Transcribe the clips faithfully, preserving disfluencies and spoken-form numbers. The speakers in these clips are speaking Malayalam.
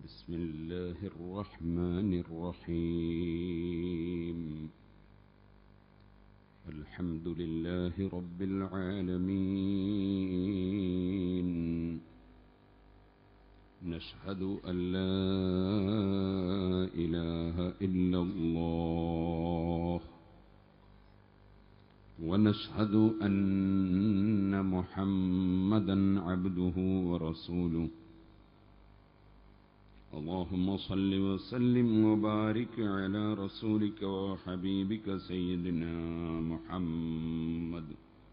بسم الله الرحمن الرحيم. الحمد لله رب العالمين. نشهد أن لا إله إلا الله، ونشهد أن محمدًا عبده ورسوله. اللهم صل وسلم وبارك على رسولك وحبيبك سيدنا محمد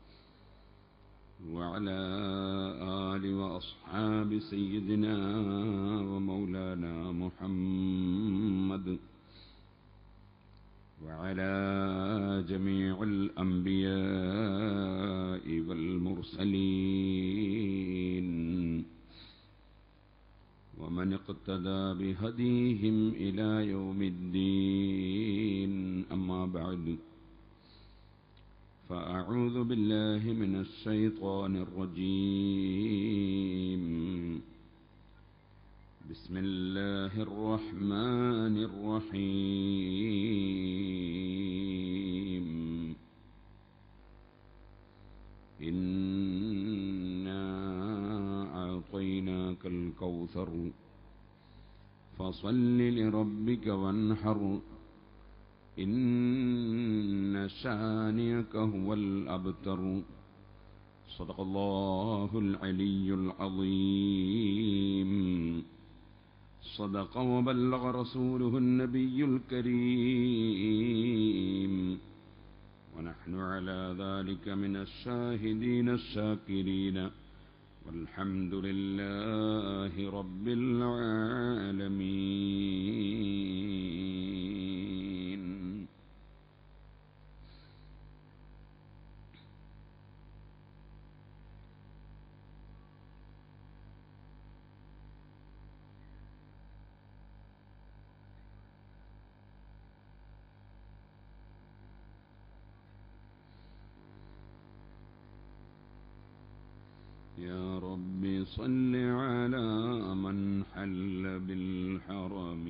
وعلى آل وأصحاب سيدنا ومولانا محمد وعلى جميع الأنبياء والمرسلين ومن اقتدى بهديهم إلى يوم الدين. أما بعد، فأعوذ بالله من الشيطان الرجيم. بسم الله الرحمن الرحيم. إنا أعطيناك الكوثر فصل لربك وانحر إن شانئك هو الأبتر. صدق الله العلي العظيم. صدق وبلغ رسوله النبي الكريم، ونحن على ذلك من الشاهدين الشاكرين، والحمد لله رب العالمين. يا رب صل على من حل بالحرم،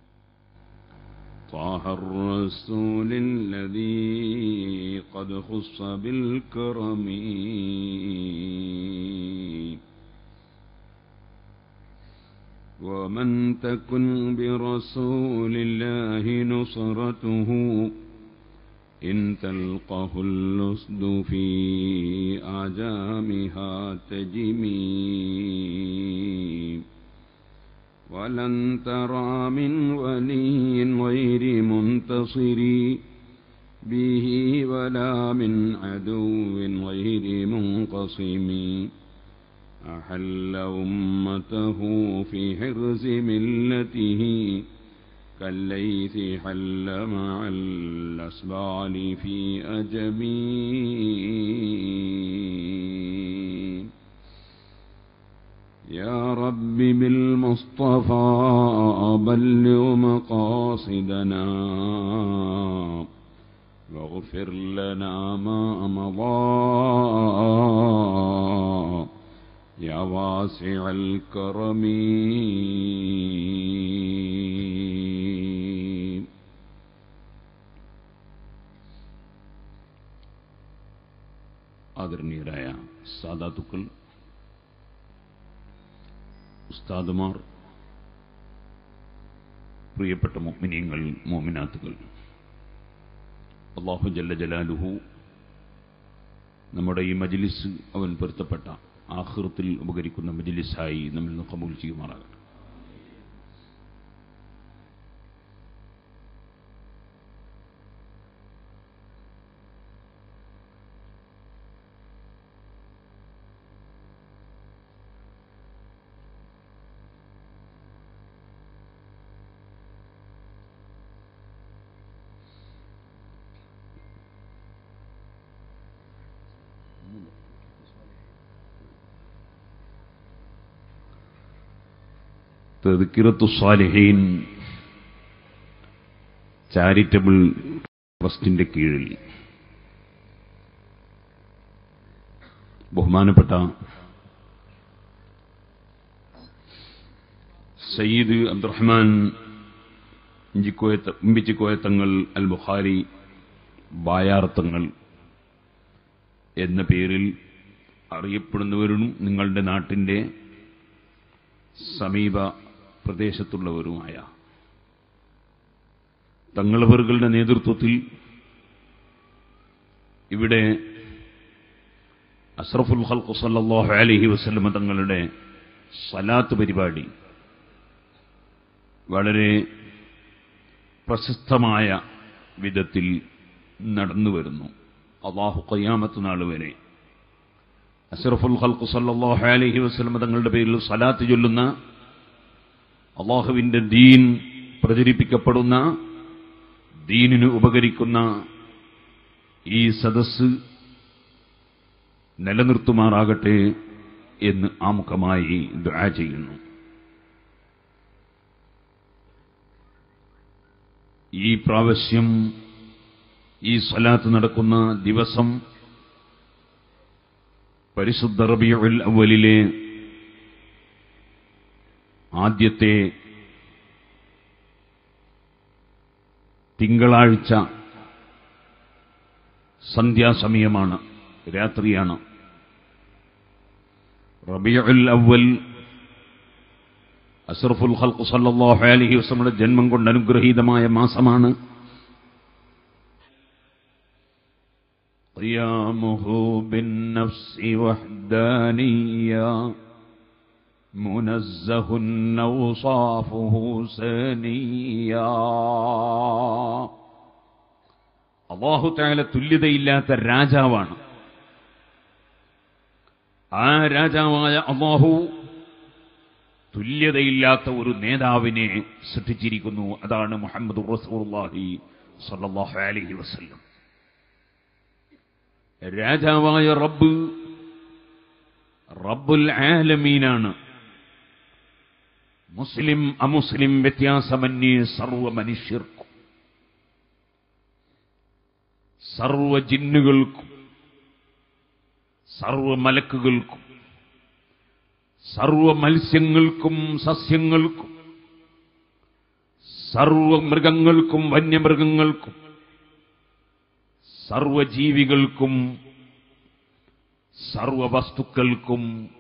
طه الرسول الذي قد خص بالكرم. ومن تكن برسول الله نصرته، إن تلقه اللصد في آجامها تجمي. ولن ترى من ولي غير منتصر به، ولا من عدو غير منقسم. أحل أمته في حرز ملته، كالليث حل مع الأسبال في أجمي. يا رب بالمصطفى بلغ مقاصدنا، واغفر لنا ما مضى يا واسع الكرم. ആദരണീയരായ സാദാത്തുക്കൾ, ഉസ്താദുമാർ, പ്രിയപ്പെട്ട മുഅ്മിനീങ്ങൾ, മുഅ്മിനാത്തുകൾ, അല്ലാഹു ജല്ല ജലാലുഹു നമ്മുടെ ഈ മജ്ലിസ് അവൻ പൊരുത്തപ്പെട്ട ആഖിറത്തിൽ ഉപകരിക്കുന്ന മജ്ലിസായി നമ്മിൽ നിന്ന് ഖബൂൽ ചെയ്യുമാറാകട്ടെ. തദ്കിറത്തു സ്വാലിഹീൻ ചാരിറ്റബിൾ ട്രസ്റ്റിന്റെ കീഴിൽ ബഹുമാനപ്പെട്ട സയ്യിദ് അബ്ദുറഹ്മാൻ ഇമ്പിച്ചിക്കോയത്തങ്ങൾ അൽ ബുഖാരി ബായാർത്തങ്ങൾ എന്ന പേരിൽ അറിയപ്പെടുന്നവരും നിങ്ങളുടെ നാട്ടിൻ്റെ സമീപ പ്രദേശത്തുള്ളവരുമായ തങ്ങളവറുകളുടെ നേതൃത്വത്തിൽ ഇവിടെ അഷ്റഫുൽ ഖൽഖ് സല്ലല്ലാഹു അലൈഹി വസല്ലം തങ്ങളുടെ സലാത്ത് പരിപാടി വളരെ പ്രശസ്തമായ വിധത്തിൽ നടന്നു വരുന്നു. അല്ലാഹു ഖിയാമത്ത് നാൾ വരെ അഷ്റഫുൽ ഖൽഖ് സല്ലല്ലാഹു അലൈഹി വസല്ലം തങ്ങളുടെ പേരിൽ സലാത്ത് ചൊല്ലുന്ന, അല്ലാഹുവിന്റെ ദീൻ പ്രചരിപ്പിക്കപ്പെടുന്ന, ദീനിന് ഉപകരിക്കുന്ന ഈ സദസ്സ് നിലനിർത്തുമാറാകട്ടെ എന്ന് ആമുഖമായി ദുആ ചെയ്യുന്നു. ഈ പ്രാവശ്യം ഈ സ്വലാത്ത് നടക്കുന്ന ദിവസം പരിശുദ്ധ റബീഉൽ അവ്വലിലെ ആദ്യത്തെ തിങ്കളാഴ്ച സന്ധ്യാസമയമാണ്, രാത്രിയാണ്. റബീഉൽ അവ്വൽ അഷ്റഫുൽ ഖൽഖ് സല്ലല്ലാഹു അലൈഹി വസല്ലമയുടെ ജന്മം കൊണ്ട് അനുഗ്രഹീതമായ മാസമാണ്. ഖിയാമുഹു ബിന്നഫ്സി വഹ്ദാനിയ്യ മുനസ്സഹുൻ ഔസാഫുഹു സനിയ്യ. അല്ലാഹു തആല തുല്യതയില്ലാത്ത രാജാവാണ്. ആ രാജാവായ അല്ലാഹു തുല്യതയില്ലാത്ത ഒരു നേതാവിനെ സൃഷ്ടിച്ചിരിക്കുന്നു. അതാണ് മുഹമ്മദുർ റസൂലുള്ളാഹി സ്വല്ലല്ലാഹു അലൈഹി വസല്ലം. രാജാവായ റബ്ബ് റബ്ബുൽ ആലമീനാണ്. മുസ്ലിം അമുസ്ലിം വ്യത്യാസമന്യേ സർവ മനുഷ്യർക്കും, സർവ ജിന്നുകൾക്കും, സർവ മലക്കുകൾക്കും, സർവ മത്സ്യങ്ങൾക്കും സസ്യങ്ങൾക്കും, സർവ മൃഗങ്ങൾക്കും വന്യമൃഗങ്ങൾക്കും, സർവജീവികൾക്കും, സർവ വസ്തുക്കൾക്കും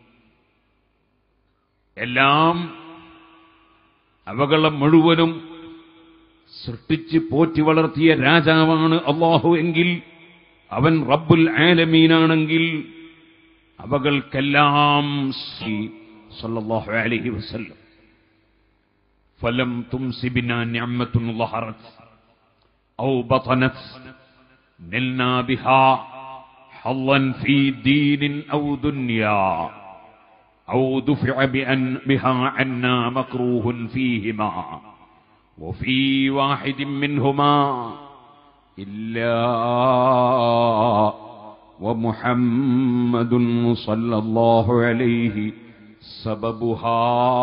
എല്ലാം അവകളെ മുഴുവനും സൃഷ്ടിച്ച് പോറ്റി വളർത്തിയ രാജാവാണ് അല്ലാഹു എങ്കിൽ, അവൻ റബ്ബുൽ ആലമീനാണെങ്കിൽ അവകൾക്കെല്ലാം സല്ലല്ലാഹു അലൈഹി വസല്ലം ഫലം തുംസിബിനാ നിഅമത്തുൻ ളഹറത് ഔ ബതനത് നിൽനാ ബിഹാ ഹളൻ ഫീ ദീനിൻ ഔ ദുനിയാ ഔ ദുഫിഅ ബിഅൻ ബിഹാ അന്നാ മക്റൂഹുൻ ഫീഹിമാ വഫീ വാഹിദിൻ മിൻഹുമാ ഇല്ലാ ومحمد صلى الله عليه سببها.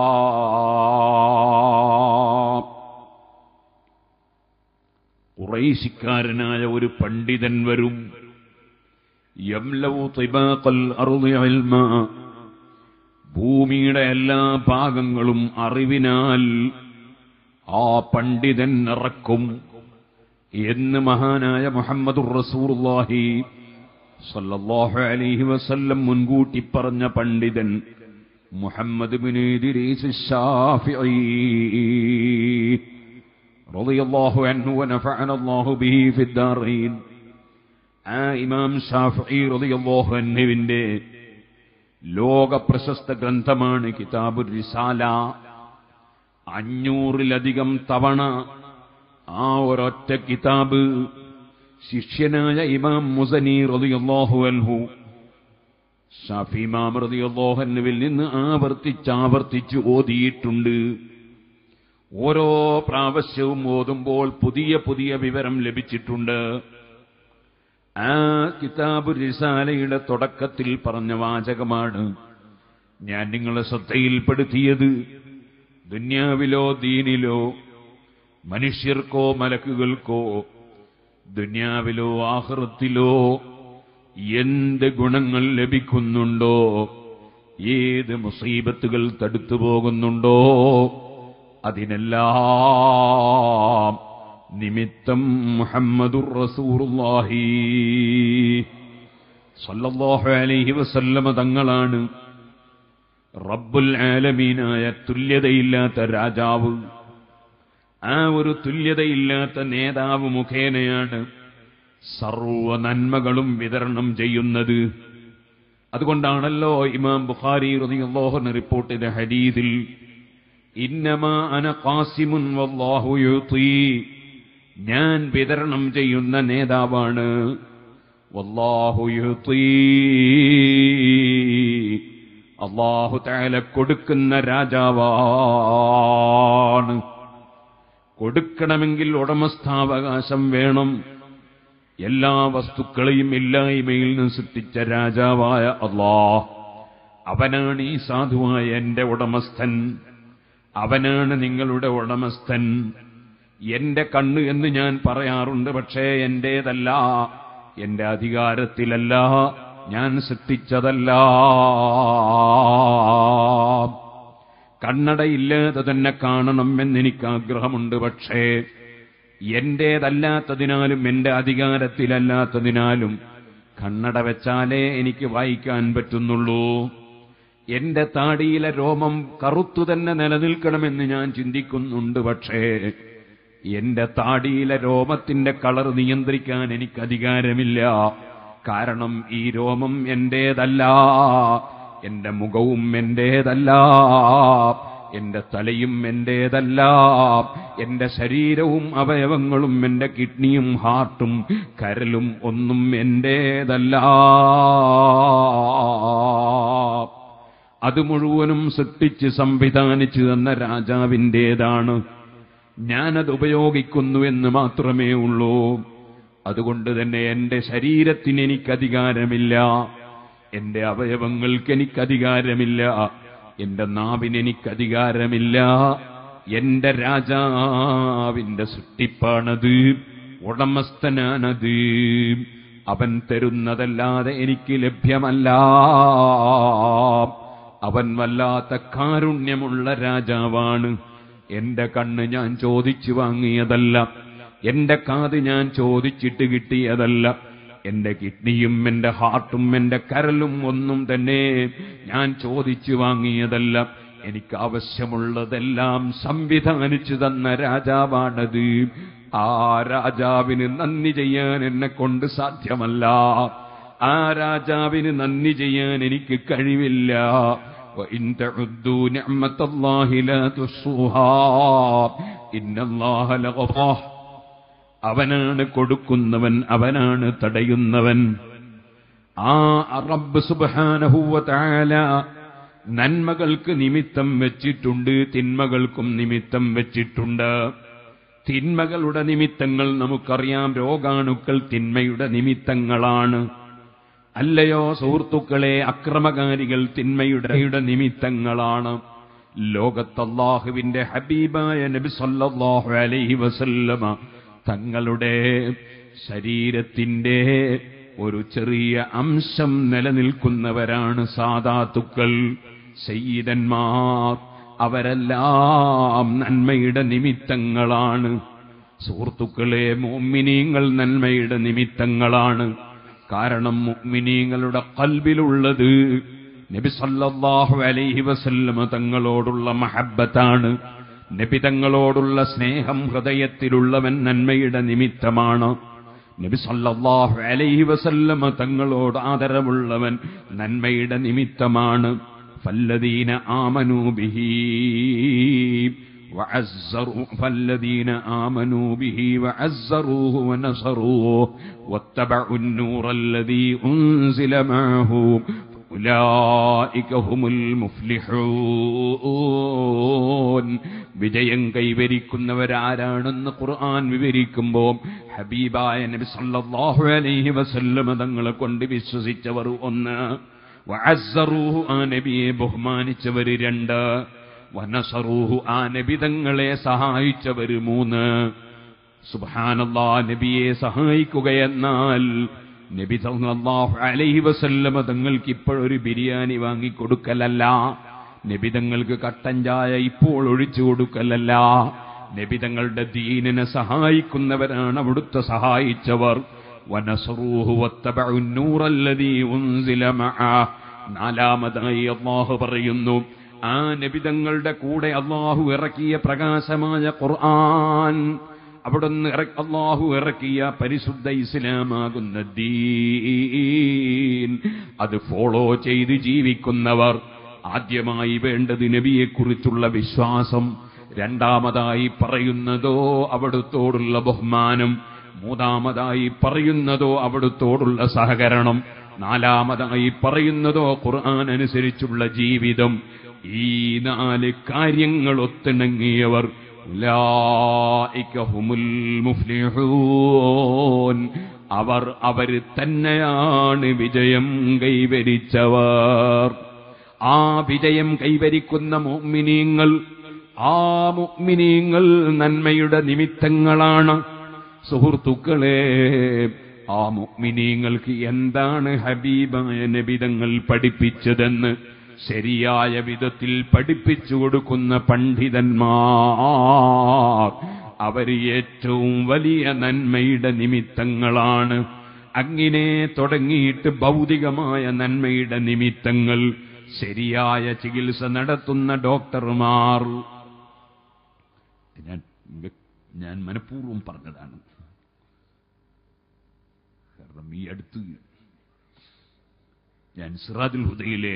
ഖുറൈശിക്കാരനായ ഒരു പണ്ഡിതൻ വരും. യംലഉ തിബാഖൽ അർളി ഇൽമാ, ഭൂമിയുടെ എല്ലാ ഭാഗങ്ങളും അറിവിനാൽ ആ പണ്ഡിതൻ നിറക്കും എന്ന് മഹാനായ മുഹമ്മദുർ റസൂലുള്ളാഹി സല്ലല്ലാഹു അലൈഹി വസല്ലം മുൻകൂട്ടി പറഞ്ഞ പണ്ഡിതൻ മുഹമ്മദ് ഇബ്നു ഇദ്രീസ് ശാഫിഈ റളിയല്ലാഹു അൻഹു വനഫഅന അല്ലാഹു ബിഹി ഫിദ്ദാറൈൻ. ആ ഇമാം ശാഫിഈ റളിയല്ലാഹു അൻഹുവിന്റെ ലോക പ്രശസ്ത ഗ്രന്ഥമാണ് കിതാബുർ റിസാല. അഞ്ഞൂറിലധികം തവണ ആ ഒരൊറ്റ കിതാബ് ശിഷ്യനായ ഇമാം മുസനി റളിയല്ലാഹു അൻഹു ശാഫി ഇമാം റളിയല്ലാഹു അൻഹുവിൽ നിന്ന് ആവർത്തിച്ചാവർത്തിച്ച് ഓതിയിട്ടുണ്ട്. ഓരോ പ്രാവശ്യവും ഓതുമ്പോൾ പുതിയ പുതിയ വിവരം ലഭിച്ചിട്ടുണ്ട്. ആ കിതാബ് റിസാലയുടെ തുടക്കത്തിൽ പറഞ്ഞ വാചകമാണ് ഞാൻ നിങ്ങളെ ശ്രദ്ധയിൽപ്പെടുത്തിയത്. ദുനിയാവിലോ ദീനിലോ മനുഷ്യർക്കോ മലക്കുകൾക്കോ ദുനിയാവിലോ ആഖിറത്തിലോ എന്ത് ഗുണങ്ങൾ ലഭിക്കുന്നുണ്ടോ, ഏത് മുസീബത്തുകൾ തടുത്തു പോകുന്നുണ്ടോ, അതിനെല്ലാം നിമിത്തം മുഹമ്മദുർ റസൂലുള്ളാഹി സ്വല്ലല്ലാഹു അലൈഹി വസല്ലമ തങ്ങളാണ്. റബ്ബുൽ ആലമീനായ തുല്യതയില്ലാത്ത രാജാവ്, ആ ഒരു തുല്യതയില്ലാത്ത നേതാവ് മുഖേനയാണ് സർവ നന്മകളും വിതരണം ചെയ്യുന്നത്. അതുകൊണ്ടാണല്ലോ ഇമാം ബുഖാരി റളിയല്ലാഹു അൻഹു റിപ്പോർട്ട് ചെയ്ത ഹദീസിൽ ഇന്നമാ അന ഖാസിമുൻ വല്ലാഹു യുതി, ഞാൻ വിതരണം ചെയ്യുന്ന നേതാവാണ്, വല്ലാഹു യുതി, അല്ലാഹു തആല കൊടുക്കുന്ന രാജാവാണ്. കൊടുക്കണമെങ്കിൽ ഉടമസ്ഥാവകാശം വേണം. എല്ലാ വസ്തുക്കളെയും ഇല്ലായ്മയിൽ നിന്ന് സൃഷ്ടിച്ച രാജാവായ അല്ലാഹ്, അവനാണ് ഈ സാധുവായ എന്റെ ഉടമസ്ഥൻ, അവനാണ് നിങ്ങളുടെ ഉടമസ്ഥൻ. എന്റെ കണ്ണ് എന്ന് ഞാൻ പറയാറുണ്ട്, പക്ഷേ എന്റേതല്ല, എന്റെ അധികാരത്തിലല്ല, ഞാൻ സൃഷ്ടിച്ചതല്ല. കണ്ണടയില്ലാതെ തന്നെ കാണണം എന്നെനിക്ക് ആഗ്രഹമുണ്ട്, പക്ഷേ എന്റേതല്ലാത്തതിനാലും എന്റെ അധികാരത്തിലല്ലാത്തതിനാലും കണ്ണട വെച്ചാലേ എനിക്ക് വായിക്കാൻ പറ്റുന്നുള്ളൂ. എന്റെ താടിയിലെ രോമം കറുത്തു തന്നെ നിലനിൽക്കണമെന്ന് ഞാൻ ചിന്തിക്കുന്നുണ്ട്, പക്ഷേ എന്റെ താടിയിലെ രോമത്തിന്റെ കളർ നിയന്ത്രിക്കാൻ എനിക്ക് അധികാരമില്ല. കാരണം ഈ രോമം എന്റേതല്ല, എന്റെ മുഖവും എന്റേതല്ല, എന്റെ തലയും എന്റേതല്ല, എന്റെ ശരീരവും അവയവങ്ങളും എന്റെ കിഡ്നിയും ഹാർട്ടും കരലും ഒന്നും എന്റേതല്ല. അത് മുഴുവനും സൃഷ്ടിച്ച് സംവിധാനിച്ചു തന്ന രാജാവിൻ്റേതാണ്. ഞാനത് ഉപയോഗിക്കുന്നു എന്ന് മാത്രമേ ഉള്ളൂ. അതുകൊണ്ട് തന്നെ എന്റെ ശരീരത്തിന് എനിക്കധികാരമില്ല, എന്റെ അവയവങ്ങൾക്ക് എനിക്കധികാരമില്ല, എന്റെ നാവിന് എനിക്കധികാരമില്ല. എന്റെ രാജാവിന്റെ സൃഷ്ടിപ്പാണത്, ഉടമസ്ഥനാണത്. അവൻ തരുന്നതല്ലാതെ എനിക്ക് ലഭ്യമല്ല. അവൻ വല്ലാത്ത കാരുണ്യമുള്ള രാജാവാണ്. എന്റെ കണ്ണ് ഞാൻ ചോദിച്ചു വാങ്ങിയതല്ല, എന്റെ കാത് ഞാൻ ചോദിച്ചിട്ട് കിട്ടിയതല്ല, എന്റെ കിഡ്നിയും എന്റെ ഹാർട്ടും എന്റെ കരലും ഒന്നും തന്നെ ഞാൻ ചോദിച്ചു വാങ്ങിയതല്ല. എനിക്ക് ആവശ്യമുള്ളതെല്ലാം സംവിധാനിച്ചു തന്ന രാജാവാണത്. ആ രാജാവിന് നന്ദി ചെയ്യാൻ എന്നെ കൊണ്ട് സാധ്യമല്ല. ആ രാജാവിന് നന്ദി ചെയ്യാൻ എനിക്ക് കഴിവില്ല. وَإِن تَعُدُّوا نِعْمَةَ اللَّهِ لَا تُحْصُوهَا إِنَّ اللَّهَ لَغَفُورٌ. അവനാണ് കൊടുക്കുന്നവൻ, അവനാണ് തടയുന്നവൻ. ആ റബ്ബ് സുബ്ഹാനഹു വ തആല നന്മകൾക്ക് നിമിത്തം വെച്ചിട്ടുണ്ട്, തിന്മകൾക്കും നിമിത്തം വെച്ചിട്ടുണ്ട്. തിന്മകളുടെ നിമിത്തങ്ങൾ നമുക്കറിയാം. രോഗാണുക്കൾ തിന്മയുടെ നിമിത്തങ്ങളാണ്, അല്ലയോ സുഹൃത്തുക്കളെ? അക്രമകാരികൾ തിന്മയുടെ നിമിത്തങ്ങളാണ്. ലോകത്ത് അല്ലാഹുവിന്റെ ഹബീബായ നബി സല്ലല്ലാഹു അലൈഹി വസല്ലമ തങ്ങളുടെ ശരീരത്തിന്റെ ഒരു ചെറിയ അംശം നിലനിൽക്കുന്നവരാണ് സാദാത്തുക്കൾ, സയ്യിദന്മാർ. അവരെല്ലാം നന്മയുടെ നിമിത്തങ്ങളാണ്. സുഹൃത്തുക്കളെ, മുഅ്മിനീങ്ങൾ നന്മയുടെ നിമിത്തങ്ങളാണ്. കാരണം മുഅ്മിനീങ്ങളുടെ ഖൽബിലുള്ളത് നബി സല്ലല്ലാഹു അലൈഹി വസല്ലമ തങ്ങളോടുള്ള മഹബ്ബത്താണ്. നബി തങ്ങളോടുള്ള സ്നേഹം ഹൃദയത്തിലുള്ളവൻ നന്മയുടെ നിമിത്തമാണ്. നബി സല്ലല്ലാഹു അലൈഹി വസല്ലമ തങ്ങളോട് ആദരവുള്ളവൻ നന്മയുടെ നിമിത്തമാണ്. ഫല്ലദീന ആമനൂ ബിഹി وعزروا فالذين آمنوا به وعزروه ونصروه واتبعوا النور الذي أنزل معه أولئك هم المفلحون. വിജയം കൈവരിക്കുന്നവരാരാണെന്ന് ഖുർആൻ വിവരിക്കുമ്പോൾ ഹബീബായ നബി സല്ലല്ലാഹു അലൈഹി വസല്ലമ തങ്ങളെ കൊണ്ട് വിശ്വസിച്ചവർ ഒന്ന്, വഅസ്സറൂഹു ആ നബിയെ ബഹുമാനിച്ചവർ രണ്ട്, വനസറൂഹു ആ നബി തങ്ങളെ സഹായിച്ചവര് മൂന്ന്. സുബ്ഹാനല്ലാഹ്, നബിയെ സഹായിക്കുകയെന്നാൽ നബി സല്ലല്ലാഹു അലൈഹി വസല്ലമ തങ്ങൾക്ക് ഇപ്പോഴൊരു ബിരിയാണി വാങ്ങിക്കൊടുക്കലല്ല, നബിതങ്ങൾക്ക് കട്ടൻ ചായ ഇപ്പോൾ ഒഴിച്ചു കൊടുക്കലല്ല. നബിതങ്ങളുടെ ദീനിനെ സഹായിക്കുന്നവരാണ് അവിടുത്തെ സഹായിച്ചവർ. വനസറൂഹു വത്തബഉ നൂറല്ലദീ ഉൻസില മഅ. നാലാമതായി അല്ലാഹു പറയുന്നു, ആ നബിതങ്ങളുടെ കൂടെ അല്ലാഹു ഇറക്കിയ പ്രകാശമായ ഖുർആൻ, അവിടുന്ന് അല്ലാഹു ഇറക്കിയ പരിശുദ്ധ ഇസ്ലാമാകുന്ന ദീൻ, അത് ഫോളോ ചെയ്ത് ജീവിക്കുന്നവർ. ആദ്യമായി വേണ്ടത് നബിയെക്കുറിച്ചുള്ള വിശ്വാസം. രണ്ടാമതായി പറയുന്നതോ അവിടുത്തോടുള്ള ബഹുമാനം. മൂന്നാമതായി പറയുന്നതോ അവിടുത്തോടുള്ള സഹകരണം. നാലാമതായി പറയുന്നതോ ഖുർആൻ അനുസരിച്ചുള്ള ജീവിതം. ഈ നാല് കാര്യങ്ങൾ ഒത്തിണങ്ങിയവർ ഉലൈക ഹുമുൽ മുഫ്ലിഹൂൻ, അവർ അവർ തന്നെയാണ് വിജയം കൈവരിച്ചവർ. ആ വിജയം കൈവരിക്കുന്ന മുഅ്മിനീങ്ങൾ, ആ മുഅ്മിനീങ്ങൾ നന്മയുടെ നിമിത്തങ്ങളാണ്. സുഹൃത്തുക്കളെ, ആ മുഅ്മിനീങ്ങൾക്ക് എന്താണ് ഹബീബായ നബിതങ്ങൾ പഠിപ്പിച്ചതെന്ന് ശരിയായ വിധത്തിൽ പഠിപ്പിച്ചു കൊടുക്കുന്ന പണ്ഡിതന്മാർ അവർ ഏറ്റവും വലിയ നന്മയുടെ നിമിത്തങ്ങളാണ്. അങ്ങനെ തുടങ്ങിയിട്ട് ഭൗതികമായ നന്മയുടെ നിമിത്തങ്ങൾ, ശരിയായ ചികിത്സ നടത്തുന്ന ഡോക്ടർമാർ. ഞാൻ ഞാൻ മനഃപൂർവ്വം പറഞ്ഞതാണ്. കാരണം ഈ അടുത്ത് ഞാൻ സിറാജുൽ ഹുദയിലെ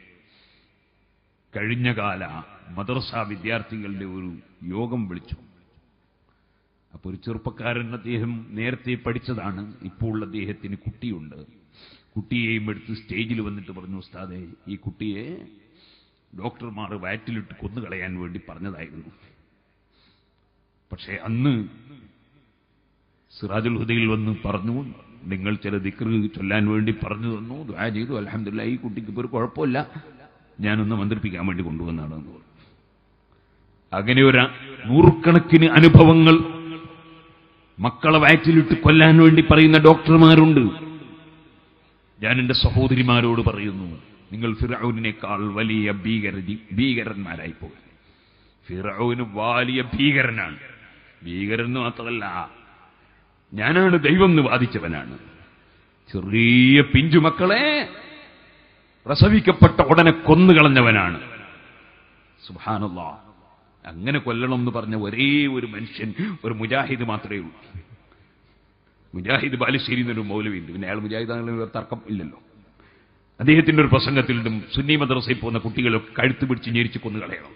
കഴിഞ്ഞകാല മദ്രസ വിദ്യാർത്ഥികളുടെ ഒരു യോഗം വിളിച്ചു. അപ്പോൾ ഒരു ചെറുപ്പക്കാരൻ, അദ്ദേഹം നേരത്തെ പഠിച്ചതാണ്, ഇപ്പോൾ അദ്ദേഹത്തിന് കുട്ടിയുണ്ട്. കുട്ടിയെയും എടുത്ത് സ്റ്റേജിൽ വന്നിട്ട് പറഞ്ഞു, ഉസ്താദേ, ഈ കുട്ടിയെ ഡോക്ടർമാർ വയറ്റിലിട്ട് കൊന്നുകളയാൻ വേണ്ടി പറഞ്ഞതായിരുന്നു. പക്ഷേ അന്ന് സിറാജുൽ ഹുദയിൽ വന്ന് പറഞ്ഞു, നിങ്ങൾ ചില ദിക്ർ ചൊല്ലാൻ വേണ്ടി പറഞ്ഞു തന്നു, ദുആ ചെയ്തു, അൽഹംദുലില്ലാഹ് ഈ കുട്ടിക്ക് ഇപ്പോൾ ഒരു കുഴപ്പമില്ല, ഞാനൊന്ന് മന്ത്രിപ്പിക്കാൻ വേണ്ടി കൊണ്ടുവന്നാണ് എന്ന് പറഞ്ഞു. അങ്ങനെ ഒരു നൂറുകണക്കിന് അനുഭവങ്ങൾ മക്കളെ വയറ്റിലിട്ട് കൊല്ലാൻ വേണ്ടി പറയുന്ന ഡോക്ടർമാരുണ്ട്. ഞാൻ എന്റെ സഹോദരിമാരോട് പറയുന്നു, നിങ്ങൾ ഫിർഔനിനേക്കാൾ വലിയ ഭീകര ഭീകരന്മാരായി പോകും. ഫിർഔന് വലിയ ഭീകരനാണ്. ഭീകരൻ മാത്രമല്ല, ഞാനാണ് ദൈവം എന്ന് വാദിച്ചവനാണ്. ചെറിയ പിഞ്ചുമക്കളെ പ്രസവിക്കപ്പെട്ട ഉടനെ കൊന്നുകളഞ്ഞവനാണ്. സുബ്ഹാനല്ലാഹ്. അങ്ങനെ കൊല്ലണം എന്ന് പറഞ്ഞ ഒരേ ഒരു മനുഷ്യൻ, ഒരു മുജാഹിദ് മാത്രമേ ഉള്ളൂ. മുജാഹിദ് ബാലുശ്ശേരി എന്നൊരു മൗലവിയുണ്ട്. പിന്നെ അയാൾ മുജാഹിദ് തർക്കം ഇല്ലല്ലോ. അദ്ദേഹത്തിന്റെ ഒരു പ്രസംഗത്തിൽ സുന്നി മദ്രസയിൽ പോകുന്ന കുട്ടികളൊക്കെ കഴുത്ത് പിടിച്ച് ഞെരിച്ച് കൊന്നുകളയണം.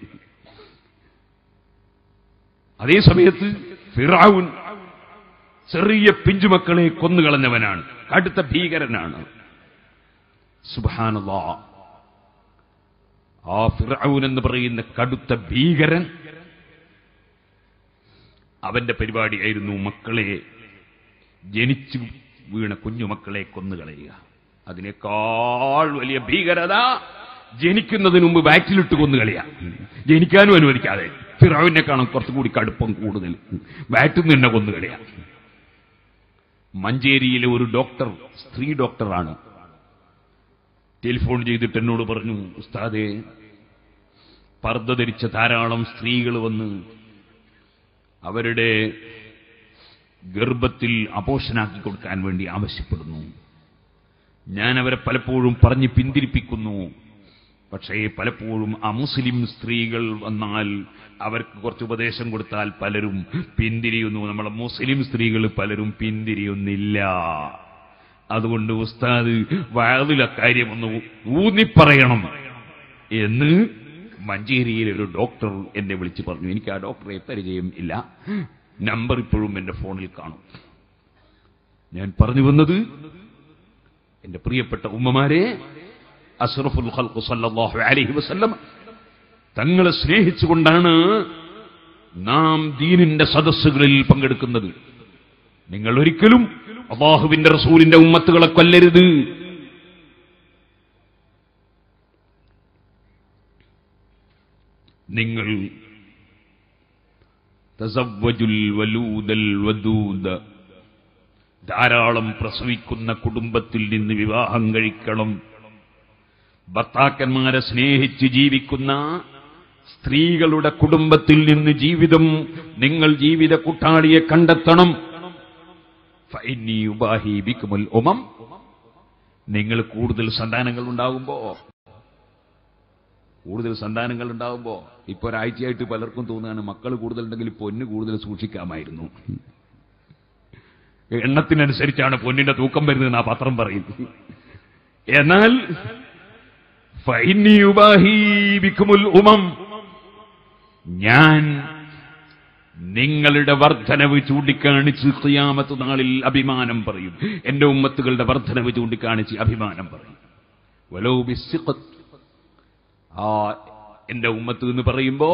അതേ സമയത്ത് ഫിർഔൻ ചെറിയ പിഞ്ചുമക്കളെ കൊന്നുകളഞ്ഞവനാണ്, കടുത്ത ഭീകരനാണ്. സുബ്ഹാനല്ലാഹ്. ആ ഫിർഔൻ എന്ന് പറയുന്ന കടുത്ത ഭീകരൻ, അവന്റെ പരിപാടിയായിരുന്നു മക്കളെ, ജനിച്ചു വീണ കുഞ്ഞുമക്കളെ കൊന്നുകളയുക. അതിനേക്കാൾ വലിയ ഭീകരത ജനിക്കുന്നതിന് മുമ്പ് ബാറ്റിലിട്ട് കൊന്നുകളയുക, ജനിക്കാനും അനുവദിക്കാതെ. ഫിർഔനെ കാണാൻ കുറച്ചുകൂടി കടുപ്പം കൂടുതൽ, ബാറ്റിൽ നിന്ന് തന്നെ കൊന്നുകളയുക. മഞ്ചേരിയിലെ ഒരു ഡോക്ടർ, സ്ത്രീ ഡോക്ടറാണ്, ടെലിഫോൺ ചെയ്തിട്ട് എന്നോട് പറഞ്ഞു, ഉസ്താദേ, പർദ്ദ ധരിച്ച ധാരാളം സ്ത്രീകൾ വന്ന് അവരുടെ ഗർഭത്തിൽ അപോഷനാക്കി കൊടുക്കാൻ വേണ്ടി ആവശ്യപ്പെടുന്നു. ഞാൻ അവരെ പലപ്പോഴും പറഞ്ഞ് പിന്തിരിപ്പിക്കുന്നു. പക്ഷേ പലപ്പോഴും അമുസ്ലിം സ്ത്രീകൾ വന്നാൽ അവർക്ക് കുറച്ച് ഉപദേശം കൊടുത്താൽ പലരും പിന്തിരിയുന്നു. നമ്മളെ മുസ്ലിം സ്ത്രീകൾ പലരും പിന്തിരിയുന്നില്ല. അതുകൊണ്ട് ഉസ്താദ് വഅദിലെ കാര്യം ഒന്ന് ഊന്നിപ്പറയണം എന്ന് മഞ്ചേരിയിലെ ഒരു ഡോക്ടർ എന്നെ വിളിച്ച് പറഞ്ഞു. എനിക്ക് ആ ഡോക്ടറെ പരിചയം ഇല്ല, നമ്പർ ഇപ്പോഴും എന്റെ ഫോണിൽ കാണും. ഞാൻ പറഞ്ഞു വന്നത്, എന്റെ പ്രിയപ്പെട്ട ഉമ്മമാരെ, അഷ്റഫുൽ ഖൽഖ് സല്ലല്ലാഹു അലൈഹി വസല്ലം തങ്ങളെ സ്നേഹിച്ചുകൊണ്ടാണ് നാം ദീനിന്റെ സദസ്സുകളിൽ പങ്കെടുക്കുന്നത്. നിങ്ങൾ ഒരിക്കലും അല്ലാഹുവിന്റെ റസൂലിന്റെ ഉമ്മത്തുകളെ കൊല്ലരുത്. നിങ്ങൾ തസവ്വജുൽ വലൂദൽ വദൂദ, ധാരാളം പ്രസവിക്കുന്ന കുടുംബത്തിൽ നിന്ന് വിവാഹം കഴിക്കണം. ഭർത്താക്കന്മാരെ സ്നേഹിച്ച് ജീവിക്കുന്ന സ്ത്രീകളുടെ കുടുംബത്തിൽ നിന്ന് ജീവിതം നിങ്ങൾ ജീവിത കൂട്ടാളിയെ കണ്ടെത്തണം. ഫഇന്നി ഉബാഹി ബികുമുൽ ഉമം. നിങ്ങൾ കൂടുതൽ സന്താനങ്ങൾ ഉണ്ടാകുമ്പോ കൂടുതൽ സന്താനങ്ങൾ ഉണ്ടാകുമ്പോ ഇപ്പൊ ഒരാഴ്ചയായിട്ട് പലർക്കും തോന്നുകയാണ് മക്കൾ കൂടുതലുണ്ടെങ്കിൽ പൊന്ന് കൂടുതൽ സൂക്ഷിക്കാമായിരുന്നു. എണ്ണത്തിനനുസരിച്ചാണ് പൊന്നിന്റെ തൂക്കം വരുന്നത് ആ പത്രം പറയുന്നത്. എന്നാൽ ഫഇന്നി ഉബാഹി ബികുമുൽ ഉമം, ഞാൻ നിങ്ങളുടെ വർധനവ് ചൂണ്ടിക്കാണിച്ച് ഖിയാമത്ത് നാളിൽ അഭിമാനം പറയും. എന്റെ ഉമ്മത്തുകളുടെ വർധനവ് ചൂണ്ടിക്കാണിച്ച് അഭിമാനം പറയും. വലൗ ബിസ്സിഖത്ത്, ആ എന്റെ ഉമ്മത്ത് എന്ന് പറയുമ്പോ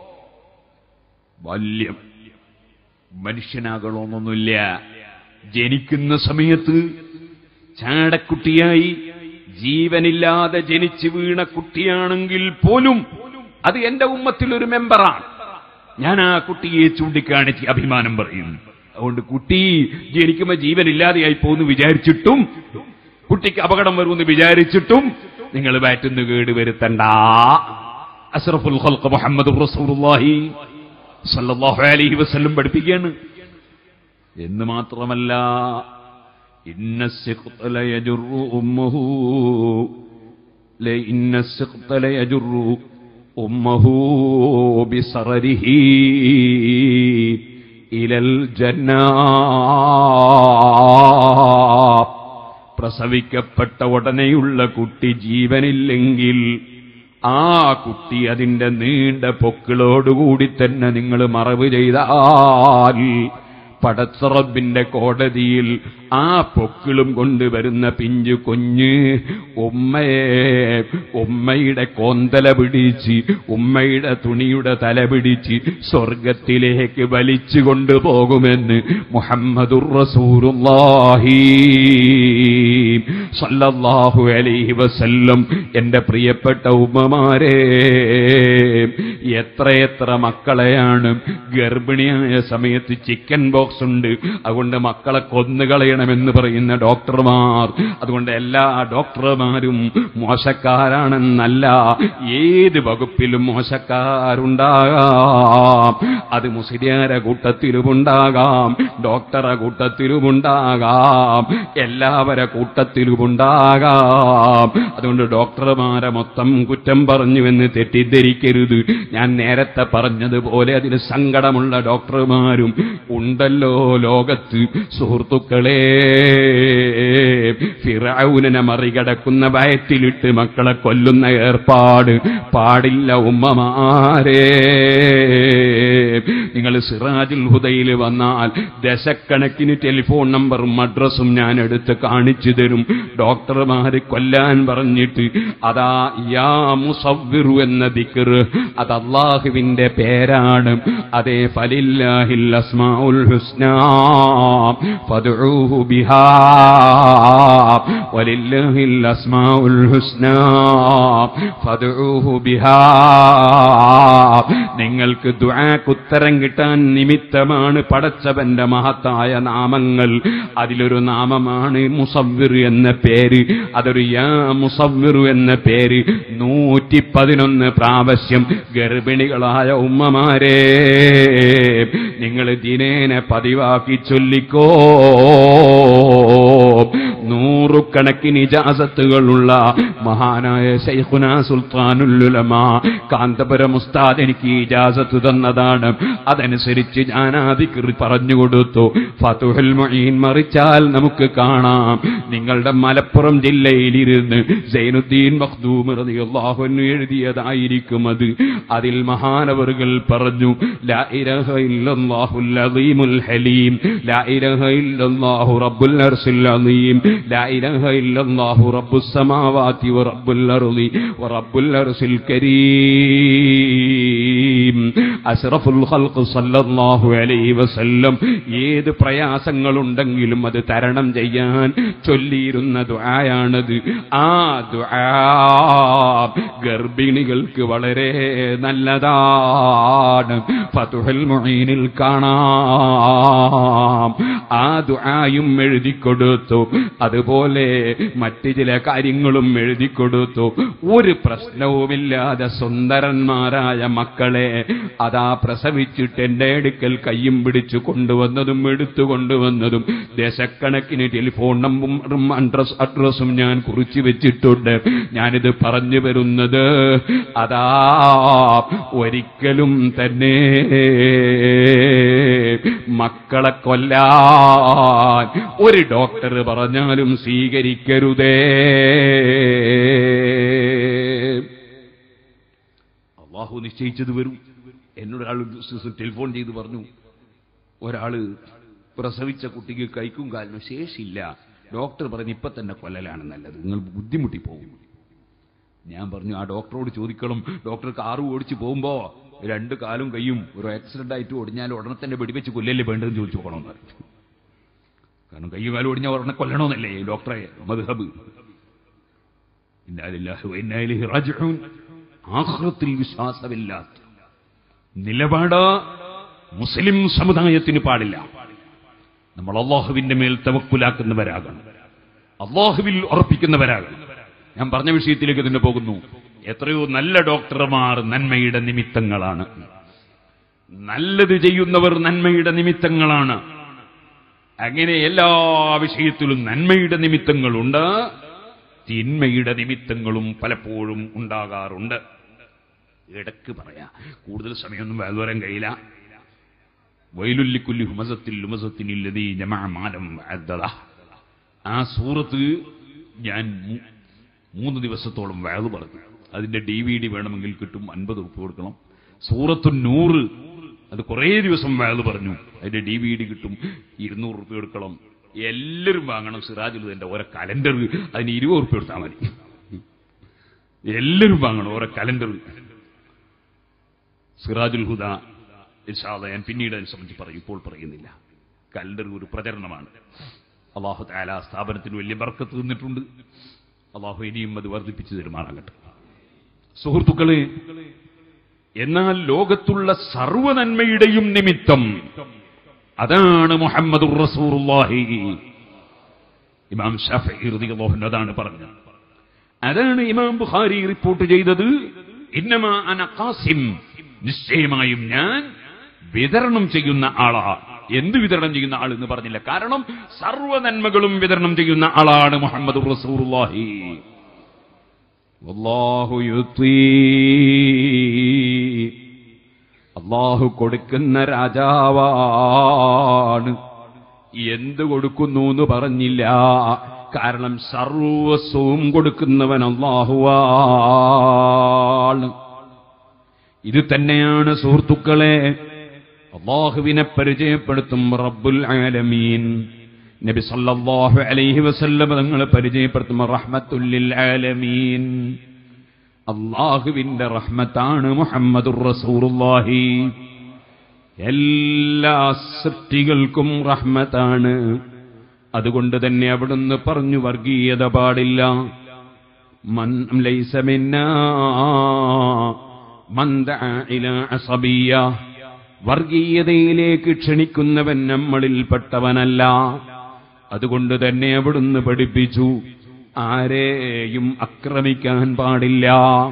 വലിയ മനുഷ്യനാകണമെന്നൊന്നുമില്ല. ജനിക്കുന്ന സമയത്ത് ചാടക്കുട്ടിയായി ജീവനില്ലാതെ ജനിച്ചു വീണ കുട്ടിയാണെങ്കിൽ പോലും അത് എന്റെ ഉമ്മത്തിൽ ഒരു മെമ്പറാണ്. ഞാൻ ആ കുട്ടിയെ ചൂണ്ടിക്കാണിച്ച് അഭിമാനം പറയും. അതുകൊണ്ട് കുട്ടി ജനിക്കുമ്പോ ജീവനില്ലാതെയായി പോകുന്നു വിചാരിച്ചിട്ടും കുട്ടിക്ക് അപകടം വരുമെന്ന് വിചാരിച്ചിട്ടും നിങ്ങൾ ബാറ്റുന്ന് കേട് വരുത്തണ്ട. അസ്റഫുൽ ഖൽഖ് മുഹമ്മദുർ റസൂലുള്ളാഹി സ്വല്ലല്ലാഹു അലൈഹി വസല്ലം പഠിപ്പിക്കുകയാണ്. എന്ന് മാത്രമല്ല, ഇന്ന സിഖ്ത ലയജുറു ഉമ്മഹു ലഇന്ന സിഖ്ത ലയജുറു ഉമ്മഹു ബിസറരിഹി ഇലൽ ജന്നാ. പ്രസവിക്കപ്പെട്ട ഉടനെയുള്ള കുട്ടി ജീവനില്ലെങ്കിൽ ആ കുട്ടി അതിന്റെ നീണ്ട പൊക്കിളോടുകൂടി തന്നെ നിങ്ങൾ മറവ് ചെയ്താൽ പടച്ചറബിന്റെ കോടതിയിൽ ആ പൊക്കിളും കൊണ്ടുവരുന്ന പിഞ്ചു കുഞ്ഞ് ഉമ്മയെ ഉമ്മയുടെ കോന്തല പിടിച്ച് ഉമ്മയുടെ തുണിയുടെ തല പിടിച്ച് സ്വർഗത്തിലേക്ക് വലിച്ചു കൊണ്ടുപോകുമെന്ന് മുഹമ്മദുർ റസൂലുള്ളാഹി സല്ലല്ലാഹു അലൈഹി വസല്ലം. എന്റെ പ്രിയപ്പെട്ട ഉമ്മമാരെ, എത്രയെത്ര മക്കളെയാണ് ഗർഭിണിയായ സമയത്ത് ചിക്കൻ ബോക്സ് ഉണ്ട്, അതുകൊണ്ട് മക്കളെ കൊന്നുകളയണമെന്ന് പറയുന്ന ഡോക്ടർമാർ. അതുകൊണ്ട് എല്ലാ ഡോക്ടർമാരും മോശക്കാരാണെന്നല്ല, ഏത് വകുപ്പിലും മോശക്കാരുണ്ടാകാം. അത് മുസ്ലിയാരെ കൂട്ടത്തിലുമുണ്ടാകാം, ഡോക്ടറെ കൂട്ടത്തിലുമുണ്ടാകാം, എല്ലാവരെ കൂട്ടത്തിലുമുണ്ടാകാം. അതുകൊണ്ട് ഡോക്ടർമാരെ മൊത്തം കുറ്റം പറഞ്ഞുവെന്ന് തെറ്റിദ്ധരിക്കരുത്. ഞാൻ നേരത്തെ പറഞ്ഞതുപോലെ അതിന് സങ്കടമുള്ള ഡോക്ടർമാരും ഉണ്ടല്ലോ ലോകത്ത്. സുഹൃത്തുക്കളെ, ഫിറഔനെ മറികടക്കുന്ന ഭയത്തിലിട്ട് മക്കളെ കൊല്ലുന്ന ഏർപ്പാട് പാടില്ല ഉമ്മമാരെ. നിങ്ങൾ സിറാജുൽ ഹുദയിൽ വന്നാൽ ദശക്കണക്കിന് ടെലിഫോൺ നമ്പറും അഡ്രസ്സും ഞാൻ എടുത്ത് കാണിച്ചു തരും. ഡോക്ടർമാര് കൊല്ലാൻ പറഞ്ഞിട്ട് അതാ യാ മുസവ്വിറു എന്ന ദിക്ർ, അത് അല്ലാഹുവിന്റെ പേരാണ്. അതേ ഫലില്ലാഹിൽ അസ്മാഉൽ ഹുസ്നാ ഫദ്ഉഹു ബിഹാ വലില്ലാഹിൽ അസ്മാഉൽ ഹുസ്നാ ഫദ്ഉഹു ബിഹാ. നിങ്ങൾക്ക് ദുആക്ക് ഉത്തരം കിട്ടാൻ നിമിത്തമാണ് പടച്ചവന്റെ മഹത്തായ നാമങ്ങൾ. അതിലൊരു നാമമാണ് മുസവ്വിർ എന്ന പേര്. അതൊരു യാ മുസവ്വിർ എന്ന പേര് നൂറ്റി പതിനൊന്ന് പ്രാവശ്യം ഗർഭിണികളായ ഉമ്മമാരെ നിങ്ങൾ ദിനേന പതിവാക്കി ചൊല്ലിക്കോ. നൂറുകണക്കിന് ഇജാസത്തുകളുള്ള മഹാനായ ശൈഖുനാ സുൽത്താനുൽ ഉലമാ കാന്തപുരം ഉസ്താദ് എനിക്ക് ഇജാസത്ത് തന്നതാണ്. അതനുസരിച്ച് ഞാൻ ആ ദിക്ർ പറഞ്ഞു കൊടുത്തു. ഫതുഹുൽ മുഈൻ മറിച്ചാൽ നമുക്ക് കാണാം, നിങ്ങളുടെ മലപ്പുറം ജില്ലയിലിരുന്ന് സൈനുദ്ദീൻ മഖ്ദൂം റളിയല്ലാഹു അൻഹു എഴുതിയതായിരിക്കും അത്. അതിൽ മഹാനവറുകൾ പറഞ്ഞു, ലാ ഇലാഹ ഇല്ലല്ലാഹുൽ അളീമുൽ ഹലീം, ലാ ഇലാഹ ഇല്ലല്ലാഹു റബ്ബുൽ അർശിൽ അളീം, ലാ ഇലാഹ ഇല്ലല്ലാഹു റബ്ബുസ് സമാവാതി വ റബ്ബുൽ അർളി വ റബ്ബുൽ അർശിൽ കരീം. കരീം അഷ്റഫുൽ ഖൽഖ് സല്ലല്ലാഹു അലൈഹി വസല്ലം ഏത് പ്രയാസങ്ങളുണ്ടെങ്കിലും അത് തരണം ചെയ്യാൻ ചൊല്ലിയിരുന്ന ദുആയാണത്. ആ ദുആ ഗർഭിണികൾക്ക് വളരെ നല്ലതാണ്. ഫതുഹുൽ മുഈനിൽ കാണാം. ആ ദുആയും എഴുതിക്കൊടുത്തു, അതുപോലെ മറ്റു ചില കാര്യങ്ങളും എഴുതിക്കൊടുത്തു. ഒരു പ്രശ്നവുമില്ലാതെ സുന്ദരന്മാരായ മക്കളെ അതാ പ്രസവിച്ചിട്ട് എന്റെ അടുക്കൽ കയ്യും പിടിച്ചു കൊണ്ടുവന്നതും എടുത്തു കൊണ്ടുവന്നതും ദശക്കണക്കിന് ടെലിഫോൺ നമ്പറും അഡ്രസ് അഡ്രസ്സും ഞാൻ കുറിച്ചു വെച്ചിട്ടുണ്ട്. ഞാനിത് പറഞ്ഞു വരുന്നത് അതാ ഒരിക്കലും തന്നെ മക്കളെ കൊല്ലാൻ ഒരു ഡോക്ടർ പറഞ്ഞാലും സ്വീകരിക്കരുതേ. അള്ളാഹു നിശ്ചയിച്ചത് വരും. എന്നോടൊരാൾ ടെലിഫോൺ ചെയ്ത് പറഞ്ഞു, ഒരാള് പ്രസവിച്ച കുട്ടിക്ക് കൈക്കും കാലിനും ശേഷിയില്ല, ഡോക്ടർ പറഞ്ഞു ഇപ്പൊ തന്നെ കൊല്ലലാണ് നല്ലത്, നിങ്ങൾ ബുദ്ധിമുട്ടി പോകും. ഞാൻ പറഞ്ഞു ആ ഡോക്ടറോട് ചോദിക്കണം, ഡോക്ടർ കാറ് ഓടിച്ച് പോകുമ്പോ രണ്ട് കാലും കൈയും ഒരു ആക്സിഡന്റ് ആയിട്ട് ഒടിഞ്ഞാൽ ഉടനെ തന്നെ വെടിവെച്ച് കൊല്ലല്ലേ വേണ്ടതെന്ന് ചോദിച്ചു പോകണമെന്ന് പറഞ്ഞു. കാരണം കൈയും കാലും ഒടിഞ്ഞാൽ ഉടനെ കൊല്ലണമെന്നല്ലേ ഡോക്ടറെ മദ്ഹബ്. ഇന്നാ ലില്ലാഹി വ ഇന്നാ ഇലൈഹി റാജിഊൻ. ആഖിറത്തിൽ വിശ്വാസമില്ലാത്ത നിലപാട് മുസ്ലിം സമുദായത്തിന് പാടില്ല. നമ്മൾ അള്ളാഹുവിന്റെ മേൽ തവക്കുലാക്കുന്നവരാകണം, അള്ളാഹുവിൽ ഉറപ്പിക്കുന്നവരാകണം. ഞാൻ പറഞ്ഞ വിഷയത്തിലേക്ക് തന്നെ പോകുന്നു. എത്രയോ നല്ല ഡോക്ടർമാർ നന്മയുടെ നിമിത്തങ്ങളാണ്, നല്ലത് ചെയ്യുന്നവർ നന്മയുടെ നിമിത്തങ്ങളാണ്. അങ്ങനെ എല്ലാ വിഷയത്തിലും നന്മയുടെ നിമിത്തങ്ങളുണ്ട്, തിന്മയുടെ നിമിത്തങ്ങളും പലപ്പോഴും ഉണ്ടാകാറുണ്ട്. ഇടക്ക് പറയാ, കൂടുതൽ സമയമൊന്നും വേറെ വരാൻ കഴിയില്ല. വൈലുല്ലിക്കുല്ലി ഹുമസത്തിൽ ലുമസത്തിനില്ലതീ ജമഅ മാലം വഅദ്ദദ. ആ സൂറത്ത് ഞാൻ മൂന്ന് ദിവസത്തോളം വഅദ് പറഞ്ഞു. അതിന്റെ ഡി വി ഡി വേണമെങ്കിൽ കിട്ടും, അൻപത് ഉറുപ്പിക കൊടുക്കണം. സൂറത്തു നൂറ് അത് കുറേ ദിവസം വഅദ് പറഞ്ഞു, അതിന്റെ ഡി വി ഡി കിട്ടും, ഇരുന്നൂറ് ഉറുപ്പിക കൊടുക്കണം. എല്ലാവരും വാങ്ങണം. സിറാജുൽ എന്റെ ഓരോ കലണ്ടർ, അതിന് ഇരുപത് ഉറുപ്പിക കൊടുത്താൽ മതി. എല്ലാവരും വാങ്ങണം ഓരോ കലണ്ടർ. സിറാജുൽ ഹുദ ഇൻഷാ അല്ലാഹ് ഞാൻ പിന്നീട് അതിനെ സംബന്ധിച്ച് പറയും, ഇപ്പോൾ പറയുന്നില്ല. കലണ്ടർ ഒരു പ്രചരണമാണ്. അല്ലാഹു തആല സ്ഥാപനത്തിന് വലിയ ബർക്കത്ത് തന്നിട്ടുണ്ട്. അല്ലാഹു ഇനിയും അത് വർദ്ധിപ്പിച്ചു തരുമാറാകട്ടെ. സുഹൃത്തുക്കളെ, എന്നാൽ ലോകത്തുള്ള സർവ്വ നന്മയുടെയും നിമിത്തം അതാണ് മുഹമ്മദുർ റസൂലുള്ളാഹി. ഇമാം ശാഫിഈ റളിയല്ലാഹു അൻഹു അതാണ് പറഞ്ഞത്. അതാണ് ഇമാം ബുഖാരി റിപ്പോർട്ട് ചെയ്തത്. ഇന്നമാ അന ഖാസിം, നിശ്ചയമായും ഞാൻ വിതരണം ചെയ്യുന്ന ആളാണ്. എന്ത് വിതരണം ചെയ്യുന്ന ആൾ എന്ന് പറഞ്ഞില്ല, കാരണം സർവ്വ നന്മകളും വിതരണം ചെയ്യുന്ന ആളാണ് മുഹമ്മദുർ റസൂലുള്ളാഹി. വല്ലാഹു യുതീ, അല്ലാഹു കൊടുക്കുന്ന രാജാവാണ്. എന്ത് കൊടുക്കുന്നു എന്ന് പറഞ്ഞില്ല, കാരണം സർവസ്വവും കൊടുക്കുന്നവൻ അല്ലാഹുവാണ്. ഇത് തന്നെയാണ് സുഹൃത്തുക്കളെ അല്ലാഹുവിനെ പരിചയപ്പെടുത്തും റബ്ബുൽ ആലമീൻ. നബി സല്ലല്ലാഹു അലൈഹി വസല്ലം തങ്ങളെ പരിചയപ്പെടുത്തും റഹ്മത്തുൽ ലിൽ ആലമീൻ. അല്ലാഹുവിന്റെ റഹ്മത്താണ് മുഹമ്മദുർ റസൂലുള്ളാഹി. എല്ലാ സൃഷ്ടികൾക്കും റഹ്മത്താണ്. അതുകൊണ്ട് തന്നെ അവിടുന്ന് പറഞ്ഞു വർഗീയത പാടില്ല. മൻ ലൈസ മിന്നാ മൻ ദഅ ഇലാ അസബിയ്യ, വർഗീയതയിലേക്ക് ക്ഷണിക്കുന്നവൻ നമ്മളിൽപ്പെട്ടവനല്ല. അതുകൊണ്ട് തന്നെ അവിടുന്ന് പഠിപ്പിച്ചു, ആരെയും ആക്രമിക്കാൻ പാടില്ല,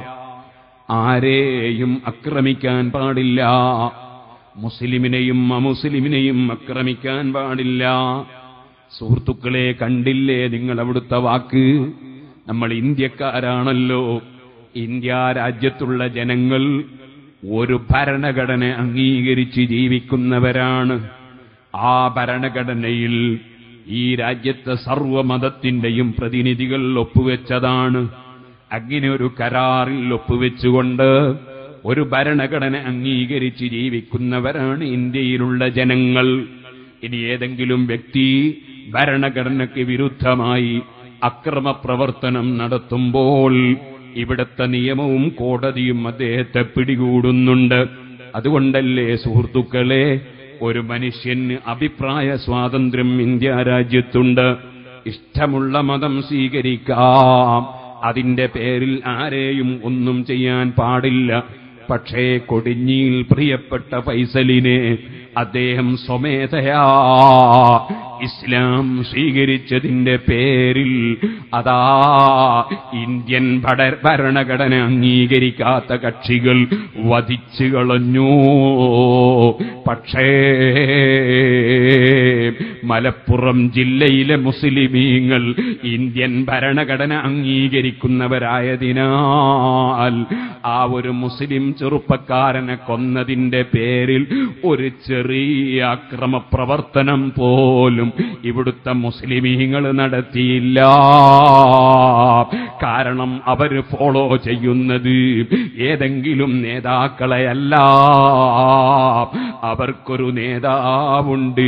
ആരെയും ആക്രമിക്കാൻ പാടില്ല, മുസ്ലിമിനെയും അമുസ്ലിമിനെയും ആക്രമിക്കാൻ പാടില്ല. സുഹൃത്തുക്കളെ, കണ്ടില്ലേ നിങ്ങൾ അവിടുത്തെ വാക്ക്? നമ്മൾ ഇന്ത്യക്കാരാണല്ലോ. ഇന്ത്യ രാജ്യത്തുള്ള ജനങ്ങൾ ഒരു ഭരണഘടന അംഗീകരിച്ച് ജീവിക്കുന്നവരാണ്. ആ ഭരണഘടനയിൽ ഈ രാജ്യത്തെ സർവമതത്തിന്റെയും പ്രതിനിധികൾ ഒപ്പുവെച്ചതാണ്. അങ്ങനെ ഒരു കരാറിൽ ഒപ്പുവെച്ചുകൊണ്ട് ഒരു ഭരണഘടന അംഗീകരിച്ച് ജീവിക്കുന്നവരാണ് ഇന്ത്യയിലുള്ള ജനങ്ങൾ. ഇനി ഏതെങ്കിലും വ്യക്തി ഭരണഘടനയ്ക്ക് വിരുദ്ധമായി അക്രമ പ്രവർത്തനം നടത്തുമ്പോൾ ഇവിടുത്തെ നിയമവും കോടതിയും അദ്ദേഹത്തെ പിടികൂടുന്നുണ്ട്. അതുകൊണ്ടല്ലേ സുഹൃത്തുക്കളെ, ഒരു മനുഷ്യന് അഭിപ്രായ സ്വാതന്ത്ര്യം ഇന്ത്യ രാജ്യത്തുണ്ട്. ഇഷ്ടമുള്ള മതം സ്വീകരിക്കാം, അതിന്റെ പേരിൽ ആരെയും ഒന്നും ചെയ്യാൻ പാടില്ല. പക്ഷേ കൊടിഞ്ഞിയിൽ പ്രിയപ്പെട്ട ഫൈസലിനെ അദ്ദേഹം സ്വമേധയാ ഇസ്ലാം സ്വീകരിച്ചതിന്റെ പേരിൽ അതാ ഇന്ത്യൻ ഭരണഘടന അംഗീകരിക്കാത്ത കക്ഷികൾ വധിച്ചു കളഞ്ഞു. പക്ഷേ മലപ്പുറം ജില്ലയിലെ മുസ്ലിമീങ്ങൾ ഇന്ത്യൻ ഭരണഘടന അംഗീകരിക്കുന്നവരായതിനാൽ ആ ഒരു മുസ്ലിം ചെറുപ്പക്കാരനെ കൊന്നതിന്റെ പേരിൽ ഒരു ചെറിയ അക്രമ പ്രവർത്തനം പോലും ഇവിടുത്തെ മുസ്ലിമീങ്ങൾ നടത്തിയില്ല. കാരണം അവർ ഫോളോ ചെയ്യുന്നത് ഏതെങ്കിലും നേതാക്കളെയല്ല, അവർക്കൊരു നേതാവുണ്ട്.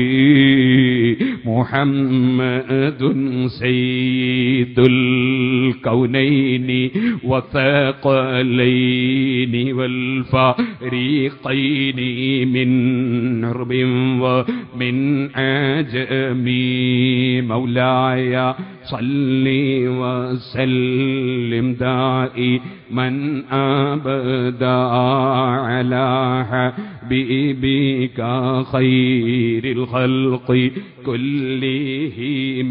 മുഹമ്മദുൻ സയ്യിദുൽ കൗനൈനി വസഖലൈനി വൽ ഫരീഖൈനി മിൻ ഉർബിൻ വമിൻ അജമി മൗലായ صلي وسلم دائما أبدا على حبيبك خير الخلق كلهم.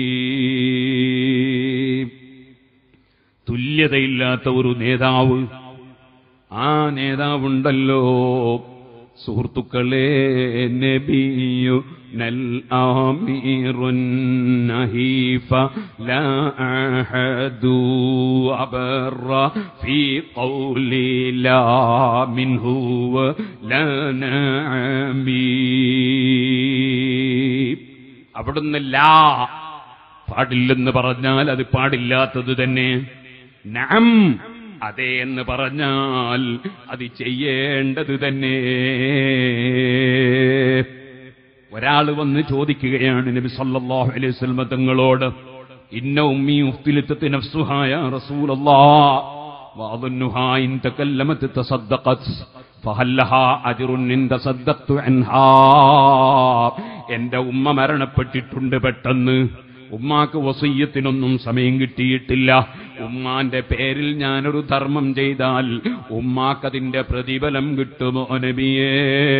തുല്യതയില്ലാത്ത ഒരു നേതാവ്, ആ നേതാവുണ്ടല്ലോ സുഹൃത്തുക്കളെ, നബിയു നൽ ആമീറുൻ നഹീഫ ലാ അഹദു അബറ ഫീ ഖൗലി ലാ മിൻഹു ലാ നഅമീ. അവിടുന്ന് ലാ പാടില്ലെന്ന് പറഞ്ഞാൽ അത് പാടില്ലാത്തത് തന്നെ, നഅം അതെ എന്ന് പറഞ്ഞാൽ അത് ചെയ്യേണ്ടത് തന്നെ. ഒരാൾ വന്ന് ചോദിക്കുകയാണ് നബി സല്ലല്ലാഹു അലൈഹി വസല്ലം തങ്ങളോട്, ഇന്ന ഉമ്മി ഉഫ്തിലത്ത് നഫ്സുഹാ യാ റസൂലല്ലാഹ് വഅظنها ഇൻ തകല്ലമത് തസദ്ദഖത് ഫഹൽ ലഹാ അജ്റുൻ ഇൻ തസദ്ദഖതു അൻഹാ. എന്റെ ഉമ്മ മരണപ്പെട്ടിട്ടുണ്ട് പെട്ടെന്ന്, ഉമ്മാക്ക് വസിയ്യത്തിനൊന്നും സമയം കിട്ടിയിട്ടില്ല. ഉമ്മാന്റെ പേരിൽ ഞാനൊരു ധർമ്മം ചെയ്താൽ ഉമ്മാക്കതിന്റെ പ്രതിഫലം കിട്ടുമോ നബിയേ?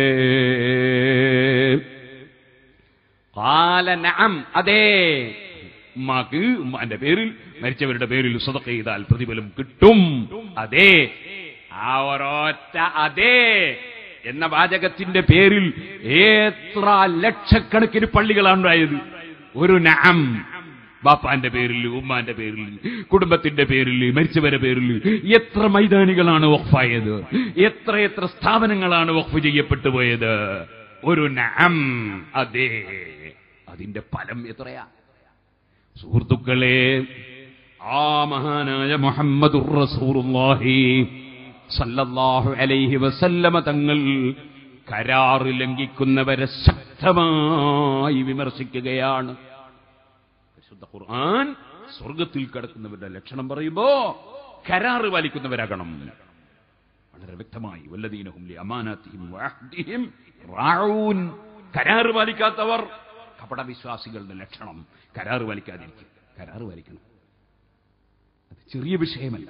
ഖാല നഅം, അതെ, ഉമ്മാക്ക് ഉമ്മാന്റെ പേരിൽ മരിച്ചവരുടെ പേരിൽ സദഖ ചെയ്താൽ പ്രതിഫലം കിട്ടും. അതെ, ആ ഒരൊറ്റ അതെ എന്ന വാചകത്തിന്റെ പേരിൽ എത്ര ലക്ഷക്കണക്കിന് പള്ളികളാണ് ഉണ്ടായത്. ഒരു നഅം ബാപ്പാന്റെ പേരിൽ, ഉമ്മാന്റെ പേരിൽ, കുടുംബത്തിന്റെ പേരിൽ, മരിച്ചവരുടെ പേരിൽ എത്ര മൈതാനികളാണ് വഖഫായത്, എത്ര എത്ര സ്ഥാപനങ്ങളാണ് വഖഫ് ചെയ്യപ്പെട്ടു പോയത്. ഒരു നഅം, അതെ, അതിന്റെ ഫലം എത്രയാ സുഹൃത്തുക്കളെ. ആ മഹാനായ മുഹമ്മദുർ റസൂലുള്ളാഹി സല്ലല്ലാഹു അലൈഹി വസല്ലമ തങ്ങൾ കരാറ് ലംഘിക്കുന്നവരെ ശക്തമായി വിമർശിക്കുകയാണ്. വിശുദ്ധ ഖുർആൻ സ്വർഗത്തിൽ കിടക്കുന്നവരുടെ ലക്ഷണം പറയുമ്പോ കരാറ് പാലിക്കുന്നവരാകണം. വളരെ വ്യക്തമായി, വല്ലദീനഹും ലിഅമാനാതിഹിം വഅഹ്ദിഹിം റാഊൻ. കരാറ് പാലിക്കാത്തവർ കപടവിശ്വാസികളുടെ ലക്ഷണം. കരാറ് പാലിക്കാതിരിക്കും, കരാറ് പാലിക്കണം. അത് ചെറിയ വിഷയമല്ല.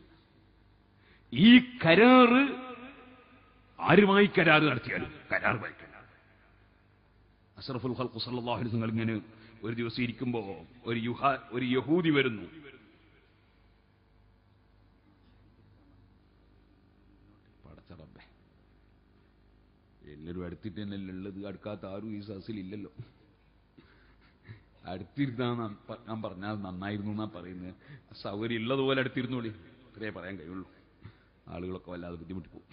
ഈ കരാറ് ആരുമായി കരാറ് നടത്തിയാലും കരാർ പാലിക്കണം. അഷ്റഫുൽ ഖൽഖ് സല്ലല്ലാഹു അലൈഹി വസല്ലം ഇങ്ങനെ ഒരു ദിവസം ഇരിക്കുമ്പോ ഒരു യുഹാ ഒരു യഹൂദി വരുന്നു. പടച്ചറബ്ബേ, എല്ലാവരും അടുത്തിട്ട് തന്നെയല്ലേ ഉള്ളത്, അടുക്കാത്ത ആരും ഈ സദസ്സിലില്ലല്ലോ. അടുത്തിരുന്നാ ഞാൻ പറഞ്ഞാൽ നന്നായിരുന്നു എന്നാ പറയുന്നത്. സൗകര്യം ഉള്ളതുപോലെ അടുത്തിരുന്നോളി, ഇത്രേ പറയാൻ കഴിയുള്ളൂ. ആളുകളൊക്കെ വല്ലാതെ ബുദ്ധിമുട്ടിപ്പോകും.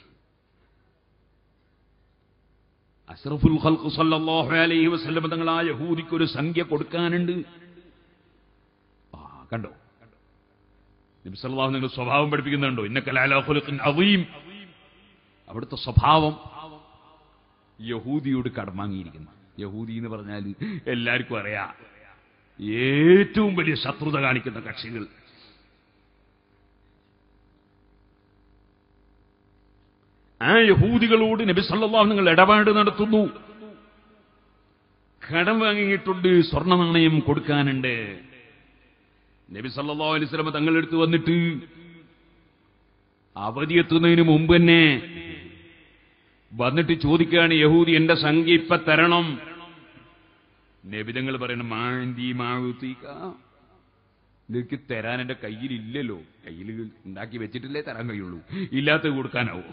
അഷ്റഫുൽ ഖൽഖ് സല്ലല്ലാഹു അലൈഹി വസല്ലം തങ്ങൾ ആ യഹൂദിക്ക് ഒരു സംഖ്യ കൊടുക്കാനുണ്ട്. ആ കണ്ടോ, നബി സല്ലല്ലാഹു അലൈഹി വസല്ലം സ്വഭാവം പഠിപ്പിക്കുന്നുണ്ടോ? ഇന്നക ലഅലാ ഖുലുഖിൻ അദീം. അവിടുത്തെ സ്വഭാവം യഹൂദിയോട് കടമാങ്ങിയിരിക്കുന്നു. യഹൂദി എന്ന് പറഞ്ഞാൽ എല്ലാവർക്കും അറിയാം, ഏറ്റവും വലിയ ശത്രുത കാണിക്കുന്ന കക്ഷികൾ. ആ യഹൂദികളോട് നബി സല്ലല്ലാഹു നിങ്ങൾ ഇടപാട് നടത്തുന്നു. കടം വാങ്ങിയിട്ടുണ്ട്, സ്വർണ്ണ നാണയം കൊടുക്കാനുണ്ട്. നബി സല്ലല്ലാഹു അലൈഹി വസല്ലം തങ്ങളെടുത്ത് വന്നിട്ട് അവധി എത്തുന്നതിന് മുമ്പ് തന്നെ വന്നിട്ട് ചോദിക്കുകയാണ്, യഹൂദി എന്റെ സംഖ്യ ഇപ്പൊ തരണം. നബി തങ്ങൾ പറയണം, മാന്തി മാവുത്തീക്ക, നിനക്ക് തരാൻ എന്റെ കയ്യിലില്ലല്ലോ, കയ്യിൽ ഉണ്ടാക്കി വെച്ചിട്ടില്ലേ തരാൻ കഴിയുള്ളൂ, ഇല്ലാത്തത് കൊടുക്കാനാവോ,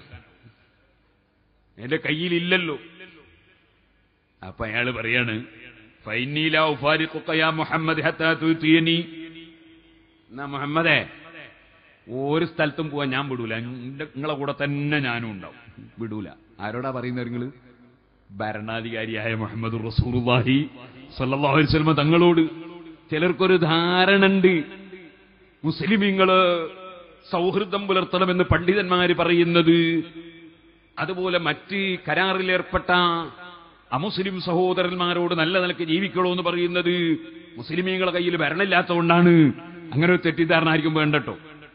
എന്റെ കയ്യിലില്ലല്ലോ. അപ്പൊ അയാള് പറയാണ്, ഫൈനീലാ ഉഫാരിഖുക യാ മുഹമ്മദ് ഹത്താ തുതിയനി, എന്നാ മുഹമ്മദേ ഒരു സ്ഥലത്തും പോവാൻ ഞാൻ വിടൂല, നിങ്ങളെ കൂടെ തന്നെ ഞാനും ഉണ്ടാവും, വിടൂല. ആരോടാ പറയുന്നത് നിങ്ങള്? ഭരണാധികാരിയായ മുഹമ്മദ് റസൂലുള്ളാഹി സ്വല്ലല്ലാഹു അലൈഹി വസല്ലം തങ്ങളോട്. ചിലർക്കൊരു ധാരണ ഉണ്ട്, മുസ്ലിമീങ്ങള് സൗഹൃദം പുലർത്തണമെന്ന് പണ്ഡിതന്മാര് പറയുന്നത്, അതുപോലെ മറ്റ് കരാറിലേർപ്പെട്ട അമുസ്ലിം സഹോദരന്മാരോട് നല്ല നിലക്ക് ജീവിക്കണോ എന്ന് പറയുന്നത് മുസ്ലിമീങ്ങളെ കയ്യിൽ ഭരണമില്ലാത്തതുകൊണ്ടാണ്. അങ്ങനെ ഒരു തെറ്റിദ്ധാരണ ആയിരിക്കും വേണ്ടട്ടോ.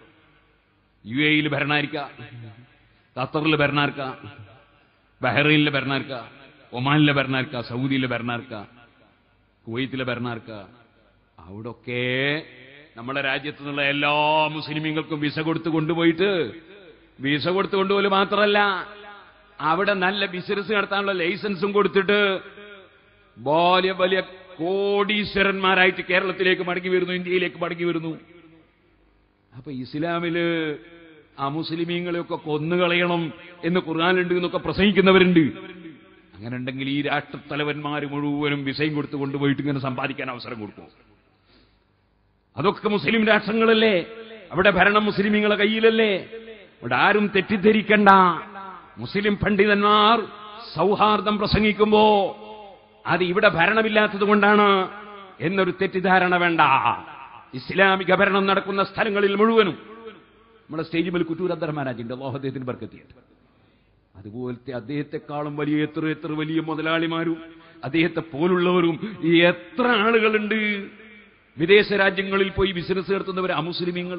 യു എയിൽ ഭരണായിരിക്ക, ഖത്തറിലെ ഭരണാർക്ക, ബഹ്റൈനിലെ ഭരണാർക്ക, ഒമാനിലെ ഭരണാർക്ക, സൗദിയിലെ ഭരണാർക്ക, കുവൈത്തിലെ ഭരണാർക്ക, അവിടൊക്കെ നമ്മുടെ രാജ്യത്തു നിന്നുള്ള എല്ലാ മുസ്ലിമീങ്ങൾക്കും വിസ കൊടുത്ത് കൊണ്ടുപോയിട്ട്, വിസ കൊടുത്ത് കൊണ്ടുപോലും മാത്രമല്ല അവിടെ നല്ല ബിസിനസ് നടത്താനുള്ള ലൈസൻസും കൊടുത്തിട്ട് വലിയ വലിയ കോടീശ്വരന്മാരായിട്ട് കേരളത്തിലേക്ക് മടങ്ങി വരുന്നു, ഇന്ത്യയിലേക്ക് മടങ്ങി വരുന്നു. അപ്പൊ ഇസ്ലാമില് ആ മുസ്ലിമീങ്ങളെയൊക്കെ കൊന്നുകളയണം എന്ന് ഖുർആനിലുണ്ട് എന്നൊക്കെ പ്രസംഗിക്കുന്നവരുണ്ട്. അങ്ങനെ ഉണ്ടെങ്കിൽ ഈ രാഷ്ട്രത്തലവന്മാർ മുഴുവനും വിസയും കൊടുത്ത് കൊണ്ടുപോയിട്ട് ഇങ്ങനെ സമ്പാദിക്കാൻ അവസരം കൊടുക്കും. അതൊക്കെ മുസ്ലിം രാഷ്ട്രങ്ങളല്ലേ, അവിടെ ഭരണം മുസ്ലിമീങ്ങളെ കയ്യിലല്ലേ. അവിടെ ആരും തെറ്റിദ്ധരിക്കണ്ട. മുസ്ലിം പണ്ഡിതന്മാർ സൗഹാർദ്ദം പ്രസംഗിക്കുമ്പോ അത് ഇവിടെ ഭരണമില്ലാത്തത് കൊണ്ടാണ് എന്നൊരു തെറ്റിദ്ധാരണ വേണ്ട. ഇസ്ലാമിക ഭരണം നടക്കുന്ന സ്ഥലങ്ങളിൽ മുഴുവനും നമ്മുടെ സ്റ്റേജ് മേൽ കുറ്റൂർ അബ്ദുറഹ്മാനാജിന്റെ അല്ലാഹു അദ്ദേഹത്തിന് ബർക്കത്ത് ചെയ്യട്ടെ. അതുപോലത്തെ അദ്ദേഹത്തെക്കാളും വലിയ എത്ര എത്ര വലിയ മുതലാളിമാരും അദ്ദേഹത്തെ പോലുള്ളവരും ഈ എത്ര ആളുകളുണ്ട് വിദേശ രാജ്യങ്ങളിൽ പോയി ബിസിനസ് നടത്തുന്നവർ അമുസ്ലിമീങ്ങൾ.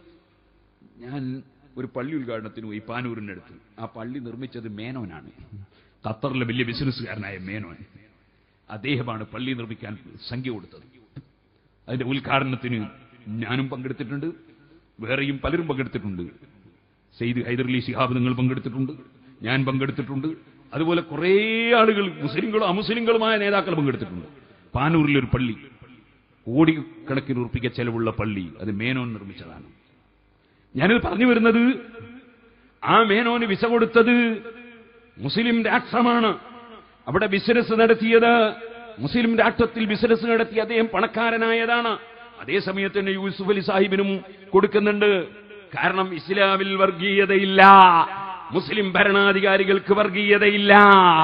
ഞാൻ ഒരു പള്ളി ഉദ്ഘാടനത്തിന് പോയി പാനൂരിന്റെ അടുത്ത്. ആ പള്ളി നിർമ്മിച്ചത് മേനോനാണ്, ഖത്തറിലെ വലിയ ബിസിനസ്സുകാരനായ മേനോൻ. അദ്ദേഹമാണ് പള്ളി നിർമ്മിക്കാൻ സംഖ്യ കൊടുത്തത്. അതിന്റെ ഉദ്ഘാടനത്തിന് ഞാനും പങ്കെടുത്തിട്ടുണ്ട്, വേറെയും പലരും പങ്കെടുത്തിട്ടുണ്ട്. സെയ്ദ് ഹൈദരലി ശിഹാബ് നിങ്ങൾ പങ്കെടുത്തിട്ടുണ്ട്, ഞാൻ പങ്കെടുത്തിട്ടുണ്ട്. അതുപോലെ കുറേ ആളുകൾ മുസ്ലിങ്ങളും അമുസ്ലിങ്ങളുമായ നേതാക്കൾ പങ്കെടുത്തിട്ടുണ്ട്. പാനൂരിലൊരു പള്ളി, കോടിക്കണക്കിന് ഉറുപ്പിക ചെലവുള്ള പള്ളി, അത് മേനോൻ നിർമ്മിച്ചതാണ്. ഞാനിത് പറഞ്ഞു വരുന്നത്, ആ മേനോന് വിസ കൊടുത്തത് മുസ്ലിം രാഷ്ട്രമാണ്. അവിടെ ബിസിനസ് നടത്തിയത് മുസ്ലിം രാഷ്ട്രത്തിൽ ബിസിനസ് നടത്തി അദ്ദേഹം പണക്കാരനായതാണ്. അതേ സമയത്ത് തന്നെ യൂസുഫ് അലി സാഹിബിനും കൊടുക്കുന്നുണ്ട്. കാരണം ഇസ്ലാമിൽ വർഗീയതയില്ല, മുസ്ലിം ഭരണാധികാരികൾക്ക് വർഗീയതയില്ല.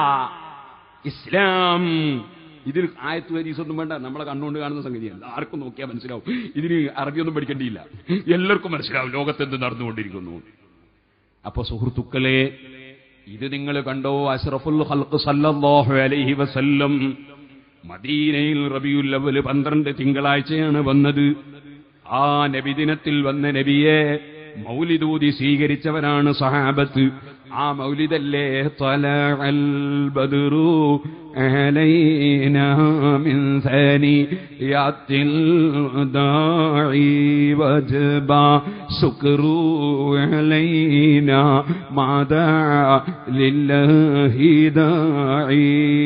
ഇസ്ലാം ഇതിൽ ആയത്ത് ഹദീസൊന്നും വേണ്ട, നമ്മളെ കണ്ണുകൊണ്ട് കാണുന്ന സംഗതിയല്ല. ആർക്കും നോക്കിയാൽ മനസ്സിലാവും. ഇതിന് അറബിയൊന്നും പഠിക്കേണ്ടിയില്ല, എല്ലാവർക്കും മനസ്സിലാവും ലോകത്തെന്ത് നടന്നുകൊണ്ടിരിക്കുന്നു. അപ്പൊ സുഹൃത്തുക്കളെ, ഇത് നിങ്ങൾ കണ്ടോ, അഷ്റഫുൽ ഖൽഖ് സല്ലല്ലാഹു അലൈഹി വസല്ലം മദീനയിൽ റബീഉൽ അവ്വൽ പന്ത്രണ്ട് തിങ്കളാഴ്ചയാണ് വന്നത്. ആ നബിദിനത്തിൽ വന്ന നബിയെ മൗലിദൂതി സ്വീകരിച്ചവരാണ് സഹാബത്ത്. ആ മൗലിദല്ലേ തലഅൽ ബദ്റു അലൈനാ മിൻ സനിയാത്തിൽ ദാഇ വജ്ബാ ശുക്രു അലൈനാ മാദാ ലില്ലാഹി ദാഇ.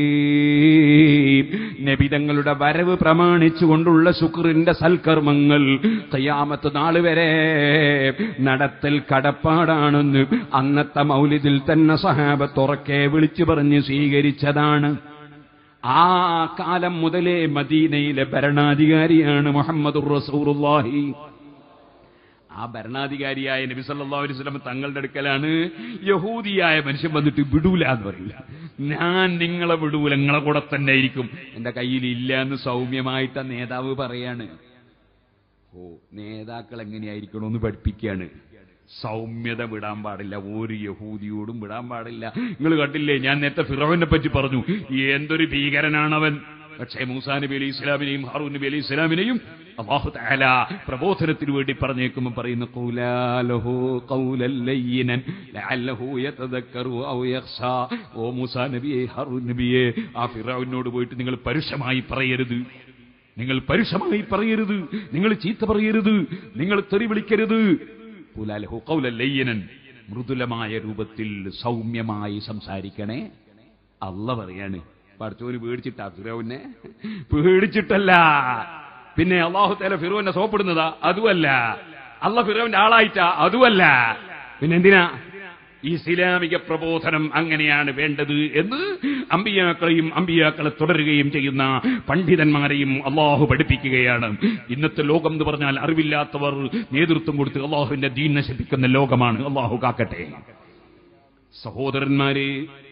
നബി തങ്ങളുടെ വരവ് പ്രമാണിച്ചുകൊണ്ടുള്ള ശുക്റിന്റെ സൽക്കർമ്മങ്ങൾ ഖിയാമത്ത് നാൾ വരെ നടത്തൽ കടപ്പാടാണെന്ന് അന്നത്തെ മൗലിദിൽ തന്നെ സഹാബത്ത് ഉറക്കെ വിളിച്ചു പറഞ്ഞ് സ്വീകരിച്ചതാണ്. ആ കാലം മുതലേ മദീനയിലെ ഭരണാധികാരിയാണ് മുഹമ്മദുർ റസൂലുള്ളാഹി. ആ ഭരണാധികാരിയായ നബി സല്ലല്ലാഹു അലൈഹി വസല്ലം തങ്ങളുടെ അടുക്കലാണ് യഹൂദിയായ മനുഷ്യൻ വന്നിട്ട് വിടൂല എന്ന് പറയില്ല. ഞാൻ നിങ്ങളെ വിടൂല, നിങ്ങളെ കൂടെ തന്നെ ഇരിക്കും, എന്റെ കയ്യിൽ ഇല്ല എന്ന് സൗമ്യമായിട്ട് ആ നേതാവ് പറയാണ്. ഓ, നേതാക്കൾ എങ്ങനെയായിരിക്കണമെന്ന് പഠിപ്പിക്കുകയാണ്. സൗമ്യത വിടാൻ പാടില്ല, ഒരു യഹൂദിയോടും വിടാൻ പാടില്ല. നിങ്ങൾ കണ്ടില്ലേ, ഞാൻ നേരത്തെ ഫിറോവിനെ പറ്റി പറഞ്ഞു, എന്തൊരു ഭീകരനാണവൻ. പക്ഷേ മൂസാ നബി അലൈഹി ഇസ്ലാമിനെയും ഹാറൂൻ നബി അലൈഹി ഇസ്ലാമിനെയും അല്ലാഹു തആല പ്രബോധനത്തിന് വേണ്ടി പറഞ്ഞേക്കുമ്പോൾ പറയുന്നു ഖൂലാ ലഹു ഖൗലൻ ലയ്യിനൻ ലഅല്ലഹു യതദക്കറു ഔ യഖ്ശാ. ഓ മൂസാ നബിയെ, ഹാറൂൻ നബിയെ, ആ ഫിർഔനോട് പോയിട്ട് നിങ്ങൾ പരുഷമായി പറയരുത്, നിങ്ങൾ പരുഷമായി പറയരുത്, നിങ്ങൾ ചീത്ത പറയരുത്, നിങ്ങൾ തെറി വിളിക്കരുത്. ഖൂലാ ലഹു ഖൗലൻ ലയ്യിനൻ, മൃദുലമായ രൂപത്തിൽ സൗമ്യമായി സംസാരിക്കണേ. അല്ലാഹു പറയാണ്. പടച്ചോന് പേടിച്ചിട്ടാ ഫിർഔനെ? പേടിച്ചിട്ടല്ല. പിന്നെ അല്ലാഹു തആല ഫിർഔനെ സോപ്പിടുന്നതാ? അതുമല്ല. അല്ലാഹു ഫിർഔന്റെ ആളായിട്ടാ? അതുമല്ല. പിന്നെ എന്തിനാ? ഇസ്ലാമിക പ്രബോധനം അങ്ങനെയാണ് വേണ്ടത് എന്ന് അമ്പിയാക്കളെയും അമ്പിയാക്കളെ തുടരുകയും ചെയ്യുന്ന പണ്ഡിതന്മാരെയും അള്ളാഹു പഠിപ്പിക്കുകയാണ്. ഇന്നത്തെ ലോകം എന്ന് പറഞ്ഞാൽ അറിവില്ലാത്തവർ നേതൃത്വം കൊടുത്ത് അള്ളാഹുവിന്റെ ദീൻ നശിപ്പിക്കുന്ന ലോകമാണ്. അള്ളാഹു കാക്കട്ടെ. സഹോദരന്മാരെ,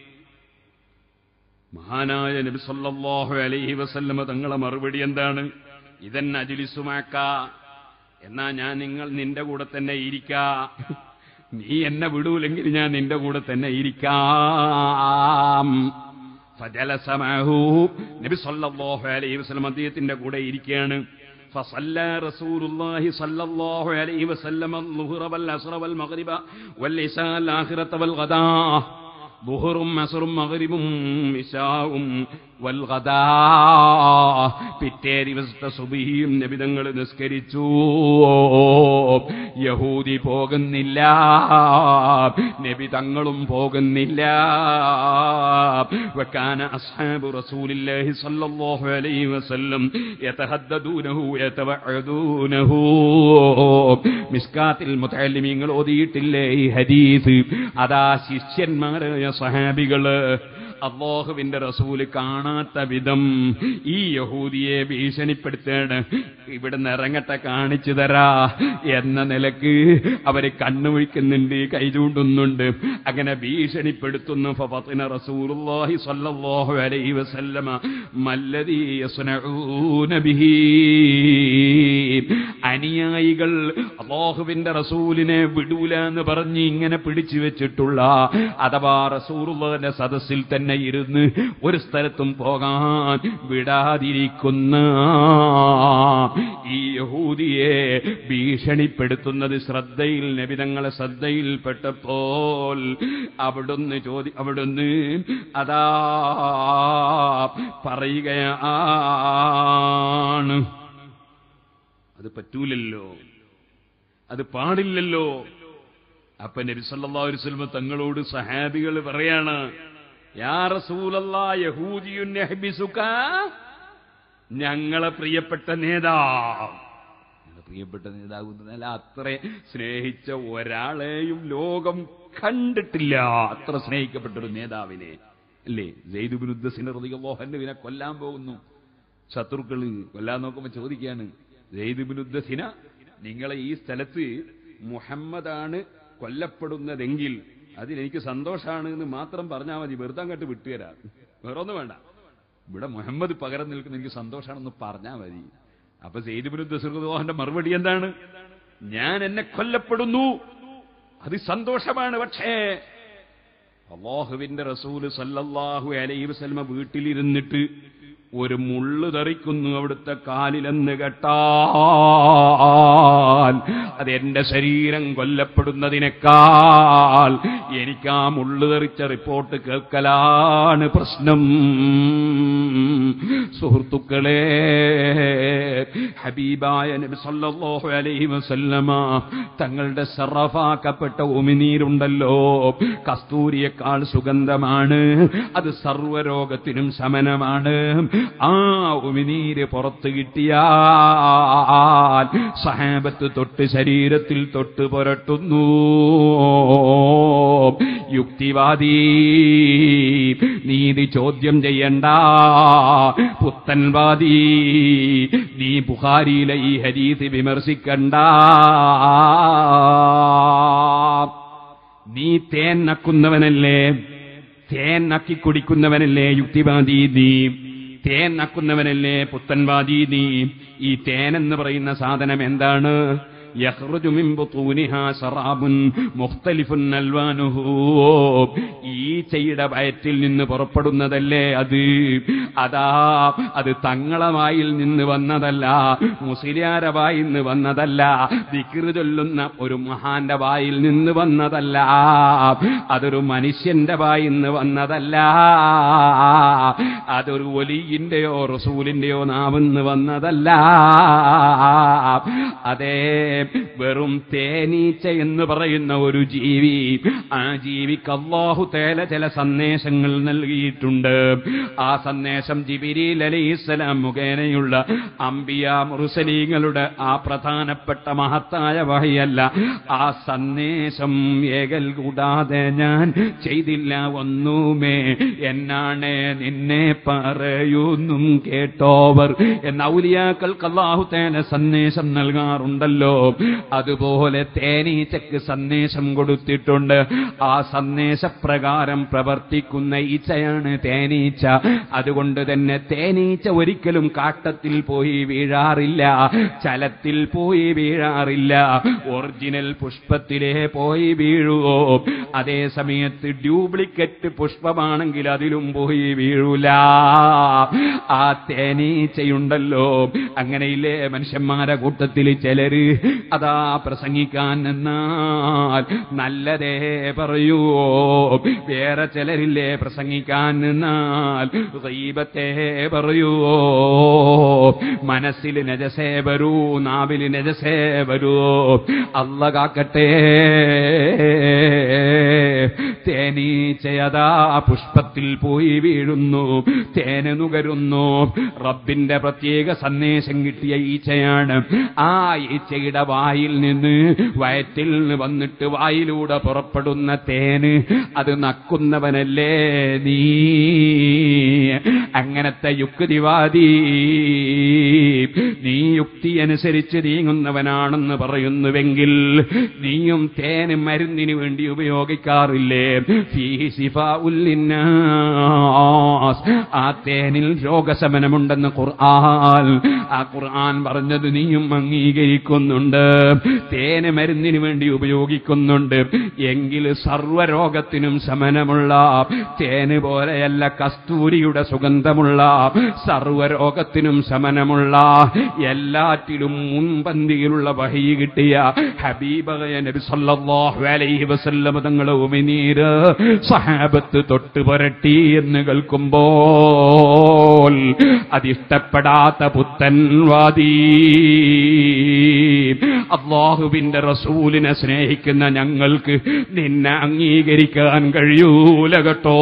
മഹാനായ നബി സല്ലല്ലാഹു അലൈഹി വസല്ലമ തങ്ങളെ മറുപടി എന്താണ്? ഇദൻ അജ്ലിസു മഅക, എന്നാ ഞാൻ നിങ്ങൾ നിന്റെ കൂടെ തന്നെ ഇരിക്കാ. നീ എന്നെ വിടൂലെങ്കിൽ ഞാൻ നിന്റെ കൂടെ തന്നെ ഇരിക്കാം. ഫജലസ മഅഹു, നബി സല്ലല്ലാഹു അലൈഹി വസല്ലം അദ്ദേഹത്തിന്റെ കൂടെ ഇരിക്കുകയാണ്. ഫസല്ല റസൂലുള്ളാഹി സല്ലല്ലാഹു അലൈഹി വസല്ലം അൽ-ളുഹ്റ വൽ അസ്റ വൽ മഗ്രിബ വൽ ഇശാ വൽ ആഖിറത വൽ ഗദാ. ളുഹ്റും അസ്റും മഗ്രിബും ഇശാഉം വൽ ഗദാ. പിറ്റേ ദിവസത്തെ സുബ്ഹിയും നബി തങ്ങൾ നിസ്കരിച്ചു. യഹൂദി പോകുന്നില്ല, നബി തങ്ങളും പോകുന്നില്ല. വകാന അസ്ഹാബു റസൂലില്ലാഹി സ്വല്ലല്ലാഹു അലൈഹി വസല്ലം യതഹദ്ദദൂനഹു യതവഅദൂനഹു. മിസ്കാത്തിൽ മുതഅല്ലിമീങ്ങൾ ഓതിയിട്ടില്ലേ ഈ ഹദീസ്? അതാ ശിഷ്യന്മാരായ സഹാബികള് അല്ലാഹുവിന്റെ റസൂല് കാണാത്ത വിധം ഈ യഹൂദിയെ ഭീഷണിപ്പെടുത്തേണ്. ഇവിടുന്ന് ഇറങ്ങട്ടെ, കാണിച്ചു തരാ എന്ന നിലക്ക് അവര് കണ്ണുവയ്ക്കുന്നുണ്ട്, കൈ ചൂണ്ടുന്നുണ്ട്, അങ്ങനെ ഭീഷണിപ്പെടുത്തുന്നു. ഫഫതിന റസൂലുള്ളാഹി സ്വല്ലല്ലാഹു അലൈഹി വസല്ലമ മല്ലദീ യസ്നഊന ബിഹി. അനുയായികൾ അല്ലാഹുവിന്റെ റസൂലിനെ വിടൂല എന്ന് പറഞ്ഞ് ഇങ്ങനെ പിടിച്ചു വെച്ചിട്ടുള്ള, അഥവാ റസൂലുള്ളാഹിന്റെ സദസ്സിൽ തന്നെ ഇരുന്ന് ഒരു സ്ഥലത്തും പോകാൻ വിടാതിരിക്കുന്ന ഈ യഹൂദിയെ ഭീഷണിപ്പെടുത്തുന്നത് ശ്രദ്ധയിൽ, നബി തങ്ങളെ ശ്രദ്ധയിൽപ്പെട്ടപ്പോൾ അവിടുന്ന് ചോദി അവിടുന്ന് അതാ പറയുകയാണ്, അത് പറ്റൂലല്ലോ, അത് പാടില്ലല്ലോ. അപ്പൊ നബി സല്ലല്ലാഹു അലൈഹി വസല്ലം തങ്ങളോട് സഹാബികൾ പറയാണ്, യാ റസൂലല്ലാഹ് യഹൂദിയുൻ യഹ്ബിസുക, ഞങ്ങളെ പ്രിയപ്പെട്ട നേതാവ്, ഞങ്ങളെ പ്രിയപ്പെട്ട നേതാവ് എന്നല്ല, അത്ര സ്നേഹിച്ച ഒരാളെയും ലോകം കണ്ടിട്ടില്ല, അത്ര സ്നേഹിക്കപ്പെട്ടൊരു നേതാവിനെ അല്ലേ. സെയ്ദ് ഇബ്നു ദസ്ന റളിയല്ലാഹു അൻഹുവിനെ കൊല്ലാൻ പോകുന്നു ശത്രുക്കള്. കൊല്ലാൻ നോക്കുമ്പോൾ ചോദിക്കാണ്, സെയ്ദ് ഇബ്നു ദസ്ന, നിങ്ങളെ ഈ സ്ഥലത്ത് മുഹമ്മദാണ് കൊല്ലപ്പെടുന്നതെങ്കിൽ അതിലെനിക്ക് സന്തോഷമാണ് എന്ന് മാത്രം പറഞ്ഞാൽ മതി, വെറുതെ അങ്ങോട്ട് വിട്ടുതരാം, വേറെ ഒന്നും വേണ്ട, ഇവിടെ മുഹമ്മദ് പകരം നിൽക്കുന്ന എനിക്ക് സന്തോഷമാണെന്ന് പറഞ്ഞാൽ മതി. അപ്പൊ സെയ്ദ് ഇബ്നു ദസ്റുന്റെ മറുപടി എന്താണ്? ഞാൻ എന്നെ കൊല്ലപ്പെടുന്നു, അത് സന്തോഷമാണ്, പക്ഷേ അല്ലാഹുവിന്റെ റസൂല് സല്ലല്ലാഹു അലൈഹി വസല്ലം വീട്ടിലിരുന്നിട്ട് ഒരു മുള്ളു തെറിക്കുന്നു അവിടുത്തെ കാലിലെന്ന് കേട്ടാൽ അതെന്റെ ശരീരം കൊല്ലപ്പെടുന്നതിനേക്കാൾ എനിക്ക് ആ മുള്ളു തെറിച്ച റിപ്പോർട്ട് കേൾക്കലാണ് പ്രശ്നം. സുഹൃത്തുക്കളെ, ഹബീബായ നബി സല്ലല്ലാഹു അലൈഹി വസല്ലമ തങ്ങളുടെ ശറഫാക്കപ്പെട്ട ഉമിനീരുണ്ടല്ലോ, കസ്തൂരിയേക്കാൾ സുഗന്ധമാണ്, അത് സർവ്വരോഗത്തിനും ശമനമാണ്. ആ ഉമിനീര് പുറത്തു കിട്ടിയാൽ സഹാബത്ത് തൊട്ട് ശരീരത്തിൽ തൊട്ട് പുരട്ടുന്നു. യുക്തിവാദി, നീതി ചോദ്യം ചെയ്യണ്ട. പുത്തൻവാദി, നീ ബുഖാരിയിലെ ഈ ഹദീസ് വിമർശിക്കണ്ട. നീ തേൻ നക്കുന്നവനല്ലേ, തേൻ നക്കി കുടിക്കുന്നവനല്ലേ യുക്തിവാദി, നീ തേൻ നക്കുന്നവനല്ലേ പുത്തൻവാദി, നീ. ഈ തേൻ എന്ന് പറയുന്ന സാധനം എന്താണ്? യഖ്റുജു മിൻ ബുതൂനിഹാ ശറാബുൻ മുഖ്തലിഫുൻ അൽവാനുഹു. ഈച്ചയുടെ വയറ്റിൽ നിന്ന് പുറപ്പെടുന്നതല്ലേ അത്? അതാ അത് തങ്ങളെ വായിൽ നിന്ന് വന്നതല്ല, മുസ്ലിയാരെ വായിൽ നിന്ന് വന്നതല്ല, ദിക്ർ ചൊല്ലുന്ന ഒരു മഹാന്റെ വായിൽ നിന്ന് വന്നതല്ല, അതൊരു മനുഷ്യന്റെ വായിൽ നിന്ന് വന്നതല്ല, അതൊരു വലിയിന്റെയോ റസൂലിന്റെയോ നാവിന്ന് വന്നതല്ല. അതേ, വെറും തേനീച്ച എന്ന് പറയുന്ന ഒരു ജീവി, ആ ജീവിക്ക് അല്ലാഹു തആല ചില സന്ദേശങ്ങൾ നൽകിയിട്ടുണ്ട്. ആ സന്ദേശം ജിബ്രീൽ അലൈഹിസ്സലാം മുഖേനയുള്ള അംബിയാ മുർസലീങ്ങളുടെ ആ പ്രധാനപ്പെട്ട മഹത്തായ വഹയല്ല. ആ സന്ദേശം ഏകൽ കൂടാതെ ഞാൻ ചെയ്തില്ല ഒന്നുമേ, എന്നാണ് നിന്നെ പറയുന്നും കേട്ടോവർ എന്ന ഔലിയാക്കൾക്ക് അല്ലാഹു തആല സന്ദേശം നൽകാറുണ്ടല്ലോ. അതുപോലെ തേനീച്ചക്ക് സന്ദേശം കൊടുത്തിട്ടുണ്ട്. ആ സന്ദേശപ്രകാരം പ്രവർത്തിക്കുന്ന ഈച്ചയാണ് തേനീച്ച. അതുകൊണ്ട് തന്നെ തേനീച്ച ഒരിക്കലും കാട്ടത്തിൽ പോയി വീഴാറില്ല, ചലത്തിൽ പോയി വീഴാറില്ല, ഒറിജിനൽ പുഷ്പത്തിലേ പോയി വീഴുവോ. അതേ സമയത്ത് ഡ്യൂപ്ലിക്കേറ്റ് പുഷ്പമാണെങ്കിൽ അതിലും പോയി വീഴൂല. ആ തേനീച്ചയുണ്ടല്ലോ, അങ്ങനെയില്ലേ മനുഷ്യന്മാരെ കൂട്ടത്തിൽ ചിലര് അതാ പ്രസംഗിക്കാൻ എന്നാൽ നല്ലതേ പറയൂ, വേറെ ചിലരില്ലേ പ്രസംഗിക്കാൻ എന്നാൽ ഗീബത്തേ പറയൂ. മനസ്സിൽ നജസേ വരൂ, നാവിൽ നജസേ വരൂ. അല്ലാഹ് കാക്കട്ടെ. തേനീച്ചയതാ പുഷ്പത്തിൽ പോയി വീഴുന്നു, തേന് നുകരുന്നു. റബ്ബിന്റെ പ്രത്യേക സന്ദേശം കിട്ടിയ ഈച്ചയാണ്. ആ ഈച്ചയുടെ വായിൽ നിന്ന്, വയറ്റിൽ നിന്ന് വന്നിട്ട് വായിലൂടെ പുറപ്പെടുന്ന തേന് അത് നക്കുന്നവനല്ലേ നീ? അങ്ങനത്തെ യുക്തിവാദി, നീ യുക്തി അനുസരിച്ച് നീങ്ങുന്നവനാണെന്ന് പറയുന്നുവെങ്കിൽ നീയും തേന് മരുന്നിന് വേണ്ടി ഉപയോഗിക്കാറില്ലേ? ഫീഹി ശിഫാഉൽ ലിന്നാസ്. ആ തേനിൽ രോഗശമനമുണ്ടെന്ന് ഖുർആൻ. ആ ഖുർആൻ പറഞ്ഞത് നീയും അംഗീകരിക്കുന്നുണ്ട്. തേന് മരുന്നിന് വേണ്ടി ഉപയോഗിക്കുന്നുണ്ട് എങ്കിൽ സർവ്വരോഗത്തിനും ശമനമുള്ള തേന് പോലെയല്ല, കസ്തൂരിയുടെ സുഗന്ധമുള്ള, സർവ്വരോഗത്തിനും ശമനമുള്ള, എല്ലാറ്റിലും മുൻപന്തിയിലുള്ള വഹി കിട്ടിയ ഹബീബായ നബി സല്ലല്ലാഹു അലൈഹി വസല്ലം തങ്ങളെ ഉമിനീര് സഹാബത്ത് തൊട്ട് പുരട്ടി എന്ന് കേൾക്കുമ്പോൾ അതിഷ്ടപ്പെടാത്ത പുത്തൻവാദി, അല്ലാഹുവിന്റെ റസൂലിനെ സ്നേഹിക്കുന്ന ഞങ്ങൾക്ക് നിന്നെ അംഗീകരിക്കാൻ കഴിയൂല കേട്ടോ.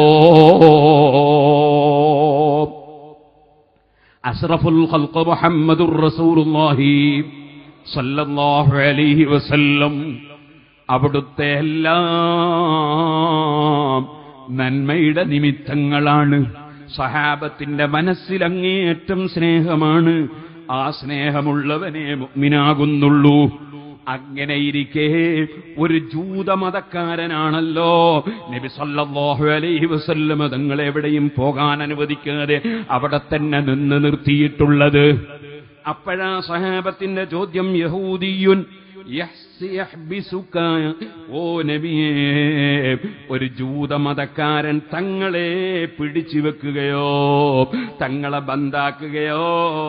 അഷ്റഫുൽ ഖൽഖ് മുഹമ്മദുർ റസൂലുള്ളാഹി സല്ലല്ലാഹു അലൈഹി വസല്ലം അവിടുത്തെ എല്ലാം നന്മയുടെ നിമിത്തങ്ങളാണ്. സഹാബത്തിന്റെ മനസ്സിൽ അങ്ങേയറ്റം സ്നേഹമാണ്. ആ സ്നേഹമുള്ളവനെ മുഅ്മിനാകുന്നുള്ളൂ. അങ്ങനെയിരിക്കെ ഒരു ജൂതമതക്കാരനാണല്ലോ നബി സല്ലല്ലാഹു അലൈഹി വസല്ലം തങ്ങളെ എവിടെയും പോകാൻ അനുവദിക്കാതെ അവിടെ തന്നെ നിന്ന് നിർത്തിയിട്ടുള്ളത്. അപ്പോഴാ സഹാബത്തിന്റെ ചോദ്യം, യഹൂദിയുൻ യഹ്ബിസുക, ഓ നബിയേ, ഒരു ജൂതമതക്കാരൻ തങ്ങളെ പിടിച്ചു വെക്കുകയോ തങ്ങളെ ബന്ധാക്കുകയോ?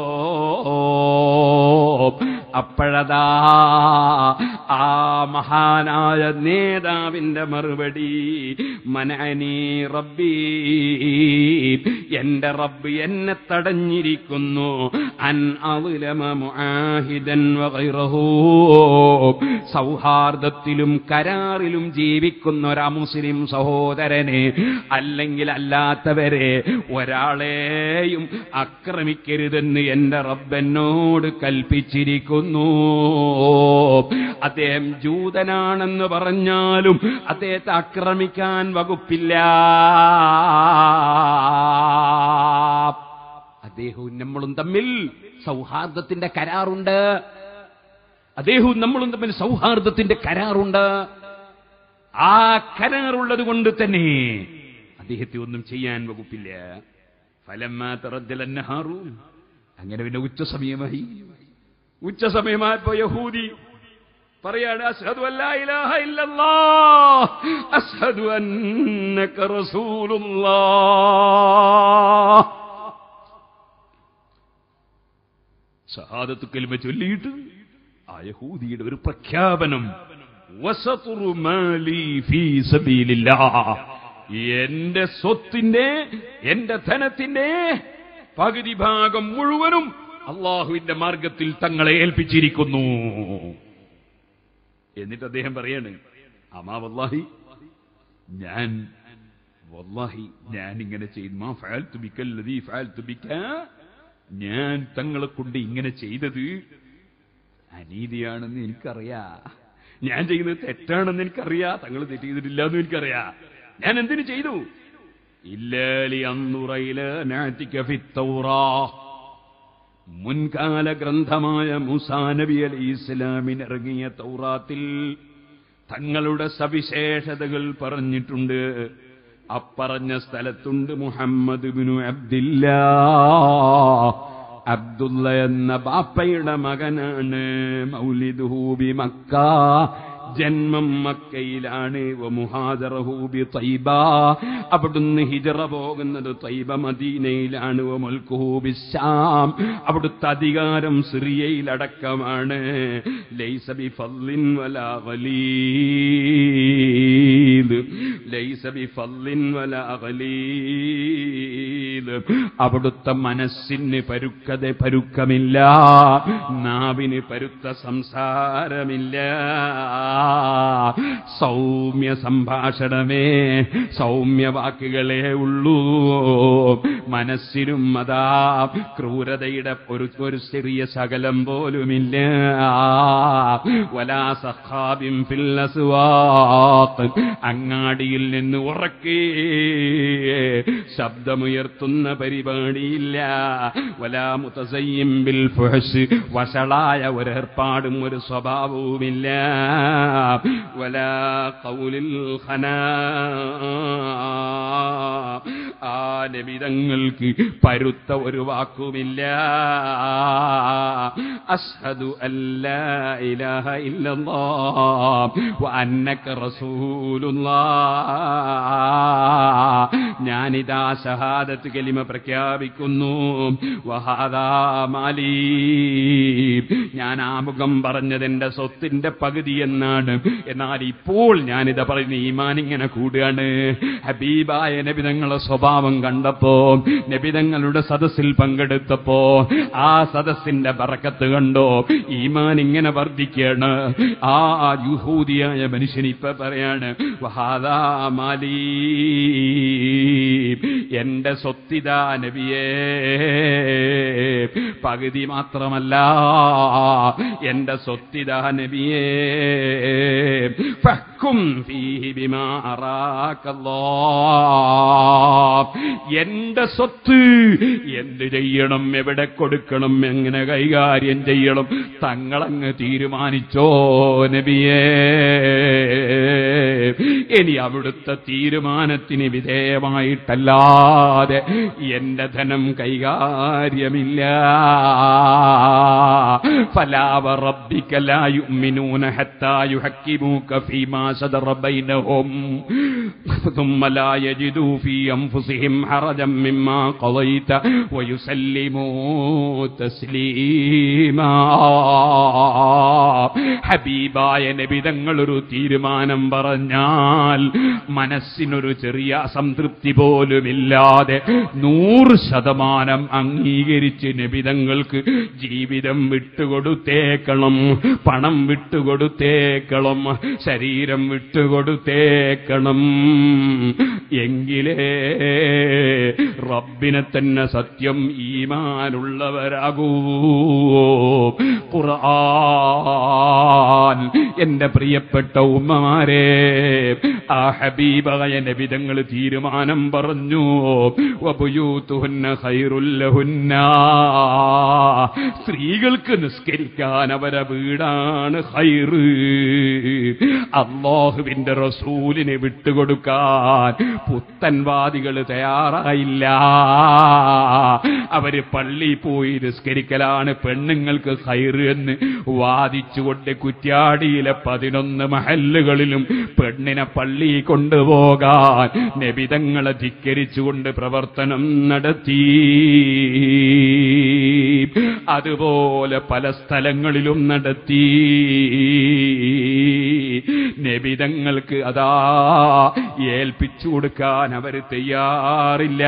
അപ്പോഴതാ ആ മഹാനായ നേതാവിന്റെ മറുപടി, മനഅനി റബ്ബി, എന്റെ റബ്ബ് എന്നെ തടഞ്ഞിരിക്കുന്നു, അൻ അദ്ലമ മുആഹിദൻ വഗൈറഹു, സൗഹാർദ്ദത്തിലും കരാറിലും ജീവിക്കുന്ന ഒരു മുസ്ലിം സഹോദരനെ അല്ലെങ്കിൽ അല്ലാത്തവരെ ഒരാളെയും ആക്രമിക്കരുതെന്ന് എന്റെ റബ്ബെന്നോട് കൽപ്പിച്ചിരിക്കുന്നു. അദ്ദേഹം ജൂതനാണെന്ന് പറഞ്ഞാലും അദ്ദേഹത്തെ ആക്രമിക്കാൻ വകുപ്പില്ല. അദ്ദേഹവും നമ്മളും തമ്മിൽ സൗഹാർദ്ദത്തിന്റെ കരാറുണ്ട്. അദ്ദേഹവും നമ്മളും തമ്മിൽ സൗഹാർദ്ദത്തിന്റെ കരാറുണ്ട്. ആ കരാറുള്ളത് കൊണ്ട് തന്നെ അദ്ദേഹത്തെ ഒന്നും ചെയ്യാൻ വകുപ്പില്ല. ഫലമ്മാ തറദ്ദല നഹാറു, അങ്ങനെ പിന്നെ ഉച്ച സമയമായി. ഉച്ച സമയമായപ്പോ യഹൂദി പറയാണ് അശ്ഹദു അല്ലാ ഇലാഹ ഇല്ലല്ലാഹ് അശ്ഹദു അന്നക റസൂലുള്ളാഹ്. ഷഹാദത്ത് കലിമ ചൊല്ലിയിട്ട് ആ യഹൂദിയുടെ ഒരു പ്രഖ്യാപനം, വസതുറു മാലി ഫീ സബീലില്ലാഹ്, എന്റെ സ്വത്തിന്റെ എന്റെ ധനത്തിന്റെ പകുതി ഭാഗം മുഴുവനും അള്ളാഹുവിന്റെ മാർഗത്തിൽ തങ്ങളെ ഏൽപ്പിച്ചിരിക്കുന്നു. എന്നിട്ട് അദ്ദേഹം പറയാണ്, അമാ വല്ലാഹി, ഞാൻ വല്ലാഹി ഞാൻ ഇങ്ങനെ ചെയ്തു, മാ ഫഅൽതു ബികല്ലദീ ഫഅൽതു ബിക, ഞാൻ തങ്ങളെ കൊണ്ട് ഇങ്ങനെ ചെയ്തത് അനീതിയാണെന്ന് എനിക്കറിയാം, ഞാൻ ചെയ്യുന്നത് തെറ്റാണെന്ന് എനിക്കറിയാം, തങ്ങൾ തെറ്റ് ചെയ്തിട്ടില്ല എന്ന് എനിക്കറിയാം. ഞാൻ എന്തിനു ചെയ്തു? ഇല്ലാലി അന്നുറയില നാറ്റിക ഫിത്തൗറാ, മുൻകാല ഗ്രന്ഥമായ മൂസാ നബി അലൈഹി ഇസ്ലാമിന് ഇറങ്ങിയ തൗറാത്തിൽ തങ്ങളുടെ സവിശേഷതകൾ പറഞ്ഞിട്ടുണ്ട്. അപ്പറഞ്ഞ സ്ഥലത്തുണ്ട് മുഹമ്മദ് ഇബ്നു അബ്ദില്ലാഹ്, അബ്ദുള്ള എന്ന ബാപ്പയുടെ മകനാണ്. മൗലിദുഹു ബി മക്ക, ജന്മം മക്കയിലാണ്. വമുഹാജറഹു ബി തൈബ, അവിടുന്ന് ഹിജറ പോകുന്നത് തൈബ മദീനയിലാണ്. വമുൽകുഹു ബിശ്ശാം, അവിടുത്തെ അധികാരം സിറിയയിലടക്കമാണ്. ലൈസ ബിഫദ്ലിൻ വലാ ഗലീദ്, ലൈസ ബിഫദ്ലിൻ വലാ ഗലീദ്, അവിടുത്തെ മനസ്സിന് പരുക്കത പരുക്കമില്ല, നാവിന് പരുത്ത സംസാരമില്ല. സൗമ്യ സംഭാഷണമേ, സൗമ്യ വാക്കുകളേ ഉള്ളൂ. മനസ്സിനും അതാ ക്രൂരതയുടെ ഒരു ഒരു ചെറിയ ശകലം പോലുമില്ല. വലാ സഖാബിൻ ഫിൽ അസ്വാഖ്, അങ്ങാടിയിൽ നിന്ന് ഉറക്കെ ശബ്ദമുയർത്തുന്ന പരിപാടിയില്ല. വലാ മുതസയ്യിം ബിൽ ഫുഹ്ശ്, വഷളായ ഒരേർപ്പാടും ഒരു സ്വഭാവവുമില്ല. വലാ ഖൗലിൽ ഖനാ, ആ നബിതങ്ങൾക്ക് പരുത്ത ഒരു വാക്കുമില്ല. അശ്ഹദു അല്ലാ ഇലാഹ ഇല്ലല്ലാഹ് വ അന്നക റസൂലുള്ളാഹ്, ഞാനിതാ ഷഹാദത്ത് കലിമ പ്രഖ്യാപിക്കുന്നു. വഹാദാ മാലി, ഞാൻ ആമുഖം പറഞ്ഞത് എന്റെ സ്വത്തിന്റെ പകുതി എന്നാണ്. എന്നാൽ ഇപ്പോൾ ഞാനിതാ പറയുന്ന ഈമാൻ ഇങ്ങനെ കൂടുകയാണ്. ഹബീബായ നബിതങ്ങളുടെ സ്വഭാവം കണ്ടപ്പോ, നബിതങ്ങളുടെ സദസ്സിൽ പങ്കെടുത്തപ്പോ ആ സദസ്സിന്റെ ബറക്കത്ത് കണ്ടോ, ഈമാൻ ഇങ്ങനെ വർദ്ധിക്കുകയാണ്. ആ യഹൂദിയായ മനുഷ്യൻ ഇപ്പൊ പറയാണ്, വഹാദാ മാലി, എന്റെ സ്വത്തിതാ നബിയേ, പകുതി മാത്രമല്ല എന്റെ സ്വത്തിതാ നബിയേ. ഫഹ്കും ഫീഹി ബിമാ അറാകല്ലാഹ്, എന്റെ സ്വത്ത് എന്ത് ചെയ്യണം, എവിടെ കൊടുക്കണം, എങ്ങനെ കൈകാര്യം ചെയ്യണം, തങ്ങളങ്ങ് തീരുമാനിച്ചോ നബിയേ. ഇനി അവിടുത്തെ തീരുമാനത്തിന് വിധേയമായിട്ടല്ലാതെ എന്റെ ധനം കൈകാര്യമില്ല. ഫലാ വറബ്ബിക ലാ യുഅ്മിനൂന ഹത്താ യുഹക്കിമൂക ഫീമാ ശദറ ബൈനഹും ثم لا يجدوا في أنفسهم حرجا مما قضيت ويسلموا تسليما. ഹബീബായ നബി തങ്ങളൊരു തീരുമാനം പറഞ്ഞാൽ മനസ്സിനൊരു ചെറിയ അസംതൃപ്തി പോലുമില്ലാതെ നൂറ് ശതമാനം അംഗീകരിച്ച് നബി തങ്ങൾക്ക് ജീവിതം വിട്ടുകൊടുത്തേക്കണം, പണം വിട്ടുകൊടുത്തേക്കണം, ശരീരം വിട്ടുകൊടുത്തേക്കണം. എങ്കിലേ റബ്ബിനെ തന്നെ സത്യം ഈമാനുള്ളവരാകൂ. ഖുർആൻ, എന്റെ പ്രിയപ്പെട്ട ഉമ്മമാരെ, ആ ഹബീബായ നബി തങ്ങൾ തീരുമാനം പറഞ്ഞു, വബുയൂതുഹുന്ന ഖൈറുൽ ലഹുന്ന, സ്ത്രീകൾക്ക് നിസ്കരിക്കാൻ അവരെ വീടാണ് ഖൈറ്. അല്ലാഹുവിന്റെ റസൂലിനെ വിട്ടുകൊടുക്കാൻ പുത്തൻവാദികൾ തയ്യാറായില്ല. അവര് പള്ളി പോയി നിസ്കരിക്കലാണ് പെണ്ണുങ്ങൾക്ക് ഖൈറ് എന്ന് വാദിച്ചുകൊണ്ട് കുറ്റ്യാടിയിലെ പതിനൊന്ന് മഹല്ലുകളിലും പെണ്ണിനെ പള്ളി കൊണ്ടുപോകാൻ നബിതങ്ങളെ ധിക്കരിച്ചുകൊണ്ട് പ്രവർത്തനം നടത്തി. അതുപോലെ പല സ്ഥലങ്ങളിലും നടത്തി. നബിതങ്ങൾക്ക് അതാ ഏൽപ്പിച്ചു കൊടുക്കാൻ അവർ തയ്യാറില്ല.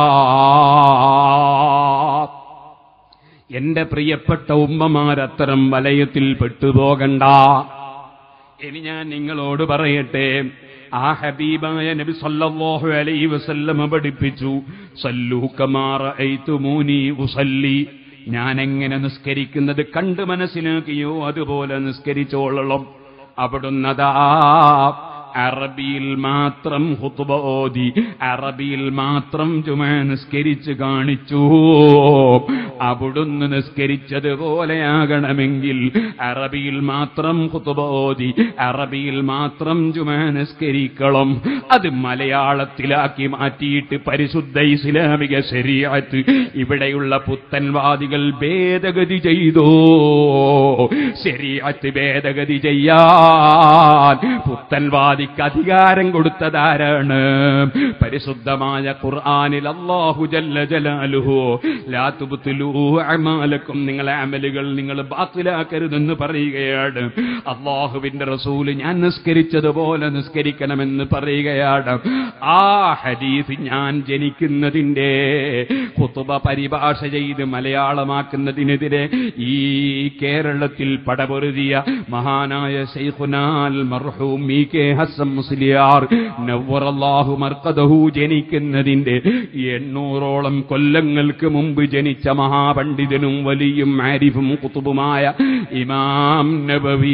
എന്റെ പ്രിയപ്പെട്ട ഉമ്മമാരത്തരം വലയത്തിൽ പെട്ടുപോകണ്ട. ഇനി ഞാൻ നിങ്ങളോട് പറയട്ടെ, ആ ഹബീബായ നബി സല്ലല്ലാഹു അലൈഹി വസല്ലം പഠിപ്പിച്ചു, സല്ലൂ കമാ റഅയ്തുമൂനി ഉസല്ലി. ഞാൻ എങ്ങനെ നിസ്കരിക്കുന്നത് കണ്ട് മനസ്സിലാക്കിയോ അതുപോലെ നിസ്കരിച്ചോളണം. അവിടുന്നതാ അറബിയിൽ മാത്രം ഖുത്ബ ഓതി, അറബിയിൽ മാത്രം ജുമുഅ നിസ്കരിച്ച് കാണിച്ചു. അവിടുന്ന് നിസ്കരിച്ചതുപോലെയാകണമെങ്കിൽ അറബിയിൽ മാത്രം ഖുത്ബ ഓതി, അറബിയിൽ മാത്രം ജുമുഅ നിസ്കരിക്കണം. അത് മലയാളത്തിലാക്കി മാറ്റിയിട്ട് പരിശുദ്ധ ഇസ്ലാമിക ശരീഅത്ത് ഇവിടെയുള്ള പുത്തൻവാദികൾ ഭേദഗതി ചെയ്തു. ശരീഅത്ത് ഭേദഗതി ചെയ്യാൻ പുത്തൻവാദി അധികാരം കൊടുത്തതാരാണ്? പരിശുദ്ധമായ ഖുർആനിൽ അല്ലാഹു ജല്ല ജലാലുഹു ലാ തുബ്തിലൂ അഅമാലക്കും, നിങ്ങളെ അമലുകൾ നിങ്ങൾ ബാത്തിലാക്കരുതെന്ന് പറയുകയാണ്. അല്ലാഹുവിന്റെ റസൂല് ഞാൻ നിസ്കരിച്ചതുപോലെ നിസ്കരിക്കണമെന്ന് പറയുകയാണ്. ആ ഹദീസ് ഞാൻ ജനിക്കുന്നതിന്റെ ഖുതുബ പരിഭാഷ ചെയ്ത് മലയാളമാക്കുന്നതിനെതിരെ ഈ കേരളത്തിൽ പടപൊരുതിയ മഹാനായ ശൈഖുനാൽ മർഹൂം ഇ കെ ഹസ്സൻ മുസ്ലിയാർ നവ്വറല്ലാഹു മർഖദഹു ജനിക്കുന്നതിന്റെ എണ്ണൂറോളം കൊല്ലങ്ങൾക്ക് മുമ്പ് ജനിച്ച മഹാപണ്ഡിതനും വലിയും ആരിഫും ഖുതുബുമായ ഇമാം നബവി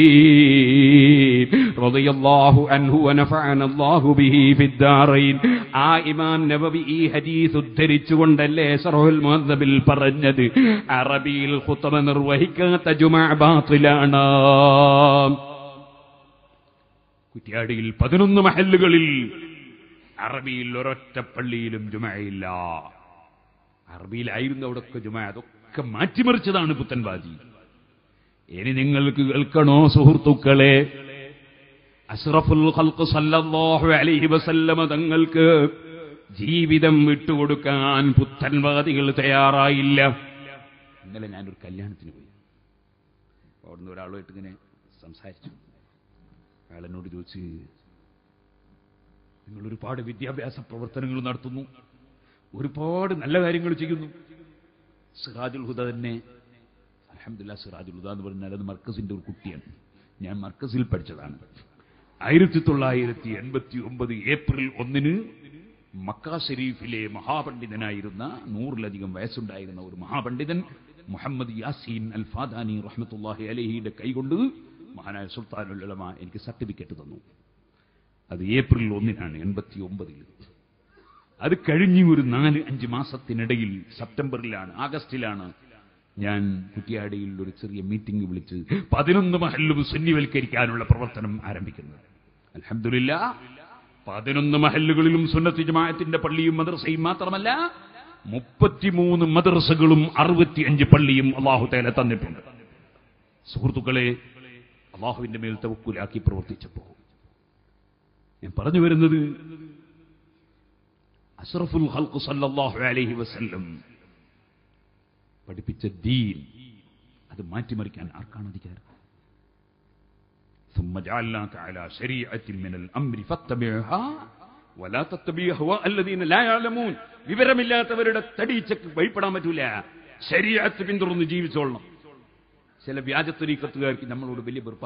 റളിയല്ലാഹു അൻഹു വനഫഅനല്ലാഹു ബിഹി ഫിദ്ദാറൈൻ. ആ ഇമാം നബവി ഈ ഹദീസ് ഉദ്ധരിച്ചുകൊണ്ടല്ലേ ശർഹുൽ മുഹദ്ദബിൽ പറഞ്ഞത്, അറബിയിൽ ഖുതുബ നിർവഹിക്കാത്ത ജുമുഅ ബാത്തിലാണ്. കുറ്റ്യാടിയിൽ പതിനൊന്ന് മഹല്ലുകളിൽ അറബിയിൽ ഒരൊറ്റ പള്ളിയിലും ജുമുഅയില്ല. അറബിയിലായിരുന്നു അവിടൊക്കെ ജുമുഅ. അതൊക്കെ മാറ്റിമറിച്ചതാണ് പുത്തൻവാദി. ഇനി നിങ്ങൾക്ക് കേൾക്കണോ സുഹൃത്തുക്കളെ, അഷ്റഫുൽ ഖൽഖ് സല്ലല്ലാഹു അലൈഹി വസല്ലമ തങ്ങൾക്ക് ജീവിതം വിട്ടുകൊടുക്കാൻ പുത്തൻവാദികൾ തയ്യാറായില്ല. ഇന്നലെ ഞാനൊരു കല്യാണത്തിന് പോയി. അവിടുന്ന് ഒരാളുമായിട്ട് ഇങ്ങനെ സംസാരിച്ചു. അയാളെന്നോട് ചോദിച്ച്, നിങ്ങൾ ഒരുപാട് വിദ്യാഭ്യാസ പ്രവർത്തനങ്ങൾ നടത്തുന്നു, ഒരുപാട് നല്ല കാര്യങ്ങൾ ചെയ്യുന്നു. സിറാജുൽ ഹുദ തന്നെ, അൽഹംദുലില്ലാഹ് സിറാജുൽ ഹുദ എന്ന് പറഞ്ഞാൽ അത് മർക്കസിന്റെ ഒരു കുട്ടിയാണ്. ഞാൻ മർക്കസിൽ പഠിച്ചതാണ്. ആയിരത്തി തൊള്ളായിരത്തി എൺപത്തി ഒമ്പത് ഏപ്രിൽ ഒന്നിന് മക്ക ഷരീഫിലെ മഹാപണ്ഡിതനായിരുന്ന, നൂറിലധികം വയസ്സുണ്ടായിരുന്ന ഒരു മഹാപണ്ഡിതൻ മുഹമ്മദ് യാസീൻ അൽ ഫാദാനി റഹ്മത്തുള്ളാഹി അലൈഹിയുടെ കൈകൊണ്ട് മഹാനായ സുൽത്താനുൽ ഉലമ എനിക്ക് സർട്ടിഫിക്കറ്റ് തന്നു. അത് ഏപ്രിൽ ഒന്നിനാണ് എൺപത്തി ഒമ്പതിൽ. അത് കഴിഞ്ഞ് ഒരു നാല് അഞ്ച് മാസത്തിനിടയിൽ സെപ്റ്റംബറിലാണ് ആഗസ്റ്റിലാണ് ഞാൻ കുറ്റ്യാടിയിൽ ഒരു ചെറിയ മീറ്റിംഗ് വിളിച്ച് പതിനൊന്ന് മഹല്ലും സുന്നിവൽക്കരിക്കാനുള്ള പ്രവർത്തനം ആരംഭിക്കുന്നത്. അൽഹംദുലില്ലാഹ് പതിനൊന്ന് മഹല്ലുകളിലും സുന്നത്ത് ജമാഅത്തിന്റെ പള്ളിയും മദ്രസയും മാത്രമല്ല മുപ്പത്തിമൂന്ന് മദ്രസകളും അറുപത്തിയഞ്ച് പള്ളിയും അല്ലാഹു തആല തന്നിട്ടുണ്ട്. സുഹൃത്തുക്കളെ, അല്ലാഹുവിന്റെ മേൽ തവക്കുലാക്കി പ്രവർത്തിച്ചപ്പോൾ ഞാൻ പറഞ്ഞു വരുന്നത്, അഷ്റഫുൽ ഖൽഖ് സല്ലല്ലാഹു അലൈഹി വസല്ലം പഠിപ്പിച്ച ദീൻ അത് മാറ്റിമറിക്കാൻ ആർക്കാണ് അധികാരം? ثم جعلناك على شريعة من الأمر فاتبعها ولا تتبع أهواء الذين لا يعلمون. വിവരമില്ലാത്തവരുടെ തടിച്ചക്ക് ഭയപ്പെടാൻ പറ്റൂല. ശരീഅത്ത് പിന്തുടർന്ന് ജീവിച്ചോളണം. ചില വ്യാജ തരീഖത്തുകാർക്ക് നമ്മളോട് വലിയ വെറുപ്പ.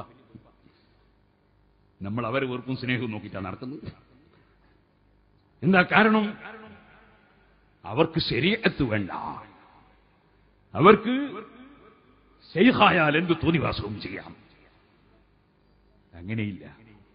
നമ്മൾ അവരെ വെറുപ്പും സ്നേഹവും നോക്കിയിട്ടാണ് നടക്കുന്നത്. എന്താ കാരണം? അവർക്ക് ശരീഅത്ത് വേണ്ട. അവർക്ക് ശൈഖായാൽ എന്ത് തോന്നിവാസവും ചെയ്യാം. അങ്ങനെയില്ല.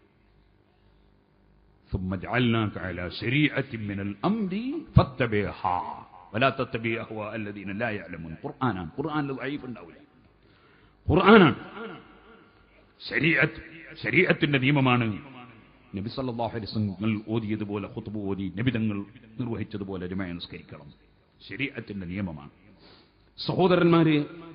ثم جعلناك على شريعة من الأمر فاتبعها ولا تتبع أهواء الذين لا يعلمون. ഖുർആനാണ്. ഖുർആനിൽ ളൈഫ് ഉണ്ടാവില്ല. ഖുർആനാണ് ശരീഅത്ത്. ശരീഅത്തിന്റെ നിയമമാണ് നബി സല്ലല്ലാഹു അലൈഹി വസല്ലം ഓതിയതുപോലെ ഖുത്ബ ഓതി നബി തങ്ങൾ നിർവഹിച്ചതുപോലെ ജുമഅ നിസ്കരിക്കണം. ശരീഅത്തിന്റെ നിയമമാണ്. സഹോദരന്മാരെ,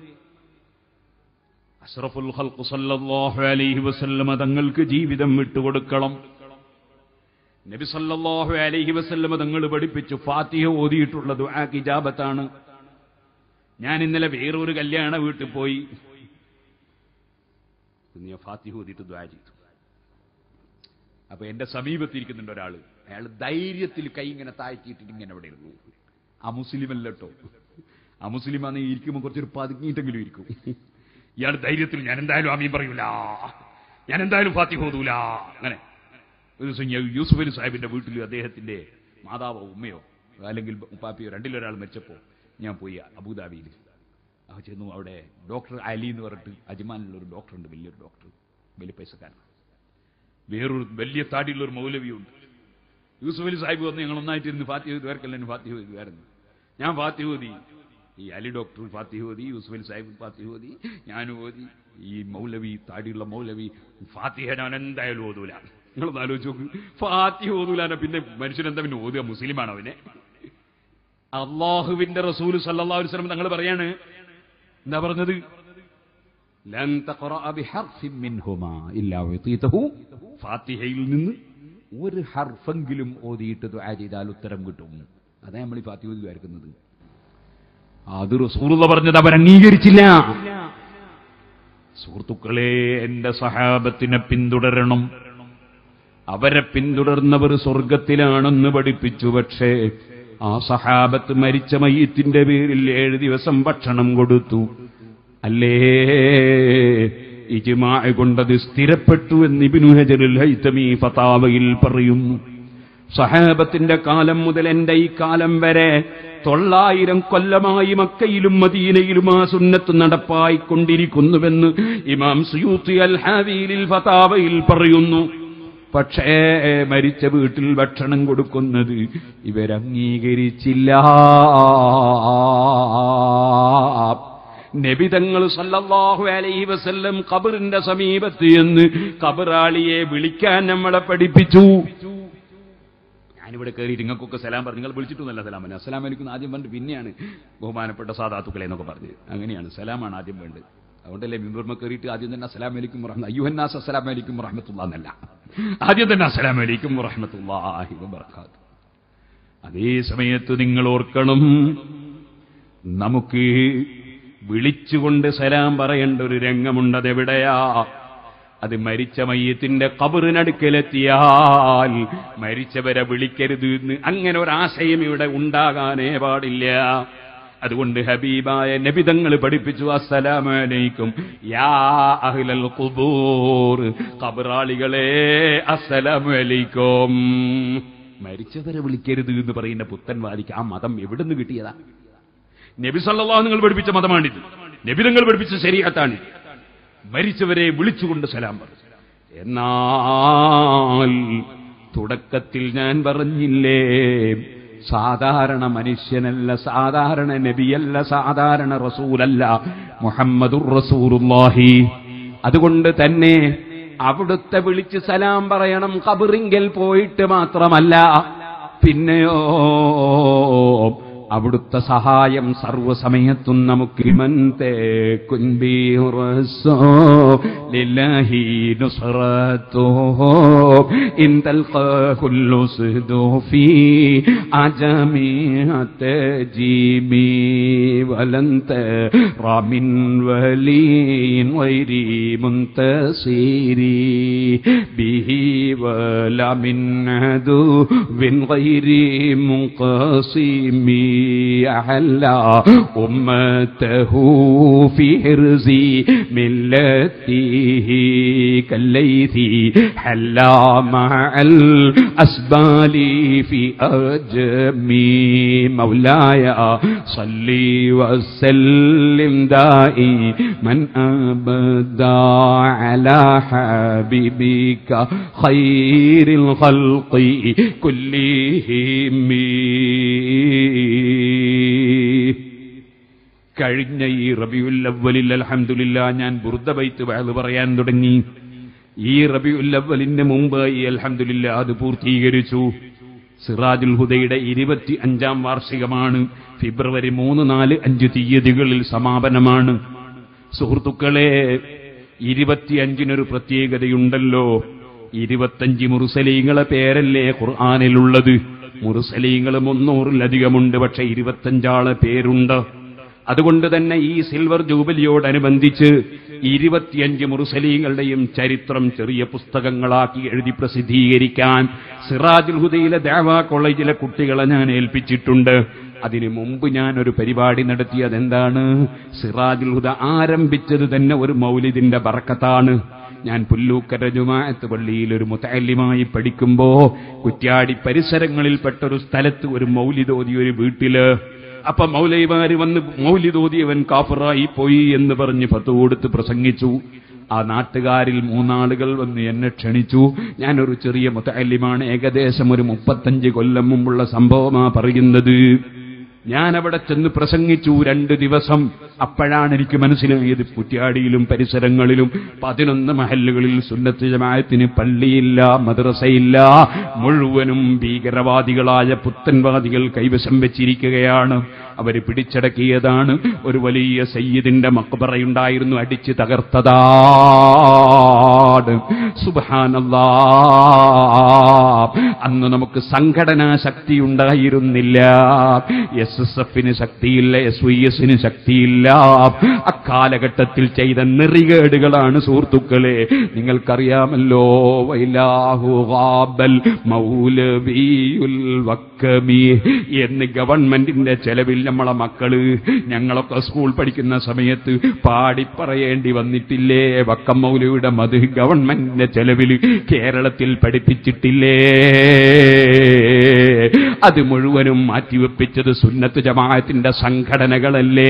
അഷ്റഫുൽ ഖൽഖ് സല്ലല്ലാഹു അലൈഹി വസല്ലം തങ്ങൾക്ക് ജീവിതം വിട്ടുകൊടുക്കണം. നബി സല്ലല്ലാഹു അലൈഹി വസല്ലം തങ്ങൾ പഠിപ്പിച്ചു ഫാത്തിഹ ഓതിയിട്ടുള്ള ദുആ ഇജാബത്താണ്. ഞാൻ ഇന്നലെ വേറൊരു കല്യാണ വീട്ടിൽ പോയി ഫാത്തിഹ ഓതിയിട്ട് ദുആ ചെയ്തു. അപ്പൊ എന്റെ സമീപത്തിരിക്കുന്നുണ്ട് ഒരാള്. അയാൾ ധൈര്യത്തിൽ കൈ ഇങ്ങനെ താഴ്ത്തിയിട്ടിട്ട് ഇങ്ങനെ അവിടെ ഇരുന്നു. ആ മുസ്ലിം അല്ലട്ടോ, ആ മുസ്ലിമാന്ന് ഇരിക്കുമ്പോൾ കുറച്ചൊരു പതുങ്ങിയിട്ടെങ്കിലും ഇരിക്കും. ഇയാൾ ധൈര്യത്തിൽ ഞാൻ എന്തായാലും ആമീൻ പറയൂല, ഞാൻ എന്തായാലും ഫാത്തിഹ ഓതൂല. അങ്ങനെ ഒരു ദിവസം യൂസുഫ് അലി സാഹിബിന്റെ വീട്ടിൽ അദ്ദേഹത്തിന്റെ മാതാവോ ഉമ്മയോ അല്ലെങ്കിൽ പാപ്പിയോ രണ്ടിലൊരാൾ മരിച്ചപ്പോൾ ഞാൻ പോയി അബുദാബിയിൽ. ആ ചെന്നു. അവിടെ ഡോക്ടർ അലി എന്ന് പറഞ്ഞിട്ട് അജ്മാനിലുള്ള ഒരു ഡോക്ടറുണ്ട്, വലിയൊരു ഡോക്ടർ, വലിയ പൈസക്കാരൻ. വേറൊരു വലിയ താടിയുള്ളൊരു മൗലവിയുണ്ട്. യൂസുഫ് അലി സാഹിബ് വന്ന് ഞങ്ങൾ ഒന്നായിട്ടിരുന്ന് ഫാത്തിഹ ഓതുവാർക്കല്ല ഫാത്തിഹ ഓതുവായിരുന്നു. ഞാൻ ഫാത്തിഹ ഓതി, ഈ അലി ഡോക്ടർ ഫാത്തിഹ ഓതി, യൂസുഫ് അലി സാഹിബ് ഫാത്തിഹ ഓതി, ഞാനും ഓതി. ഈ മൗലവി, താടിയുള്ള മൗലവി ഫാത്തിഹ ഞാൻ എന്തായാലും ഓതൂല. നിങ്ങളൊന്ന് ആലോചിച്ച് നോക്ക്, ഫാത്തിഹ ഓതൂലാന പിന്നെ മനുഷ്യനെന്താ പിന്നെ ഓതുക? മുസ്ലിമാണ് അവനെ. അള്ളാഹുവിന്റെ റസൂൽ സല്ലല്ലാഹു അലൈഹി വസല്ലം തങ്ങൾ പറയാണ്, എന്താ പറഞ്ഞത്? ലൻ തഖറഅ ബിഹർഫിൻ മിൻഹുമാ ഇല്ലാ ഉതീതഹു. ഫാത്തിഹയിൽ നിന്ന് ഒരു ഹർഫെങ്കിലും ഓതിയിട്ട് ദുആ ചെയ്താൽ ഉത്തരം കിട്ടും. അതാ നമ്മൾ ഈ ഫാത്തിഹ ഓതി വരക്കുന്നത്. അത് റസൂലുള്ളാഹി പറഞ്ഞത് അവർ അംഗീകരിച്ചില്ല. സുഹൃത്തുക്കളെ, എന്റെ സഹാബത്തിനെ പിന്തുടരണം. അവരെ പിന്തുടർന്നവർ സ്വർഗത്തിലാണെന്ന് പഠിപ്പിച്ചു. പക്ഷേ ആ സഹാബത്ത് മരിച്ച മയ്യിത്തിന്റെ പേരിൽ ഏഴ് ദിവസം ഭക്ഷണം കൊടുത്തു. അല്ലേ? ഇജ്മാഅ് കൊണ്ടത് സ്ഥിരപ്പെട്ടു എന്ന് ഇബ്നു ഹജറുൽ ഹൈതമി ഫതാവയിൽ പറയുന്നു. സഹാബത്തിന്റെ കാലം മുതൽ എന്റെ ഈ കാലം വരെ തൊള്ളായിരം കൊല്ലമായി മക്കയിലും മദീനയിലും ആ സുന്നത്ത് നടപ്പായിക്കൊണ്ടിരിക്കുന്നുവെന്ന് ഇമാം സുയൂത്തി അൽ ഹാവിയിൽ ഫതാവയിൽ പറയുന്നു. പക്ഷേ മരിച്ച വീട്ടിൽ ഭക്ഷണം കൊടുക്കുന്നത് ഇവരംഗീകരിച്ചില്ല. നബി തങ്ങൾ സല്ലല്ലാഹു അലൈഹി വസല്ലം ഖബറിന്റെ സമീപത്ത് എന്ന് ഖബറാളിയെ വിളിക്കാൻ നമ്മളെ പഠിപ്പിച്ചു. ഞാനിവിടെ കയറി നിങ്ങൾക്കൊക്കെ സലാം പറഞ്ഞു. നിങ്ങൾ വിളിച്ചിട്ടൊന്നല്ല സലാം പറഞ്ഞു. അസ്സലാം അലൈക്കും ആദ്യം പറഞ്ഞിട്ട് പിന്നെയാണ് ബഹുമാനപ്പെട്ട സാദാത്തുക്കളെ എന്നൊക്കെ പറഞ്ഞത്. അങ്ങനെയാണ്, സലാമാണ് ആദ്യം വേണ്ടത്. അതുകൊണ്ടല്ലേ മിമ്പർമ കയറിയിട്ട് ആദ്യം തന്നെ അസ്സലാമു അലൈക്കും വറഹ്മത്തുള്ളാഹി അയ്യുഹന്നാസ് അസ്സലാമു അലൈക്കും വറഹ്മത്തുള്ളാഹി എന്നല്ല, ആദ്യം തന്നെ അസ്സലാമു അലൈക്കും വറഹ്മത്തുള്ളാഹി വബറകാതുഹു. അതേ സമയത്ത് നിങ്ങൾ ഓർക്കണം, നമുക്ക് വിളിച്ചുകൊണ്ട് സലാം പറയേണ്ട ഒരു രംഗമുണ്ട്. അതെവിടെയാ? അത് മരിച്ച മയ്യത്തിന്റെ ഖബറിനടുക്കലെത്തിയാൽ മരിച്ചവരെ വിളിക്കരുത് എന്ന് അങ്ങനെ ഒരാശയം ഇവിടെ ഉണ്ടാകാനേ പാടില്ല. അതുകൊണ്ട് ഹബീബായ നബി തങ്ങൾ പഠിപ്പിച്ചു, അസ്സലാമു അലൈക്കും യാ അഹ്ലൽ ഖുബൂർ, ഖബറാളികളെ അസ്സലാമു അലൈക്കും. മരിച്ചവരെ വിളിക്കരുത് എന്ന് പറയുന്ന പുത്തൻവാദിക്ക് ആ മതം എവിടുന്ന് കിട്ടിയതാ? നബി സല്ലല്ലാഹു നിങ്ങൾ പഠിപ്പിച്ച മതമാണിത്. നബി തങ്ങൾ പഠിപ്പിച്ച ശരീഅത്താണ്. മരിച്ചവരെ വിളിച്ചുകൊണ്ട് സലാം പറഞ്ഞു. എന്നാൽ തുടക്കത്തിൽ ഞാൻ പറഞ്ഞില്ലേ, സാധാരണ മനുഷ്യനല്ല, സാധാരണ നബിയല്ല, സാധാരണ റസൂലല്ല, മുഹമ്മദുർ റസൂലുള്ളാഹി. അതുകൊണ്ട് തന്നെ അവിടുത്തെ വിളിച്ച് സലാം പറയണം. ഖബറിങ്കൽ പോയിട്ട് മാത്രമല്ല, പിന്നെയോ അവിടുത്തെ സഹായം സർവ്വസമയത്തും നമുക്ക് أحلى أمته في حرز ملته كالليث حلى مع الأسبال في أجمي مولاي صلي وسلم دائما أبدا على حبيبك خير الخلق كلهم. കഴിഞ്ഞ ഈ റബീഉൽ അവ്വലിൽ അൽഹംദുലില്ലാ ഞാൻ ബുർദ ബൈത്ത് വഅദ് പറയാൻ തുടങ്ങി. ഈ റബീഉൽ അവ്വലിന് മുമ്പ് ഈ അൽഹംദുലില്ലാഹ് അത് പൂർത്തീകരിച്ചു. സിറാജുൽ ഹുദയുടെ ഇരുപത്തി അഞ്ചാം വാർഷികമാണ്. ഫെബ്രുവരി മൂന്ന് നാല് അഞ്ച് തീയതികളിൽ സമാപനമാണ്. സുഹൃത്തുക്കളെ, ഇരുപത്തിയഞ്ചിനൊരു പ്രത്യേകതയുണ്ടല്ലോ. ഇരുപത്തഞ്ച് മുർസലീങ്ങളെ പേരല്ലേ ഖുർആനിലുള്ളത്. മുർസലീങ്ങൾ മുന്നൂറിലധികമുണ്ട്, പക്ഷെ ഇരുപത്തഞ്ചാളെ പേരുണ്ട്. അതുകൊണ്ട് തന്നെ ഈ സിൽവർ ജൂബിലിയോടനുബന്ധിച്ച് ഇരുപത്തിയഞ്ച് മുർസലീങ്ങളുടെയും ചരിത്രം ചെറിയ പുസ്തകങ്ങളാക്കി എഴുതി പ്രസിദ്ധീകരിക്കാൻ സിറാജുൽ ഹുദയിലെ ദഅവാ കോളേജിലെ കുട്ടികളെ ഞാൻ ഏൽപ്പിച്ചിട്ടുണ്ട്. അതിനു മുമ്പ് ഞാൻ ഒരു പരിപാടി നടത്തിയത് എന്താണ്? സിറാജുൽ ഹുദ ആരംഭിച്ചത് തന്നെ ഒരു മൗലിദിന്റെ ബറക്കത്താണ്. ഞാൻ പുല്ലൂക്കര ജുമാഅത്ത് പള്ളിയിൽ ഒരു മുതഅല്ലിമായി പഠിക്കുമ്പോ കുറ്റ്യാടി പരിസരങ്ങളിൽപ്പെട്ടൊരു സ്ഥലത്ത് ഒരു മൗലിദോതി ഒരു വീട്ടില്. അപ്പൊ മൗലവിമാര് വന്ന് മൗലിദോതിയവൻ കാഫറായി പോയി എന്ന് പറഞ്ഞ് ഫത്വ കൊടുത്ത് പ്രസംഗിച്ചു. ആ നാട്ടുകാരിൽ മൂന്നാളുകൾ വന്ന് എന്നെ ക്ഷണിച്ചു. ഞാനൊരു ചെറിയ മുതഅല്ലിമാണ്, ഏകദേശം ഒരു മുപ്പത്തഞ്ച് കൊല്ലം മുമ്പുള്ള സംഭവമാ പറയുന്നത്. ഞാൻ അവിടെ ചെന്ന് പ്രസംഗിച്ചു രണ്ട് ദിവസം. അപ്പോഴാണ് എനിക്ക് മനസ്സിലായത് കുറ്റ്യാടിയിലും പരിസരങ്ങളിലും പതിനൊന്ന് മഹല്ലുകളിൽ സുന്നത്ത് ജമാഅത്തിന് പള്ളിയില്ല, മദ്രസയില്ല, മുഴുവനും ഭീകരവാദികളായ പുത്തൻവാദികൾ കൈവശം വെച്ചിരിക്കുകയാണ്. അവര് പിടിച്ചടക്കിയതാണ്. ഒരു വലിയ സയ്യിദിന്റെ മഖ്ബറയുണ്ടായിരുന്നു, അടിച്ച് തകർത്തതാണ്. സുബ്ഹാനല്ലാഹ്. അന്ന് നമുക്ക് സംഘടനാ ശക്തി ഉണ്ടായിരുന്നില്ല. എസ് എസ് എഫിന് ശക്തിയില്ല, എസ് വൈ എസിന് ശക്തിയില്ല. അക്കാലഘട്ടത്തിൽ ചെയ്ത നെറികേടുകളാണ് സുഹൃത്തുക്കളെ. നിങ്ങൾക്കറിയാമല്ലോ, വൈലാഹു ഗാബൽ മൗലവിയുൽ വക്കമി എന്ന് ഗവൺമെന്റിന്റെ ചെലവിൽ നമ്മളെ മക്കള് ഞങ്ങളൊക്കെ സ്കൂൾ പഠിക്കുന്ന സമയത്ത് പാടി പറയേണ്ടി വന്നിട്ടില്ലേ? വക്കം മൗലവിയുടെ മത് ഗവൺമെന്റിന്റെ ചെലവിൽ കേരളത്തിൽ പഠിപ്പിച്ചിട്ടില്ലേ? അത് മുഴുവനും മാറ്റിവെപ്പിച്ചത് സുന്നത്ത് ജമാഅത്തിന്റെ സംഘടനകളല്ലേ?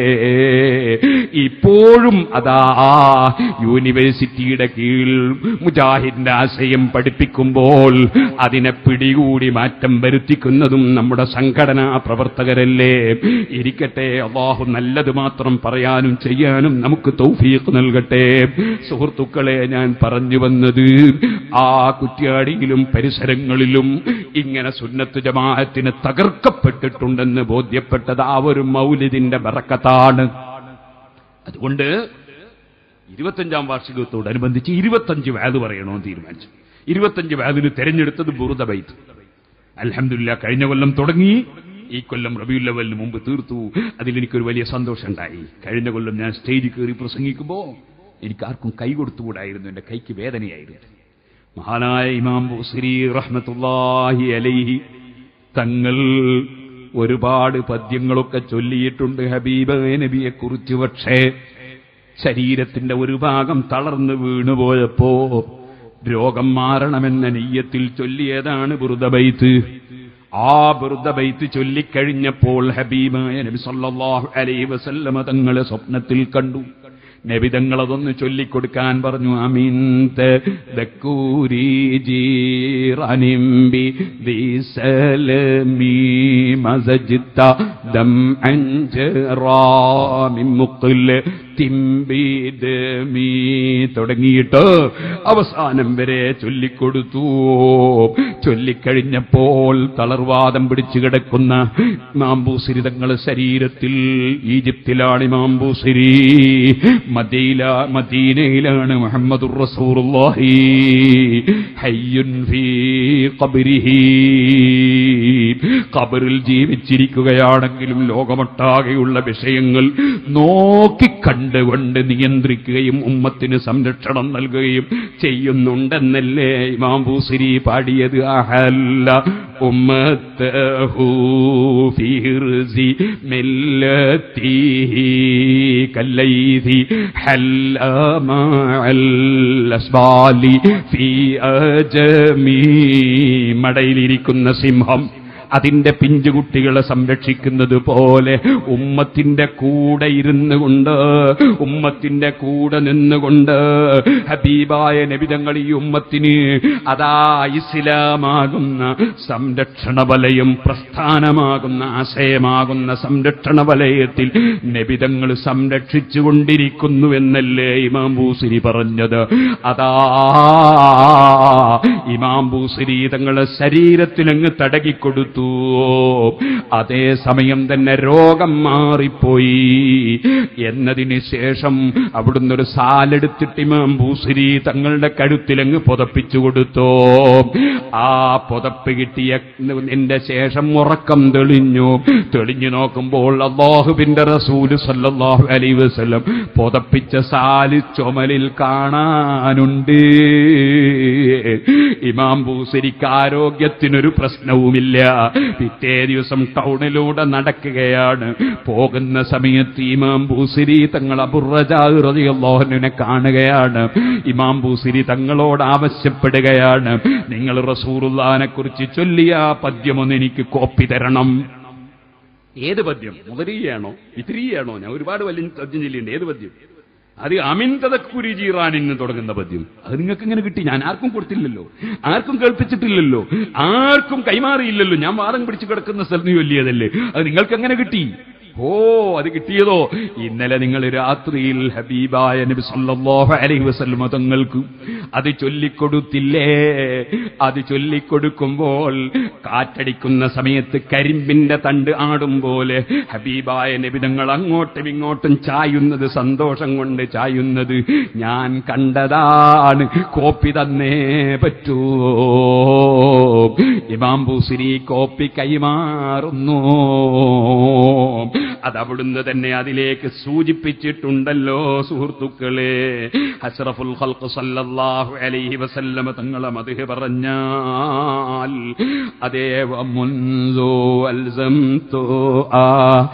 ഇപ്പോഴും അതാ യൂണിവേഴ്സിറ്റിയുടെ കീഴിൽ മുജാഹിദിന്റെ ആശയം പഠിപ്പിക്കുമ്പോൾ അതിനെ പിടികൂടി മാറ്റം വരുത്തിക്കുന്നതും നമ്മുടെ സംഘടനാ പ്രവർത്തകരല്ലേ? ഇരിക്കട്ടെ, അല്ലാഹു നല്ലത് മാത്രം പറയാനും ചെയ്യാനും നമുക്ക് തൗഫീഖ് നൽകട്ടെ. സുഹൃത്തുക്കളെ, ഞാൻ പറഞ്ഞു വന്നത് ആ കുറ്റ്യാടിയിലും പരിസരങ്ങളിലും ഇങ്ങനെ സുന്നത്ത് ജമാഅത്തിന് തകർക്കപ്പെട്ടിട്ടുണ്ടെന്ന് ബോധ്യപ്പെട്ടത് ആ ഒരു മൗലിദിന്റെ ബറക്കത്താണ്. അതുകൊണ്ട് ഇരുപത്തഞ്ചാം വാർഷികത്തോടനുബന്ധിച്ച് ഇരുപത്തഞ്ച് വാദ് പറയണമെന്ന് തീരുമാനിച്ചു. ഇരുപത്തഞ്ച് വാദിന് തെരഞ്ഞെടുത്തത് ബുറുദ ബൈത്ത്. അൽഹംദുലില്ലാഹ്, കഴിഞ്ഞ കൊല്ലം തുടങ്ങി, ഈ കൊല്ലം റബീഉൽ അവ്വലിന് മുമ്പ് തീർത്തു. അതിലെനിക്കൊരു വലിയ സന്തോഷം ഉണ്ടായി. കഴിഞ്ഞ കൊല്ലം ഞാൻ സ്റ്റേജിൽ കയറി പ്രസംഗിക്കുമ്പോൾ എനിക്ക് ആർക്കും കൈ കൊടുത്തുകൂടായിരുന്നു, എന്റെ കൈക്ക് വേദനയായിരുന്നു. മഹാനായ ഇമാം ബൂസിരി റഹ്മത്തുള്ളാഹി അലൈഹി തങ്ങൾ ഒരുപാട് പദ്യങ്ങളൊക്കെ ചൊല്ലിയിട്ടുണ്ട് ഹബീബ നബിയെ കുറിച്ച്. പക്ഷേ ശരീരത്തിന്റെ ഒരു ഭാഗം തളർന്നു വീണുപോയപ്പോ രോഗം മാറണമെന്ന നിയ്യത്തിൽ ചൊല്ലിയതാണ് ബുറുദ ബൈത്ത്. ആ ബുറുദ ബൈത്ത് ചൊല്ലിക്കഴിഞ്ഞപ്പോൾ ഹബീബായ നബി സല്ലല്ലാഹു അലൈഹി വസല്ലമ തങ്ങളെ സ്വപ്നത്തിൽ കണ്ടു. നബി തങ്ങളതൊന്ന് ചൊല്ലിക്കൊടുക്കാൻ പറഞ്ഞു. അമിൻത ദക്കൂരി ജീറാനിംബി ദിസലമി മസജിത്ത ദം അൻജറാമി മുഖ്ല തിംബിദമി തുടങ്ങിയിട്ട് അവസാനം വരെ ചൊല്ലിക്കൊടുത്തു. ചൊല്ലിക്കഴിഞ്ഞപ്പോൾ തളർവാദം പിടിച്ചു കിടക്കുന്ന ഇമാം ബൂസിരി തങ്ങളുടെ ശരീരത്തിൽ, ഈജിപ്തിലാണ് ഇമാം ബൂസിരി, മദീന മദീനയിലാണ് മുഹമ്മദുർ റസൂലുള്ളാഹി ഹയ്യുൻ ഫീ ഖബ്രിഹി, ഖബറിൽ ജീവിച്ചിരിക്കുകയാണെങ്കിലും ലോകമൊട്ടാകെയുള്ള വിഷയങ്ങൾ നോക്കിക്കണ്ടുകൊണ്ട് നിയന്ത്രിക്കുകയും ഉമ്മത്തിന് സംരക്ഷണം നൽകുകയും ചെയ്യുന്നുണ്ടെന്നല്ലേ ഇമാം ബൂസിരി പാടിയത്. അഹല്ല ഉമ്മത്തഹു ഫീ ഹിർസി മില്ലത്തിഹി കല്ലൈസി ഹല്ല മഅൽ അസ്ബാലി ഫീ അജമി. മടയിലിരിക്കുന്ന സിംഹം അതിന്റെ പിഞ്ചുകുട്ടികളെ സംരക്ഷിക്കുന്നത് പോലെ ഉമ്മത്തിന്റെ കൂടെ ഇരുന്നു കൊണ്ട്, ഉമ്മത്തിന്റെ കൂടെ നിന്നുകൊണ്ട് ഹബീബായ നബി തങ്ങൾ ഈ ഉമ്മത്തിന് അതാ ഇസ്ലാമാകുന്ന സംരക്ഷണ വലയം, പ്രസ്ഥാനമാകുന്ന ആശയമാകുന്ന സംരക്ഷണ വലയത്തിൽ നബി തങ്ങൾ സംരക്ഷിച്ചുകൊണ്ടിരിക്കുന്നു എന്നല്ലേ ഇമാം ബൂസിരി പറഞ്ഞത്. അതാ ഇമാം ബൂസിരി തങ്ങളെ ശരീരത്തിലങ്ങ് തടകിക്കൊടുത്തു. അതേ സമയം തന്നെ രോഗം മാറിപ്പോയി എന്നതിന് ശേഷം അവിടുന്ന് ഒരു സാലെടുത്തിട്ട് ഇമാം ബൂസിരി തങ്ങളുടെ കഴുത്തിലങ്ങ് പുതപ്പിച്ചു കൊടുത്തു. ആ പുതപ്പ് കിട്ടിയ എന്റെ ശേഷം ഉറക്കം തെളിഞ്ഞു. തെളിഞ്ഞു നോക്കുമ്പോൾ അല്ലാഹുവിന്റെ റസൂൽ സല്ലല്ലാഹു അലൈഹി വസല്ലം പുതപ്പിച്ച സാല് ചുമലിൽ കാണാനുണ്ട്. ഇമാം ബൂസിരിക്ക് ആരോഗ്യത്തിനൊരു പ്രശ്നവുമില്ല. പിറ്റേ ദിവസം ടൗണിലൂടെ നടക്കുകയാണ്. പോകുന്ന സമയത്ത് ഇമാം ബൂസിരി തങ്ങൾ അബൂറജാ റളിയല്ലാഹു അൻഹുവിനെ കാണുകയാണ്. ഇമാം ബൂസിരി തങ്ങളോട് ആവശ്യപ്പെടുകയാണ്, നിങ്ങൾ റസൂലുള്ളാഹിനെ കുറിച്ച് ചൊല്ലിയ പദ്യമൊന്ന് എനിക്ക് കോപ്പി തരണം. ഏത് പദ്യം? മുദരിയാണോ വിത്രിയാണോ? ഞാൻ ഒരുപാട് വലിയ പദ്യം ചൊല്ലിയുണ്ട്. ഏത് പദ്യം? അത് അമിൻ തദക്കുരി ജീറാനിന്ന് തുടങ്ങുന്ന പദ്യം. അത് നിങ്ങൾക്ക് എങ്ങനെ കിട്ടി? ഞാൻ ആർക്കും കൊടുത്തില്ലല്ലോ, ആർക്കും കേൾപ്പിച്ചിട്ടില്ലല്ലോ, ആർക്കും കൈമാറിയില്ലല്ലോ. ഞാൻ വാദം പിടിച്ചു കിടക്കുന്ന സ്ഥലത്ത് ചൊല്ലിയതല്ലേ. അത് നിങ്ങൾക്ക് എങ്ങനെ കിട്ടി? ഓ, അത് കിട്ടിയതോ ഇന്നലെ നിങ്ങൾ രാത്രിയിൽ ഹബീബായ നബി സല്ലല്ലാഹു അലൈഹി വസല്ലം തങ്ങൾക്ക് അത് ചൊല്ലിക്കൊടുത്തില്ലേ? അത് ചൊല്ലിക്കൊടുക്കുമ്പോൾ കാറ്റടിക്കുന്ന സമയത്ത് കരിമ്പിന്റെ തണ്ട് ആടും പോലെ ഹബീബായ നബി തങ്ങൾ അങ്ങോട്ടും ഇങ്ങോട്ടും ചായുന്നത്, സന്തോഷം കൊണ്ട് ചായുന്നത് ഞാൻ കണ്ടതാണ്. കോപ്പി തന്നേ പറ്റൂ. ഇമാം ബൂസിരി കോപ്പി കൈമാറുന്നു. അതവിടുന്ന് തന്നെ അതിലേക്ക് സൂചിപ്പിച്ചിട്ടുണ്ടല്ലോ സുഹൃത്തുക്കളെ. അഷ്റഫുൽ ഖൽഖ് സല്ലല്ലാഹു അലൈഹി വസല്ലം തങ്ങളെ മദ്ഹ് പറഞ്ഞാൽ അതേ വമുൻസു അൽസംതു ആ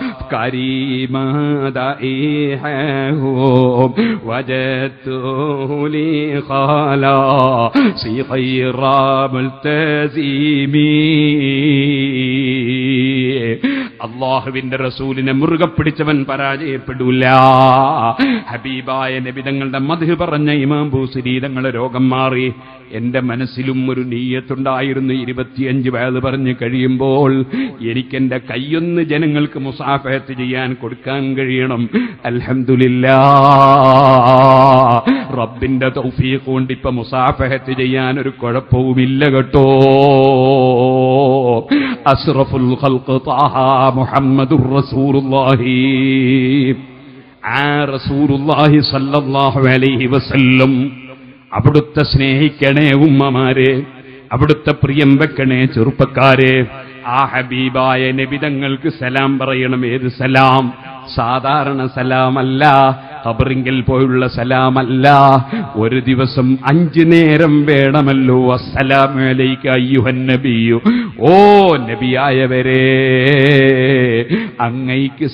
കരീമദൈഹു വജത്തു ലി ഖാലാ സി ഖൈറാ മുൽതസിമി. അല്ലാഹുവിന്റെ റസൂലിനെ മുറുകെ പിടിച്ചവൻ പരാജയപ്പെടൂല. ഹബീബായ നബി തങ്ങളുടെ മദ്ഹ് പറഞ്ഞ ഇമാം ബൂസിരി തങ്ങളെ രോഗം മാറി. എന്റെ മനസ്സിലും ഒരു നിയ്യത്തുണ്ടായിരുന്നു, ഇരുപത്തിയഞ്ച് വയസ്സ് പറഞ്ഞ് കഴിയുമ്പോൾ എനിക്കെന്റെ കയ്യൊന്ന് ജനങ്ങൾക്ക് മുസാഫഹത്ത് ചെയ്യാൻ കൊടുക്കാൻ കഴിയണം. അൽഹംദുലില്ലാഹ്, റബ്ബിന്റെ തൗഫീഖ് കൊണ്ട് ഇപ്പൊ മുസാഫഹത്ത് ചെയ്യാൻ ഒരു കുഴപ്പവുമില്ല കേട്ടോ. അഷ്റഫുൽ ഖൽഖ് ത്വാഹ മുഹമ്മദുർ റസൂലുള്ളാഹി, ആ റസൂലുള്ളാഹി സല്ലല്ലാഹു അലൈഹി വസല്ലം അവിടുത്തെ സ്നേഹിക്കണേ ഉമ്മമാരെ, അവിടുത്തെ പ്രിയം വെക്കണേ ചെറുപ്പക്കാരെ. ആ ഹബീബായ നബി തങ്ങൾക്ക് സലാം പറയണം. ഏത് സലാം? സാധാരണ സലാമല്ല, ഖബറിങ്കിൽ പോയുള്ള സലാമല്ല. ഒരു ദിവസം അഞ്ചു നേരം വേണമല്ലോ. അസ്സലാമു അലൈക അയ്യുഹൻ നബിയു, ഓ നബിയായവരെ അങ്ങയ്ക്ക്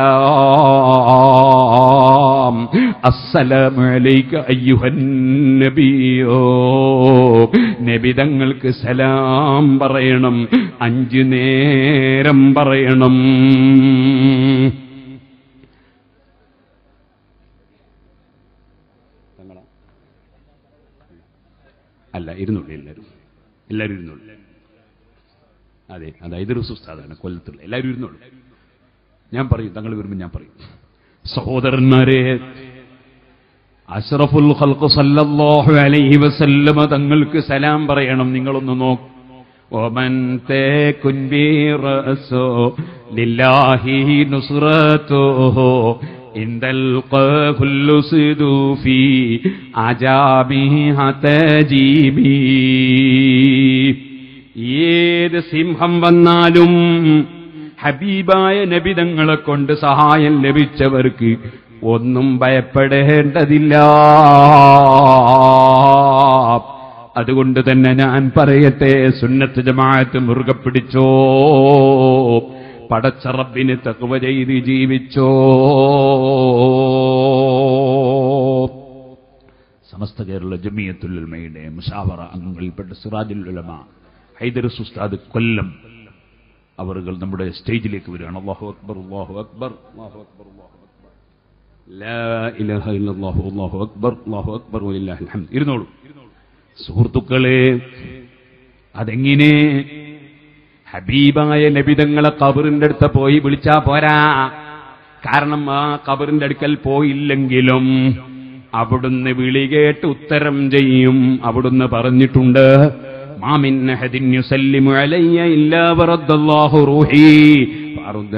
സലാം. അസ്സലാമു അലൈക അയ്യുഹൻ നബിയോ, നബി തങ്ങൾക്ക് സലാം പറയണം, അഞ്ചു നേരം പറയണം. അല്ല, ഇരുന്നുള്ളൂ എല്ലാവരും, എല്ലാവരും ഇരുന്നുള്ളൂ. അതെ, അതായത് ഉസ്താദാണ് കൊല്ലത്തുള്ള, എല്ലാവരും ഇരുന്നുള്ളൂ. ഞാൻ പറയും, തങ്ങൾ വരുമ്പോൾ ഞാൻ പറയും. സഹോദരന്മാരെ, അഷ്റഫുൽ ഖൽഖ് സല്ലല്ലാഹു അലൈഹി വസല്ലമ തങ്ങൾക്ക് സലാം പറയണം. നിങ്ങളൊന്ന് നോക്ക്. വമൻ തകുൻ ബി റസൂലില്ലാഹി നുസ്റതുഹു ഇൻദൽ ഖുല്ലു സുദൂഫി അജാബി ഹതജീബി. ഏത് സിംഹം വന്നാലും ഹബീബായ നബി തങ്ങളെ കൊണ്ട് സഹായം ലഭിച്ചവർക്ക് ഒന്നും ഭയപ്പെടേണ്ടതില്ല. അതുകൊണ്ട് തന്നെ ഞാൻ പറയട്ടെ, സുന്നത്ത് ജമാഅത്ത് മുറുകെ പിടിച്ചോ, പടച്ച റബ്ബിന് തഖ്വ ചെയ്ത് ജീവിച്ചോ. സമസ്ത കേരള ജമിയത്തുൽ ഉലമയുടെ മുശാവറ അംഗങ്ങളിൽപ്പെട്ട സിറാജുൽ ഉലമ ഹൈദർ ഉസ്താദ് കൊല്ലം അവറുകൾ നമ്മുടെ സ്റ്റേജിലേക്ക് വരികയാണ്. അല്ലാഹു അക്ബർ, അല്ലാഹു അക്ബർ, അല്ലാഹു അക്ബർ, അല്ലാഹു അക്ബർ, ലാ ഇലാഹ ഇല്ലല്ലാഹു, അല്ലാഹു അക്ബർ, അല്ലാഹു അക്ബർ വലില്ലാഹിൽ ഹംദ്. ഇരുന്നോളൂ സുഹൃത്തുക്കളെ. അതെങ്ങനെ? ഹബീബായ നബിതങ്ങളെ ഖബറിന്റെ അടുത്ത് പോയി വിളിച്ചാ പോരാ. കാരണം ആ ഖബറിന്റെ അടുക്കൽ പോയില്ലെങ്കിലും അവിടുന്ന് വിളി കേട്ട് ഉത്തരം ചെയ്യും. അവിടുന്ന് പറഞ്ഞിട്ടുണ്ട്, മാ മിൻ അഹദിൻ യുസല്ലിമു അലയ്യ ഇല്ലാ വറദ്ദല്ലാഹു റൂഹി ഫറദ്ദ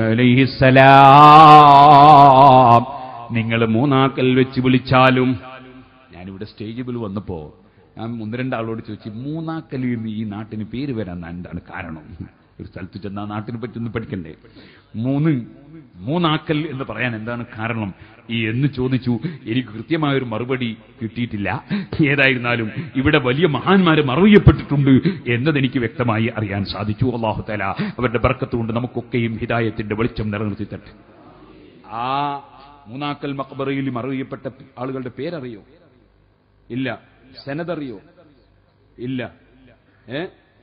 അലൈഹിസ്സലാം. നിങ്ങൾ മൂന്നാക്കൽ വെച്ച് വിളിച്ചാലും, ഞാനിവിടെ സ്റ്റേജിൽ വന്നപ്പോ ഞാൻ ഒന്ന് രണ്ടാളോട് ചോദിച്ചു, മൂന്നാക്കൽ എന്ന് ഈ നാട്ടിന് പേര് വരാൻ എന്താണ് കാരണം? ഒരു സ്ഥലത്ത് ചെന്ന് ആ നാട്ടിനെ പറ്റി ഒന്ന് പഠിക്കണ്ടേ. മൂന്ന് മൂന്നാക്കൽ എന്ന് പറയാൻ എന്താണ് കാരണം ഈ എന്ന് ചോദിച്ചു. എനിക്ക് കൃത്യമായൊരു മറുപടി കിട്ടിയിട്ടില്ല. ഏതായിരുന്നാലും ഇവിടെ വലിയ മഹാന്മാര് മറവിയപ്പെട്ടിട്ടുണ്ട് എന്നതെനിക്ക് വ്യക്തമായി അറിയാൻ സാധിച്ചു. അല്ലാഹു തആല അവരുടെ ബർക്കത്ത് കൊണ്ട് നമുക്കൊക്കെയും ഹിദായത്തിന്റെ വെളിച്ചം നിലനിർത്തി തട്ടെ. ആ മൂന്നാക്കൽ മഖ്ബറയിൽ മറവിയപ്പെട്ട ആളുകളുടെ പേരറിയോ? ഇല്ല. സനദറിയോ? ഇല്ല. ഏ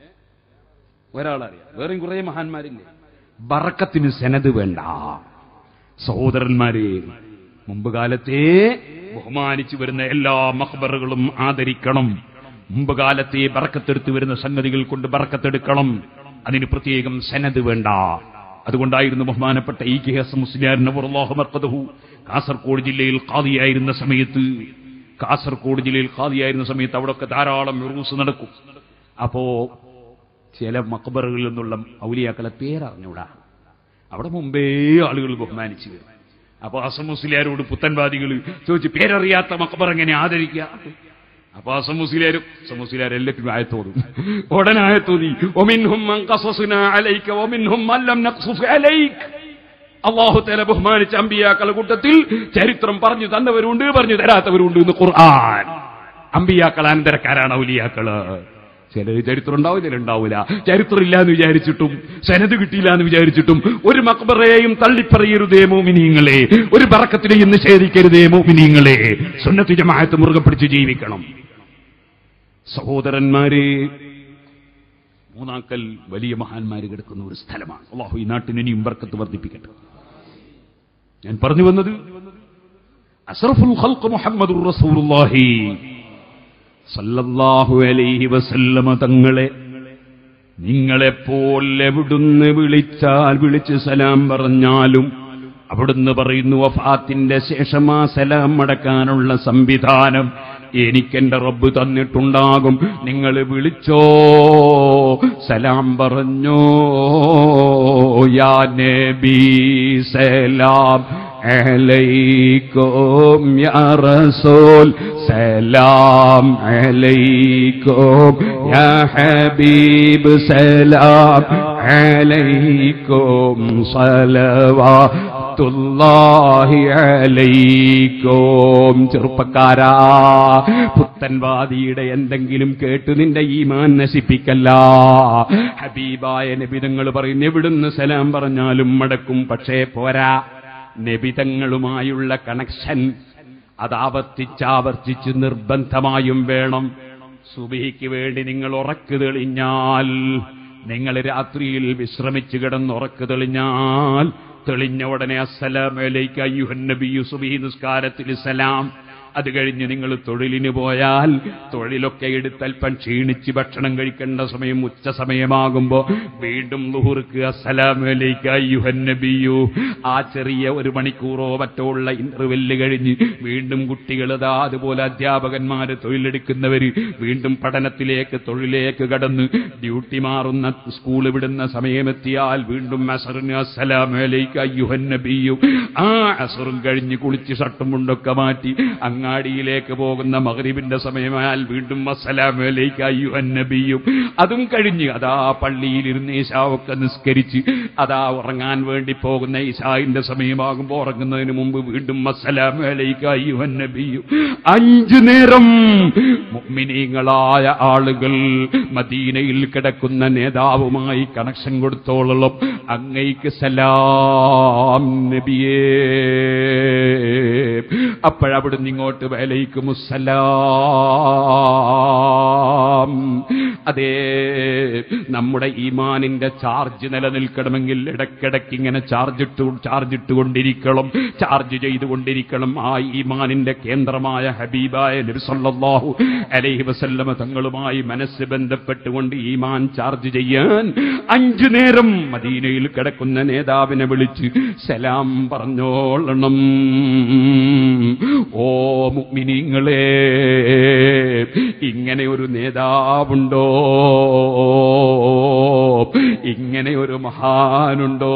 ഒരാളറിയാം. വേറെയും കുറെ മഹാന്മാരില്ലേ? ബറക്കത്തിന് സനദ് വേണ്ട സഹോദരന്മാരെ. മുമ്പ് കാലത്തെ ബഹുമാനിച്ചു വരുന്ന എല്ലാ മഖ്ബറുകളും ആദരിക്കണം. മുമ്പ് കാലത്തെ ബറക്കത്തെടുത്ത് വരുന്ന സംഗതികൾ കൊണ്ട് ബറക്കത്തെടുക്കണം. അതിന് പ്രത്യേകം സനദ് വേണ്ട. അതുകൊണ്ടായിരുന്നു ബഹുമാനപ്പെട്ട ഇ കെ എസ് മുസ്ലിയാർ നവറുല്ലാഹു മർഖദഹു കാസർഗോഡ് ജില്ലയിൽ ഖാദിയായിരുന്ന സമയത്ത് കാസർഗോഡ് ജില്ലയിൽ ഖാദിയായിരുന്ന സമയത്ത് അവിടെയൊക്കെ ധാരാളം ഉറൂസ് നടക്കും. അപ്പോ ചില മഖ്ബറുകളിൽ നിന്നുള്ള ഔലിയാക്കളെ പേരറിഞ്ഞൂടാ. അവിടെ മുമ്പേ ആളുകൾ ബഹുമാനിച്ചു വരും. അപ്പൊ അസം മുസ്ലിയാരോട് പുത്തൻവാദികൾ ചോദിച്ചു, പേരറിയാത്ത മഖ്ബർ എങ്ങനെ ആദരിക്കുക? അപ്പൊ അസം മുസ്ലിയാരും അസം മുസ്ലിയാർ എല്ലാത്തിനും ആയത്തോതും. ഉടനെ ആയത്തോതി, വമിൻഹും മൻ ഖസസ്നാ അലൈക വമിൻഹും മൻ ലം നഖ്സുസ് അലൈക. അല്ലാഹു തആല ബഹുമാനിച്ച അമ്പിയാക്കളുടെ കൂട്ടത്തിൽ ചരിത്രം പറഞ്ഞു തന്നവരുണ്ട്, പറഞ്ഞു തരാത്തവരുണ്ട് എന്ന് ഖുർആൻ. അമ്പിയാക്കൾ അനന്തരക്കാരാണ് ഔലിയാക്കള്. ചിലർ ചരിത്രം ഉണ്ടാവും, ചിലുണ്ടാവില്ല. ചരിത്രം ഇല്ലാന്ന് വിചാരിച്ചിട്ടും സനദ് കിട്ടിയില്ല എന്ന് വിചാരിച്ചിട്ടും ഒരു മഖ്ബറയെയും തള്ളിപ്പറയരുതേ മോമിനീങ്ങളെ, ഒരു ബറക്കത്തിനെയും നിഷേധിക്കരുതേ മോമിനീങ്ങളെ. സുന്നത്ത് ജമാഅത്ത് മുറുകെ പിടിച്ച് ജീവിക്കണം സഹോദരന്മാരെ. മൂന്നാക്കൽ വലിയ മഹാന്മാര് കിടക്കുന്ന ഒരു സ്ഥലമാണ്. അല്ലാഹു ഈ നാട്ടിന് ഇനിയും ബർക്കത്ത് വർദ്ധിപ്പിക്കട്ടെ. ഞാൻ പറഞ്ഞു വന്നത് അസ്റഫുൽ ഖൽഖ് മുഹമ്മദുർ റസൂലുള്ളാഹി സല്ലല്ലാഹു അലൈഹി വസല്ലമ തങ്ങളെ നിങ്ങളെപ്പോൾ എവിടുന്ന് വിളിച്ചാൽ വിളിച്ച് സലാം പറഞ്ഞാലും അവിടുന്ന് പറയുന്നു, വഫാത്തിന്റെ ശേഷം ആ സലാം അടക്കാനുള്ള സംവിധാനം എനിക്കെന്റെ റബ്ബ് തന്നിട്ടുണ്ടാകും. നിങ്ങൾ വിളിച്ചോ, സലാം പറഞ്ഞോ, യാ നബി സലാം അലൈക്കും യാ റസൂൽ സലാം അലൈക്കും യാ ഹബീബ് സലാം അലൈക്കും സലവാത്തുല്ലാഹി അലൈക്കും. ചെറുപ്പക്കാരാ, പുത്തൻവാദിയുടെ എന്തെങ്കിലും കേട്ട് നിന്റെ ഈമാൻ നശിപ്പിക്കല്ല. ഹബീബായ നബിതങ്ങൾ പറയും, എവിടുന്ന് സലാം പറഞ്ഞാലും മടക്കും. പക്ഷേ പോരാ, നബിതങ്ങളുമായുള്ള കണക്ഷൻ അത് ആവർത്തിച്ചാവർത്തിച്ച് നിർബന്ധമായും വേണം. സുബഹിക്ക് വേണ്ടി നിങ്ങൾ ഉറക്ക് തെളിഞ്ഞാൽ, നിങ്ങൾ രാത്രിയിൽ വിശ്രമിച്ചു കിടന്ന് ഉറക്ക് തെളിഞ്ഞാൽ, തെളിഞ്ഞ ഉടനെ അസ്സലാമു അലൈക അയ്യുഹൻ നബിയ്യു, സുബഹി നിസ്കാരത്തിൽ സലാം. അത് കഴിഞ്ഞ് നിങ്ങൾ തൊഴിലിന് പോയാൽ, തൊഴിലൊക്കെ എടുത്തൽപ്പം ക്ഷീണിച്ച് ഭക്ഷണം കഴിക്കേണ്ട സമയം ഉച്ച സമയമാകുമ്പോ വീണ്ടും ളുഹുർക്ക് അസ്സലാമു അലൈക അയ്യുഹൻ നബിയ്യു. ആ ചെറിയ ഒരു മണിക്കൂറോ മറ്റോ ഉള്ള ഇന്റർവെല്ല് കഴിഞ്ഞ് വീണ്ടും കുട്ടികളതാ അതുപോലെ അധ്യാപകന്മാര് തൊഴിലെടുക്കുന്നവര് വീണ്ടും പഠനത്തിലേക്ക് തൊഴിലേക്ക് കടന്ന് ഡ്യൂട്ടി മാറുന്ന സ്കൂൾ വിടുന്ന സമയമെത്തിയാൽ വീണ്ടും അസറിന് അസ്സലാമു അലൈക അയ്യുഹൻ നബിയ്യു. ആ അസറും കഴിഞ്ഞ് കുളിച്ച് ഷർട്ടും മുണ്ടൊക്കെ മാറ്റി അങ്ങാടിയിലേക്ക് പോകുന്ന മഗ്രിബിന്റെ സമയമായാൽ വീണ്ടും അസ്സലാമു അലൈക അയ്യുഹൻ നബിയ്യു. അതും കഴിഞ്ഞ് അതാ പള്ളിയിലിരുന്ന് ഇശാവൊക്കെ നിസ്കരിച്ച് അതാ ഉറങ്ങാൻ വേണ്ടി പോകുന്ന ഇശായിന്റെ സമയമാകുമ്പോൾ ഉറങ്ങുന്നതിന് മുമ്പ് വീണ്ടും അസ്സലാമു അലൈക അയ്യുഹൻ നബിയ്യു. അഞ്ചു നേരം മുഅ്മിനീങ്ങളായ ആളുകൾ മദീനയിൽ കിടക്കുന്ന നേതാവുമായി കണക്ഷൻ കൊടുത്തോളം അങ്ങയ്ക്ക് സലാം നബിയേ. അപ്പോഴവിടുന്ന് ഇങ്ങോട്ട് വലൈക്കുമുസ്സലാം. അതേ നമ്മുടെ ഈമാനിന്റെ ചാർജ് നിലനിൽക്കണമെങ്കിൽ ഇടയ്ക്കിടയ്ക്ക് ഇങ്ങനെ ചാർജ് ഇട്ടു ചാർജ് ഇട്ടുകൊണ്ടിരിക്കണം, ചാർജ് ചെയ്തുകൊണ്ടിരിക്കണം. ആ ഈമാനിന്റെ കേന്ദ്രമായ ഹബീബായ നബി സല്ലല്ലാഹു അലൈഹി വസല്ലമ തങ്ങളുമായി മനസ്സ് ബന്ധപ്പെട്ടുകൊണ്ട് ഈമാൻ ചാർജ് ചെയ്യാൻ അഞ്ചു നേരം മദീനയിൽ കിടക്കുന്ന നേതാവിനെ വിളിച്ച് സലാം പറഞ്ഞോളണം. ഓ മുഅ്മിനീങ്ങളെ, ഇങ്ങനെ ഒരു നേതാവുണ്ടോ? ഇങ്ങനെ ഒരു മഹാനുണ്ടോ?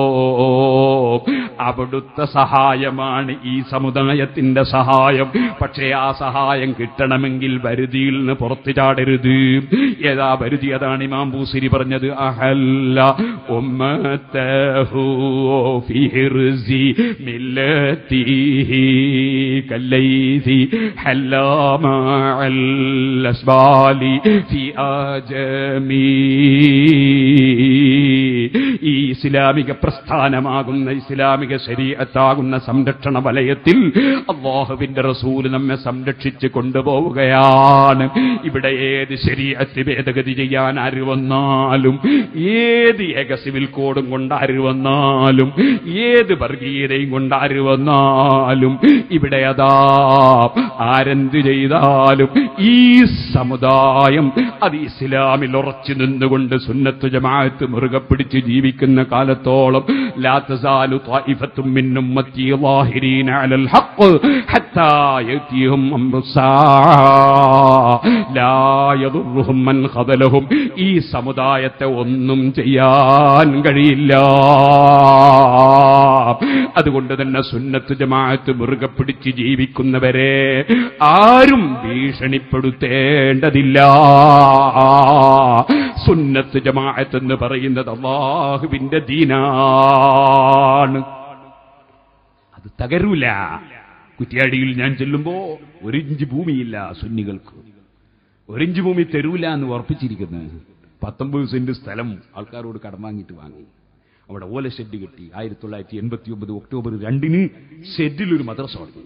അവിടുത്തെ സഹായമാണ് ഈ സമുദായത്തിന്റെ സഹായം. പക്ഷേ ആ സഹായം കിട്ടണമെങ്കിൽ വരുതിയിൽ നിന്ന് പുറത്തു ചാടരുത്. ഏതാ വരുതി? അതാണ് ഇമാം ബൂസിരി പറഞ്ഞത്, അഹല്ല ഉമ്മതഹു ഫി ഹിർസി മില്ലതിഹി കല്ലൈസി ഹല്ലാ മഅൽ അസ്ബാലി ഫി ആജമി. ഈ ഇസ്ലാമിക പ്രസ്ഥാനമാകുന്ന ഇസ്ലാമിക ശരീഅത്താകുന്ന സംരക്ഷണ വലയത്തിൽ അല്ലാഹുവിന്റെ റസൂൽ നമ്മെ സംരക്ഷിച്ച് കൊണ്ടുപോവുകയാണ്. ഇവിടെ ഏത് ശരീഅത്ത് ഭേദഗതി ചെയ്യാൻ ആര് വന്നാലും, ഏത് ഏക സിവിൽ കോഡും കൊണ്ട് ആര് വന്നാലും, ഏത് വർഗീയതയും കൊണ്ട് ആര് വന്നാലും, ഇവിടെ അതാ ആരെന്ത് ചെയ്താലും ഈ സമുദായം അത് ഇസ്ലാമിൽ ഉറച്ചു നിന്നുകൊണ്ട് സുന്നത്ത് ജമാഅത്ത് മുറുകെ പിടിച്ച് ജീവിക്കുന്ന കാലത്തോളം ലാ തസാലു ത്വായിഫത്തും മിൻ ഉമ്മത്തി ളാഹിരീന അലൽ ഹഖ് ഹത്താ യതിഹും അംറുസാ ലാ യദുർറുഹും മൻ ഖദലഹും. ഈ സമുദായത്തെ ഒന്നും ചെയ്യാൻ കഴിയില്ല. അതുകൊണ്ട് തന്നെ സുന്നത്ത് ജമാഅത്ത് മുറുകെ പിടിച്ച് ജീവിക്കുന്നവരെ ആരും ഭീഷണിപ്പെടുത്തേണ്ടതില്ല. സുന്നത്ത് ജമാഅത്ത് എന്ന് പറയുന്നത് അല്ലാഹുവിന്റെ ദീനാണ്. അത് തകരൂല. കുറ്റ്യാടിയിൽ ഞാൻ ചെല്ലുമ്പോ ഒരിഞ്ച് ഭൂമിയില്ല സുന്നികൾക്ക്. ഒരിഞ്ച് ഭൂമി തരൂല എന്ന് ഉറപ്പിച്ചിരിക്കുന്നത്. പത്തൊമ്പത് സെന്റ് സ്ഥലം ആൾക്കാരോട് കടം വാങ്ങിയിട്ട് വാങ്ങി. അവിടെ ഓല ഷെഡ് കെട്ടി. ആയിരത്തി തൊള്ളായിരത്തി എൺപത്തി ഒമ്പത് ഒക്ടോബർ രണ്ടിന് ഷെഡിലൊരു മദ്രസ തുടങ്ങി.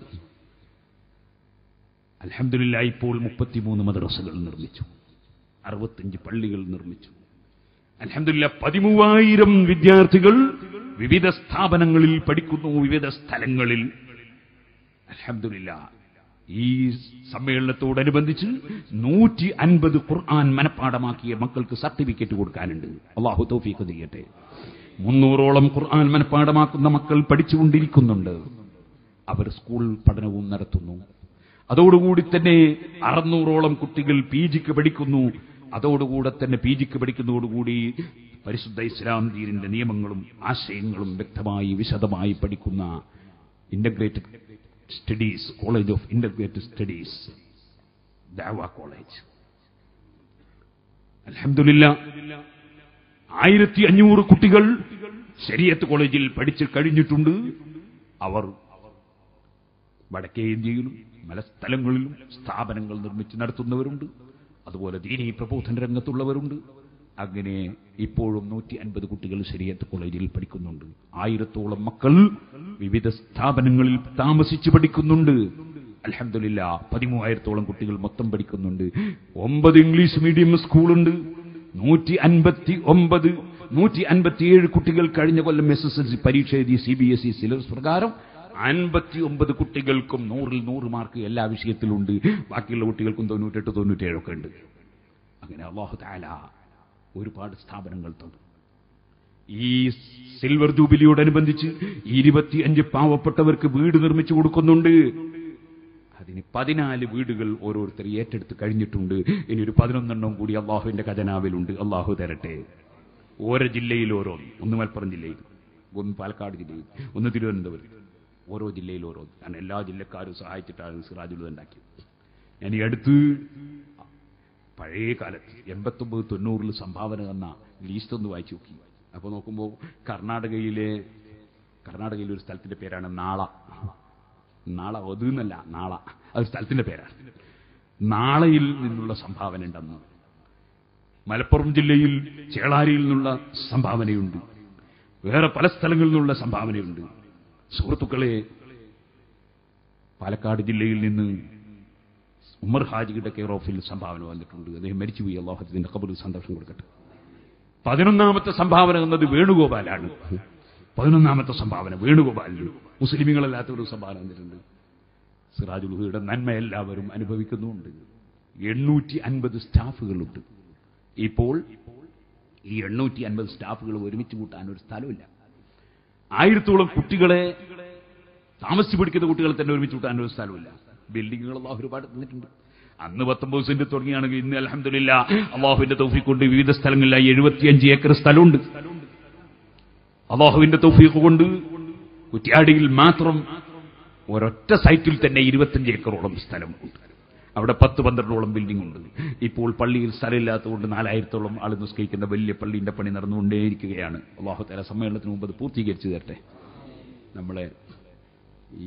അൽഹംദുലില്ലാഹ് ഇപ്പോൾ മുപ്പത്തിമൂന്ന് മദ്രസകൾ നിർമ്മിച്ചു, അറുപത്തിയഞ്ച് പള്ളികൾ നിർമ്മിച്ചു. അൽഹംദുലില്ലാഹ് പതിമൂവായിരം വിദ്യാർത്ഥികൾ വിവിധ സ്ഥാപനങ്ങളിൽ പഠിക്കുന്നു, വിവിധ സ്ഥലങ്ങളിൽ. അൽഹംദുലില്ലാഹ് ഈ സമ്മേളനത്തോടനുബന്ധിച്ച് നൂറ്റി അൻപത് ഖുർആൻ മനഃപ്പാടമാക്കിയ മക്കൾക്ക് സർട്ടിഫിക്കറ്റ് കൊടുക്കാനുണ്ട്. അല്ലാഹു തൗഫീഖ് ചെയ്യട്ടെ. മുന്നൂറോളം ഖുർആൻ മനഃപ്പാടമാക്കുന്ന മക്കൾ പഠിച്ചുകൊണ്ടിരിക്കുന്നുണ്ട്. അവർ സ്കൂൾ പഠനവും നടത്തുന്നു. അതോടുകൂടി തന്നെ അറുന്നൂറോളം കുട്ടികൾ പി ജിക്ക് പഠിക്കുന്നു. അതോടുകൂടെ തന്നെ പി ജിക്ക് പഠിക്കുന്നതോടുകൂടി പരിശുദ്ധ ഇസ്ലാം ദീനിന്റെ നിയമങ്ങളും ആശയങ്ങളും വ്യക്തമായി വിശദമായി പഠിക്കുന്ന integrated studies college of integrated studies ദഅവ കോളേജ്. അൽഹംദുലില്ലാഹ് ആയിരത്തി അഞ്ഞൂറ് കുട്ടികൾ ശരീഅത്ത് കോളേജിൽ പഠിച്ചു കഴിഞ്ഞിട്ടുണ്ട്. അവർ വടക്കേ ഇന്ത്യയിലും മലസ്ഥലങ്ങളിലും സ്ഥാപനങ്ങൾ നിർമ്മിച്ച് നടത്തുന്നവരുണ്ട്. അതുപോലെ ദീനീ പ്രബോധന രംഗത്തുള്ളവരുണ്ട്. അങ്ങനെ ഇപ്പോഴും നൂറ്റി അൻപത് കുട്ടികൾ ശരീഅത്ത് കോളേജിൽ പഠിക്കുന്നുണ്ട്. ആയിരത്തോളം മക്കൾ വിവിധ സ്ഥാപനങ്ങളിൽ താമസിച്ച് പഠിക്കുന്നുണ്ട്. അൽഹംദുലില്ലാഹ് പതിമൂവായിരത്തോളം കുട്ടികൾ മൊത്തം പഠിക്കുന്നുണ്ട്. ഒമ്പത് ഇംഗ്ലീഷ് മീഡിയം സ്കൂളുണ്ട്. നൂറ്റി അൻപത്തി ഒമ്പത് നൂറ്റി അൻപത്തിയേഴ് കുട്ടികൾ കഴിഞ്ഞ കൊല്ലം എസ് എസ് എൽ സി പരീക്ഷ എഴുതി. C B S E syllabus പ്രകാരം അൻപത്തി ഒമ്പത് കുട്ടികൾക്കും നൂറിൽ നൂറ് മാർക്ക് എല്ലാ വിഷയത്തിലുണ്ട്. ബാക്കിയുള്ള കുട്ടികൾക്കും തൊണ്ണൂറ്റെട്ട് തൊണ്ണൂറ്റേഴൊക്കെ ഉണ്ട്. അങ്ങനെ അല്ലാഹു തആല ഒരുപാട് സ്ഥാപനങ്ങൾ തന്നു. ഈ സിൽവർ ജൂബിലിയോടനുബന്ധിച്ച് ഇരുപത്തിയഞ്ച് പാവപ്പെട്ടവർക്ക് വീട് നിർമ്മിച്ചു കൊടുക്കുന്നുണ്ട്. അതിന് പതിനാല് വീടുകൾ ഓരോരുത്തർ ഏറ്റെടുത്ത് കഴിഞ്ഞിട്ടുണ്ട്. ഇനി ഒരു പതിനൊന്നെണ്ണം കൂടി അള്ളാഹുവിന്റെ ഖജനാവിലുണ്ട്. അള്ളാഹു തരട്ടെ. ഓരോ ജില്ലയിൽ ഓരോന്ന്. ഒന്ന് മലപ്പുറം ജില്ലയിൽ, ഒന്ന് പാലക്കാട് ജില്ലയിൽ, ഒന്ന് തിരുവനന്തപുരം. ഓരോ ജില്ലയിൽ ഓരോ. കാരണം എല്ലാ ജില്ലക്കാരും സഹായിച്ചിട്ടാണ് സിറാജുൽ ഉണ്ടാക്കിയത്. ഞാൻ ഈ അടുത്ത് പഴയ കാലത്ത് എൺപത്തൊമ്പത് തൊണ്ണൂറിൽ സംഭാവന തന്ന ലീസ്റ്റ് ഒന്ന് വായിച്ചു നോക്കി. അപ്പോൾ നോക്കുമ്പോൾ കർണാടകയിലെ കർണാടകയിലെ ഒരു സ്ഥലത്തിന്റെ പേരാണ് നാള. നാള ഒതുന്നല്ല, നാള അത് സ്ഥലത്തിന്റെ പേരാണ്. നാളയിൽ നിന്നുള്ള സംഭാവന ഉണ്ടെന്ന്. മലപ്പുറം ജില്ലയിൽ ചേളാരിയിൽ നിന്നുള്ള സംഭാവനയുണ്ട്. വേറെ പല സ്ഥലങ്ങളിൽ നിന്നുള്ള സംഭാവനയുണ്ട്. സുഹൃത്തുക്കളെ, പാലക്കാട് ജില്ലയിൽ നിന്ന് ഉമർ ഹാജിയുടെ കെയർ ഓഫിൽ സംഭാവന വന്നിട്ടുണ്ട്. അദ്ദേഹം മരിച്ചുപോയി. അള്ളാഹു അദ്ദേഹത്തിന്റെ ഖബറിൽ സന്തോഷം കൊടുക്കട്ടെ. പതിനൊന്നാമത്തെ സംഭാവന എന്നത് വേണുഗോപാലാണ്. പതിനൊന്നാമത്തെ സംഭാവന വേണുഗോപാലിന് മുസ്ലിമുകളല്ലാത്തവരും സംഭാവന വന്നിട്ടുണ്ട്. സിറാജുൽ ഹുദയുടെ നന്മ എല്ലാവരും അനുഭവിക്കുന്നുണ്ട്. എണ്ണൂറ്റി അൻപത് സ്റ്റാഫുകളുണ്ട്. ഇപ്പോൾ ഈ എണ്ണൂറ്റി അൻപത് സ്റ്റാഫുകൾ ഒരുമിച്ച് കൂട്ടാൻ ഒരു സ്ഥലമില്ല. ആയിരത്തോളം കുട്ടികളെ താമസിച്ചു പിടിക്കുന്ന കുട്ടികളെ തന്നെ ഒരുമിച്ച് കൂട്ടാൻ ഒരു സ്ഥലമില്ല. ബിൽഡിങ്ങുകൾ അള്ളാഹു ഒരുപാട് തന്നിട്ടുണ്ട്. അന്ന് പത്തൊമ്പത് സെന്റ് തുടങ്ങിയാണെങ്കിൽ ഇന്ന് അൽഹംദുലില്ലാഹ് അള്ളാഹുവിന്റെ തൗഫീഖ് കൊണ്ട് വിവിധ സ്ഥലങ്ങളിലായി എഴുപത്തിയഞ്ച് ഏക്കർ സ്ഥലമുണ്ട്. അള്ളാഹുവിന്റെ തൗഫീഖ് കൊണ്ട് കുറ്റ്യാടിയിൽ മാത്രം ഒരൊറ്റ സൈറ്റിൽ തന്നെ ഇരുപത്തിയഞ്ച് ഏക്കറോളം സ്ഥലമുണ്ട്. അവിടെ പത്ത് പന്ത്രണ്ടോളം ബിൽഡിംഗ് ഉണ്ട്. ഇപ്പോൾ പള്ളിയിൽ സ്ഥലമില്ലാത്തതുകൊണ്ട് നാലായിരത്തോളം ആൾ നിസ്കരിക്കുന്ന വലിയ പള്ളിന്റെ പണി നടന്നുകൊണ്ടേയിരിക്കുകയാണ്. അള്ളാഹു തആല സമ്മേളനത്തിന് മുമ്പ് അത് പൂർത്തീകരിച്ചു തരട്ടെ. നമ്മളെ ഈ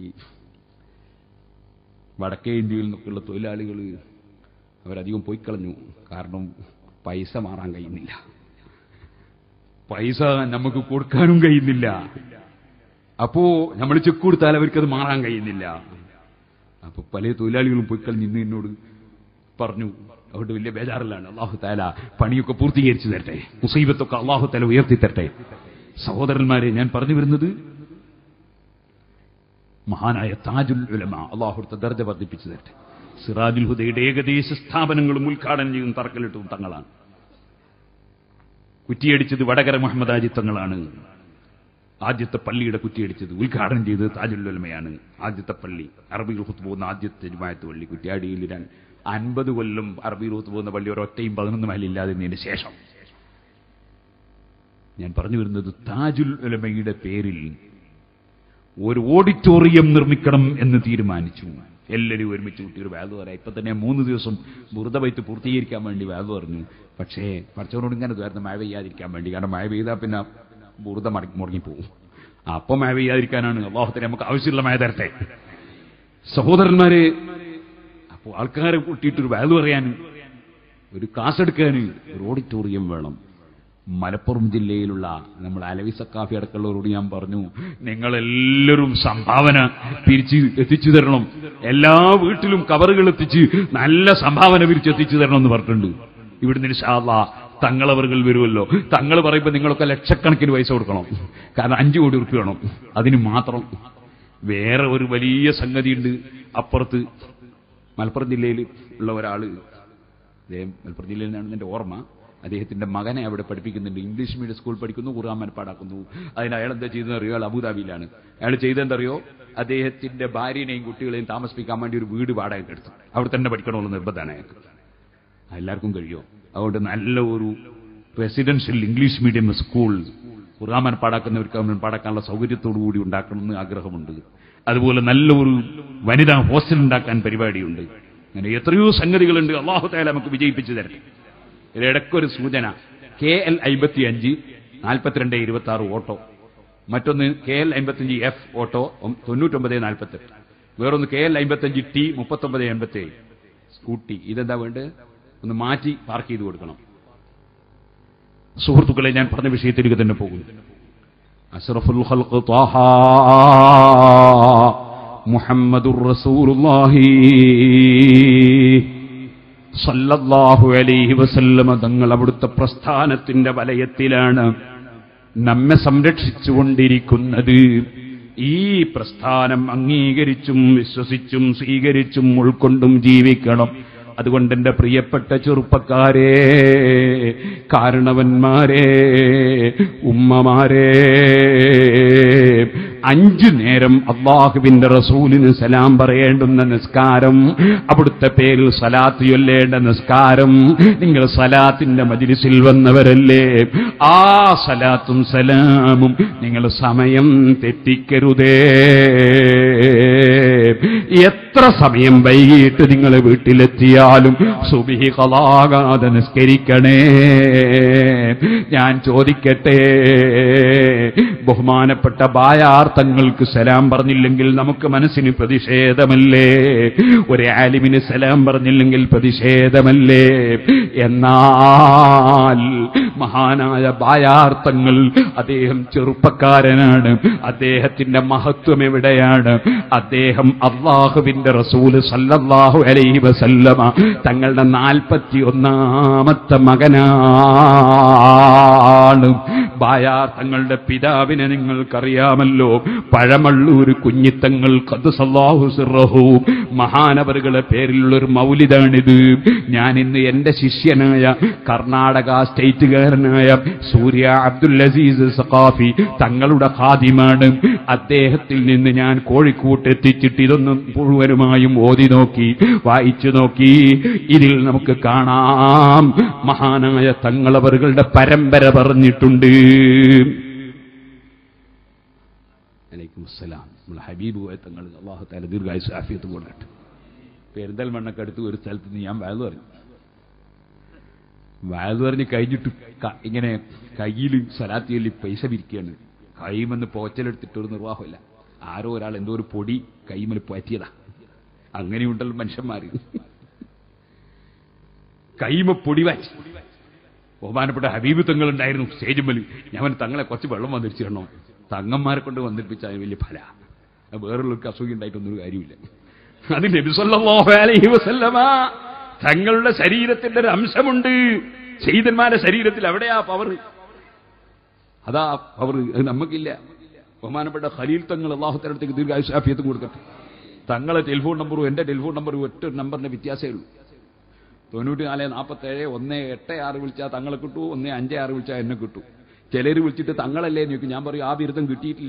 വടക്കേ ഇന്ത്യയിൽ നിന്നൊക്കെയുള്ള തൊഴിലാളികൾ അവരധികം പോയിക്കളഞ്ഞു. കാരണം പൈസ മാറാൻ കഴിയുന്നില്ല, പൈസ നമുക്ക് കൊടുക്കാനും കഴിയുന്നില്ല. അപ്പോ നമ്മൾ ചെക്ക് കൊടുത്താൽ അവർക്കത് മാറാൻ കഴിയുന്നില്ല. അപ്പൊ പല തൊഴിലാളികളും പോയിക്കളഞ്ഞ് ഇന്ന് എന്നോട് പറഞ്ഞു. അതുകൊണ്ട് വലിയ ബേജാറിലാണ്. അള്ളാഹു തആല പണിയൊക്കെ പൂർത്തീകരിച്ചു തരട്ടെ, മുസീബത്തൊക്കെ അള്ളാഹു തആല ഉയർത്തി തരട്ടെ. സഹോദരന്മാരെ, ഞാൻ പറഞ്ഞു വരുന്നത് മഹാനായ താജുൽ ഉലമ അള്ളാഹുവിന്റെ ദർജ വർദ്ധിപ്പിച്ചു തരട്ടെ. സിറാജുൽ ഹുദയുടെ ഏകദേശ സ്ഥാപനങ്ങളും ഉദ്ഘാടനം ചെയ്തും തറക്കല്ലിട്ടും തങ്ങളാണ്. കുറ്റിയടിച്ചത് വടകര മുഹമ്മദ് ആജി തങ്ങളാണ്. ആദ്യത്തെ പള്ളിയുടെ കുറ്റിയടിച്ചത് ഉദ്ഘാടനം ചെയ്തത് താജുൽ ഉലമയാണ്. ആദ്യത്തെ പള്ളി അറബികൾ ഹുത്ത് പോകുന്ന ആദ്യത്തെ ജുമാഅത്ത് പള്ളി കുറ്റ്യാടിയിൽ അൻപത് കൊല്ലം അറബികൾ ഹുത്ത് പോകുന്ന പള്ളി ഒരൊറ്റയും പതിനൊന്ന് മഹലില്ലാതിരുന്നതിന് ശേഷം. ഞാൻ പറഞ്ഞു വരുന്നത് താജുൽ ഉലമയുടെ പേരിൽ ഒരു ഓഡിറ്റോറിയം നിർമ്മിക്കണം എന്ന് തീരുമാനിച്ചു. എല്ലാവരും ഒരുമിച്ച് കുട്ടികൾ വാത് പറയാം. ഇപ്പൊ തന്നെ മൂന്ന് ദിവസം ബുറുദ ബൈത്ത് പൂർത്തീകരിക്കാൻ വേണ്ടി വാത് പറഞ്ഞു. പക്ഷേ പഠിച്ചവരോട് ഇങ്ങനെ ഇതായിരുന്നു മഴ പെയ്യാതിരിക്കാൻ വേണ്ടി. കാരണം മഴ പെയ്താൽ പിന്നെ ബുറുദ മടക്കി മുടങ്ങിപ്പോവും. അപ്പൊ മഴ പെയ്യാതിരിക്കാനാണ്. അള്ളാഹുവിനെ നമുക്ക് ആവശ്യമുള്ള മഴ തരട്ടെ. സഹോദരന്മാരെ, അപ്പോൾ ആൾക്കാരെ കൂട്ടിയിട്ടൊരു വാത് പറയാൻ, ഒരു ക്ലാസ് എടുക്കാൻ ഒരു ഓഡിറ്റോറിയം വേണം. മലപ്പുറം ജില്ലയിലുള്ള നമ്മൾ അലവി സക്കാഫി അടക്കമുള്ളവരോട് ഞാൻ പറഞ്ഞു, നിങ്ങളെല്ലാവരും സംഭാവന പിരിച്ച് എത്തിച്ചു തരണം. എല്ലാ വീട്ടിലും കവറുകൾ എത്തിച്ച് നല്ല സംഭാവന പിരിച്ച് എത്തിച്ചു തരണം എന്ന് പറഞ്ഞിട്ടുണ്ട്. ഇവിടുന്ന് ഇൻഷാ അല്ലാഹ് തങ്ങളവറുകൾ വരുമല്ലോ. തങ്ങൾ പറയുമ്പോൾ നിങ്ങളൊക്കെ ലക്ഷക്കണക്കിന് പൈസ കൊടുക്കണം. കാരണം അഞ്ചു കോടി ഉറുപ്പിക വേണം അതിന് മാത്രം. വേറെ ഒരു വലിയ സംഗതിയുണ്ട് അപ്പുറത്ത്. മലപ്പുറം ജില്ലയിൽ ഉള്ള ഒരാള്, അദ്ദേഹം മലപ്പുറം ജില്ലയിൽ നിന്നാണ് എൻ്റെ ഓർമ്മ. അദ്ദേഹത്തിന്റെ മകനെ അവിടെ പഠിപ്പിക്കുന്നുണ്ട്. ഇംഗ്ലീഷ് മീഡിയം സ്കൂൾ പഠിക്കുന്നു, ഖുർആൻ മനപ്പാടാക്കുന്നു. അതിന് അയാൾ എന്താ ചെയ്തെന്ന് അറിയോ? അയാൾ അബുദാബിയിലാണ്. അയാൾ ചെയ്തെന്തറിയോ? അദ്ദേഹത്തിന്റെ ഭാര്യനെയും കുട്ടികളെയും താമസിപ്പിക്കാൻ വേണ്ടി ഒരു വീട് വാടകയ്ക്ക് എടുത്തു. അവിടെ തന്നെ പഠിക്കണമെന്ന് നിർബന്ധമാണ് അയാൾക്ക്. എല്ലാവർക്കും കഴിയോ? അതുകൊണ്ട് നല്ല ഒരു റെസിഡൻഷ്യൽ ഇംഗ്ലീഷ് മീഡിയം സ്കൂൾ ഖുർആൻ മനപ്പാടാക്കുന്നവർക്ക് മനപ്പാടാക്കാനുള്ള സൗകര്യത്തോടു കൂടി ഉണ്ടാക്കണമെന്ന് ആഗ്രഹമുണ്ട്. അതുപോലെ നല്ലൊരു വനിതാ ഹോസ്റ്റൽ ഉണ്ടാക്കാൻ പരിപാടിയുണ്ട്. അങ്ങനെ എത്രയോ സംഗതികളുണ്ട്. അല്ലാഹു തആല നമുക്ക് വിജയിപ്പിച്ചു തരട്ടെ. ഇതിടക്കൊരു സൂചന, കെ എൽ അമ്പത്തി അഞ്ച് നാൽപ്പത്തിരണ്ട് ഇരുപത്തി ആറ് ഓട്ടോ, മറ്റൊന്ന് കെ എൽ അമ്പത്തിയഞ്ച് എഫ് ഓട്ടോ തൊണ്ണൂറ്റൊമ്പത് നാൽപ്പത്തെട്ട്, വേറൊന്ന് കെ എൽ അമ്പത്തിയഞ്ച് ടി മുപ്പത്തൊമ്പത് എൺപത്തി ഏഴ് സ്കൂട്ടി. ഇതെന്താ വേണ്ടത്? ഒന്ന് മാറ്റി പാർക്ക് ചെയ്ത് കൊടുക്കണം. സുഹൃത്തുക്കളെ, ഞാൻ പറഞ്ഞ വിഷയത്തിലേക്ക് തന്നെ പോകും. അഷ്റഫുൽ ഖൽഖ് ത്വാഹ മുഹമ്മദുർ റസൂലുള്ളാഹി സല്ലല്ലാഹു അലൈഹി വസല്ലമ തങ്ങൾ അവിടുത്തെ പ്രസ്ഥാനത്തിന്റെ വലയത്തിലാണ് നമ്മെ സംരക്ഷിച്ചുകൊണ്ടിരിക്കുന്നത്. ഈ പ്രസ്ഥാനം അംഗീകരിച്ചും വിശ്വസിച്ചും സ്വീകരിച്ചും ഉൾക്കൊണ്ടും ജീവിക്കണം. അതുകൊണ്ട് എന്റെ പ്രിയപ്പെട്ട ചെറുപ്പക്കാരെ, കാരണവന്മാരെ, ഉമ്മമാരെ, അഞ്ചു നേരം അള്ളാഹുവിന്റെ റസൂലിന് സലാം പറയേണ്ടുന്ന നിസ്കാരം, അവിടുത്തെ പേരിൽ സലാത്ത് ചൊല്ലേണ്ട നിസ്കാരം, നിങ്ങൾ സലാത്തിന്റെ മജ്ലിസിൽ വന്നവരല്ലേ, ആ സലാത്തും സലാമും നിങ്ങൾ സമയം തെറ്റിക്കരുതേ. എത്ര സമയം വൈകിട്ട് നിങ്ങൾ വീട്ടിലെത്തിയാലും സുബ്ഹി ഖളാകാതെ നിസ്കരിക്കണേ. ഞാൻ ചോദിക്കട്ടെ, ബഹുമാനപ്പെട്ട ബായാർത്ഥങ്ങൾക്ക് സലാം പറഞ്ഞില്ലെങ്കിൽ നമുക്ക് മനസ്സിന് പ്രതിഷേധമല്ലേ? ഒരു ആലിമിന് സലാം പറഞ്ഞില്ലെങ്കിൽ പ്രതിഷേധമല്ലേ? എന്നാൽ മഹാനായ ബായാർത്ഥങ്ങൾ. അദ്ദേഹം ചെറുപ്പക്കാരനാണ്. അദ്ദേഹത്തിന്റെ മഹത്വം എവിടെയാണ്? അദ്ദേഹം അല്ലാഹുവിന്റെ റസൂല് സല്ലല്ലാഹു അലൈഹി വസല്ലമ തങ്ങളുടെ നാൽപ്പത്തി ഒന്നാമത്തെ മകനാണ്. ബായാർത്ഥങ്ങളുടെ പിതാവിനെ നിങ്ങൾക്കറിയാമല്ലോ, പഴമള്ളൂർ കുഞ്ഞിത്തങ്ങൾ ഖദ്ദസല്ലാഹു സിർറഹു. മഹാനവറുകളുടെ പേരിലുള്ളൊരു മൗലിദാണിത്. ഞാൻ ഇന്ന് എന്റെ ശിഷ്യനായ കർണാടക സ്റ്റേറ്റുകാരനായ സൂര്യ അബ്ദുൽ അസീസ് സഖാഫി തങ്ങളുടെ ഖാദിമാണ്. അദ്ദേഹത്തിൽ നിന്ന് ഞാൻ കോഴിക്കോട്ട് എത്തിച്ചിട്ട് ഇതൊന്നും മുഴുവനുമായും ഓതി നോക്കി, വായിച്ചു നോക്കി. ഇതിൽ നമുക്ക് കാണാം മഹാനായ തങ്ങളവറുകളുടെ പരമ്പര പറഞ്ഞിട്ടുണ്ട്. അലൈക്കുമുസ്സലാം. നമ്മുടെ ഹബീബ് പോയ തങ്ങൾ അല്ലാഹു തആല ദീർഘായുസ്സും ആഫിയത്തും കൊടുക്കട്ടെ. പെരിന്തൽമണ്ണക്കടുത്ത് ഒരു സ്ഥലത്ത് നിന്ന് ഞാൻ വയലു പറഞ്ഞു വയലു പറഞ്ഞ് കഴിഞ്ഞിട്ട് ഇങ്ങനെ കയ്യിൽ സലാത്ത് ചൊല്ലി പൈസ പിരിക്കുകയാണ്. കൈമെന്ന് പോച്ചലെടുത്തിട്ടൊരു നിർവാഹമില്ല. ആരോ ഒരാൾ എന്തോ ഒരു പൊടി കൈമൽ പറ്റിയതാ. അങ്ങനെയുണ്ടല്ലോ മനുഷ്യന്മാർ. കൈമ പൊടി വാച്ചി. ബഹുമാനപ്പെട്ട ഹബീബ് തങ്ങൾ ഉണ്ടായിരുന്നു സ്റ്റേജുമ്മൽ. ഞാൻ തങ്ങളെ കുറച്ച് വെള്ളം വന്നിരിച്ചിരണോ? തങ്ങന്മാരെ കൊണ്ട് വന്നിരിപ്പിച്ചാൽ വലിയ ഫല. വേറുള്ളവർക്ക് അസുഖം ഉണ്ടായിട്ടൊന്നൊരു കാര്യമില്ല. അത് നബി സല്ലല്ലാഹു അലൈഹി വസല്ലമ തങ്ങളുടെ ശരീരത്തിന്റെ ഒരു അംശമുണ്ട്. സയ്യിദന്മാരുടെ ശരീരത്തിൽ അവിടെയാ പവർ. അതാ പവർ. അത് നമുക്കില്ല. ബഹുമാനപ്പെട്ട ഖലീൽ തങ്ങൾ അല്ലാഹു തആല അടുത്തേക്ക് ദീർഘായുസ്സും ആഫിയത്തും കൊടുക്കട്ടെ. തങ്ങളെ ടെലിഫോൺ നമ്പറും എന്റെ ടെലിഫോൺ നമ്പറും ഒറ്റ നമ്പറിന്റെ വ്യത്യാസമേ ഉള്ളൂ. തൊണ്ണൂറ്റി നാല് നാൽപ്പത്തേഴ് ഒന്ന് എട്ട് ആറ് വിളിച്ചാൽ തങ്ങളെ കിട്ടൂ, ഒന്ന് അഞ്ച് ആറ് വിളിച്ചാൽ എന്നെ കിട്ടൂ. ചിലർ വിളിച്ചിട്ട് തങ്ങളല്ലേ നോക്കും. ഞാൻ പറയും ആ ബിരുദം കിട്ടിയിട്ടില്ല.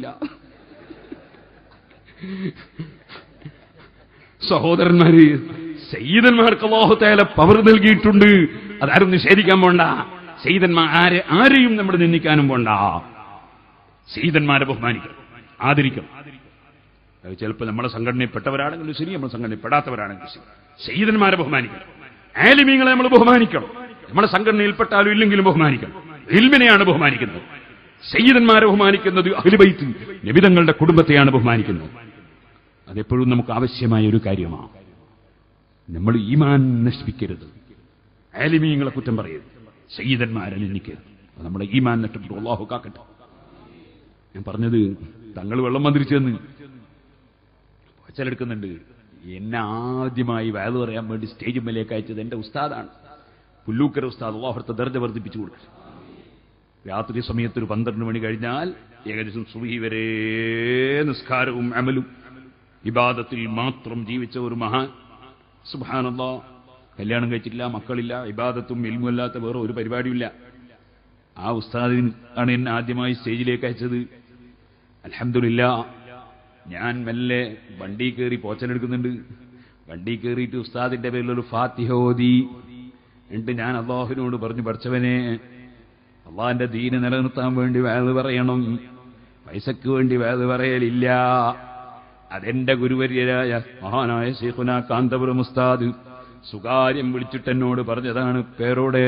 സഹോദരന്മാര്, സയ്യിദന്മാർക്ക് അല്ലാഹു തആല പവർ നൽകിയിട്ടുണ്ട്. അതാരും നിഷേധിക്കാൻ പോണ്ട. സയ്യിദന്മാർ ആരെ ആരെയും നമ്മൾ നിന്ദിക്കാനും പോണ്ട. സയ്യിദന്മാരെ ബഹുമാനിക്കണം, ആദരിക്കണം. അത് ചിലപ്പോൾ നമ്മുടെ സംഘടനയിൽപ്പെട്ടവരാണെങ്കിലും ശരി, നമ്മുടെ സംഘടനയിൽപ്പെടാത്തവരാണെങ്കിലും ശരി, സയ്യിദന്മാരെ ബഹുമാനിക്കണം. ആലിമീങ്ങളെ നമ്മൾ ബഹുമാനിക്കണം. നമ്മുടെ സംഘടനയിൽപ്പെട്ടാലും ഇല്ലെങ്കിലും ബഹുമാനിക്കണം. ഇൽമിനെയാണ് ബഹുമാനിക്കുന്നത്. സയ്യിദന്മാരെ ബഹുമാനിക്കുന്നത് അഹ്ലു ബൈത്ത് നബിതങ്ങളുടെ കുടുംബത്തെയാണ് ബഹുമാനിക്കുന്നത്. അതെപ്പോഴും നമുക്ക് ആവശ്യമായ ഒരു കാര്യമാണ്. നമ്മൾ ഈമാൻ നശിപ്പിക്കരുത്. ആലിമീങ്ങളെ കുറ്റം പറയരുത്. സയ്യിദന്മാരെ നിന്ദിക്കരുത്. നമ്മുടെ ഈമാൻ നഷ്ടപ്പെട്ടു. അല്ലാഹു കാക്കട്ടെ. ഞാൻ പറഞ്ഞത് തങ്ങൾ വെള്ളം മന്ത്രിച്ചെന്ന് വച്ചലെടുക്കുന്നുണ്ട്. എന്നെ ആദ്യമായി വയലു പറയാൻ വേണ്ടി സ്റ്റേജ് മേലേക്ക് അയച്ചത് എന്റെ ഉസ്താദാണ്, പുല്ലൂക്കര ഉസ്താദ്. അല്ലാഹുവിന്റെ ദർജ വർദ്ധിപ്പിച്ചു കൊടുക്കട്ടെ. രാത്രി സമയത്ത് ഒരു പന്ത്രണ്ട് മണി കഴിഞ്ഞാൽ ഏകദേശം സുബ്ഹി വരെ നിസ്കാരവും അമലും ഇബാദത്തിൽ മാത്രം ജീവിച്ച ഒരു മഹാൻ. സുബ്ഹാനല്ലാഹ്. കല്യാണം കഴിച്ചിട്ടില്ല, മക്കളില്ല, ഇബാദത്തും ഇൽമുമല്ലാത്ത വേറെ ഒരു പരിപാടിയില്ല. ആ ഉസ്താദിന് ആണ് എന്നെ ആദ്യമായി സ്റ്റേജിലേക്ക് അയച്ചത്. അൽഹംദുലില്ലാഹ്. ഞാൻ മെല്ലെ വണ്ടി കയറി പോച്ചനെടുക്കുന്നുണ്ട്. വണ്ടി കയറിയിട്ട് ഉസ്താദിന്റെ പേരിലൊരു ഫാത്തിഹ ഓതി. എന്നിട്ട് ഞാൻ അല്ലാഹുവിനോട് പറഞ്ഞു, പഠിച്ചവനെ, അള്ളാഹിന്റെ ദീന് നിലനിർത്താൻ വേണ്ടി വഅദ് പറയണം. പൈസക്ക് വേണ്ടി വഅദ് പറയലില്ല. അതെന്റെ ഗുരുവര്യരായ മഹാനായ ശൈഖുനാ കാന്തപുരം ഉസ്താദ് സുകാര്യം വിളിച്ചിട്ട് എന്നോട് പറഞ്ഞതാണ്, പേരോടെ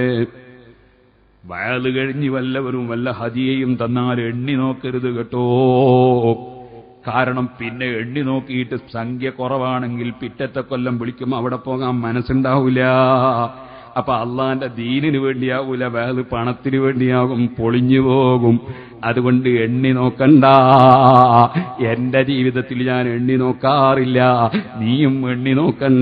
വഅദ് കഴിഞ്ഞ് വല്ലവരും വല്ല ഹദിയയും തന്നാൽ എണ്ണി നോക്കരുത് കേട്ടോ. കാരണം പിന്നെ എണ്ണി നോക്കിയിട്ട് സംഖ്യ കുറവാണെങ്കിൽ പിറ്റത്തെ കൊല്ലം വിളിക്കും, അവിടെ പോകാൻ മനസ്സുണ്ടാവില്ല. അപ്പൊ അള്ളാന്റെ ദീനിന് വേണ്ടിയാവൂല, വഅദ് പണത്തിന് വേണ്ടിയാകും, പൊളിഞ്ഞു പോകും. അതുകൊണ്ട് എണ്ണി നോക്കണ്ട. എന്റെ ജീവിതത്തിൽ ഞാൻ എണ്ണി നോക്കാറില്ല, നീയും എണ്ണി നോക്കണ്ട.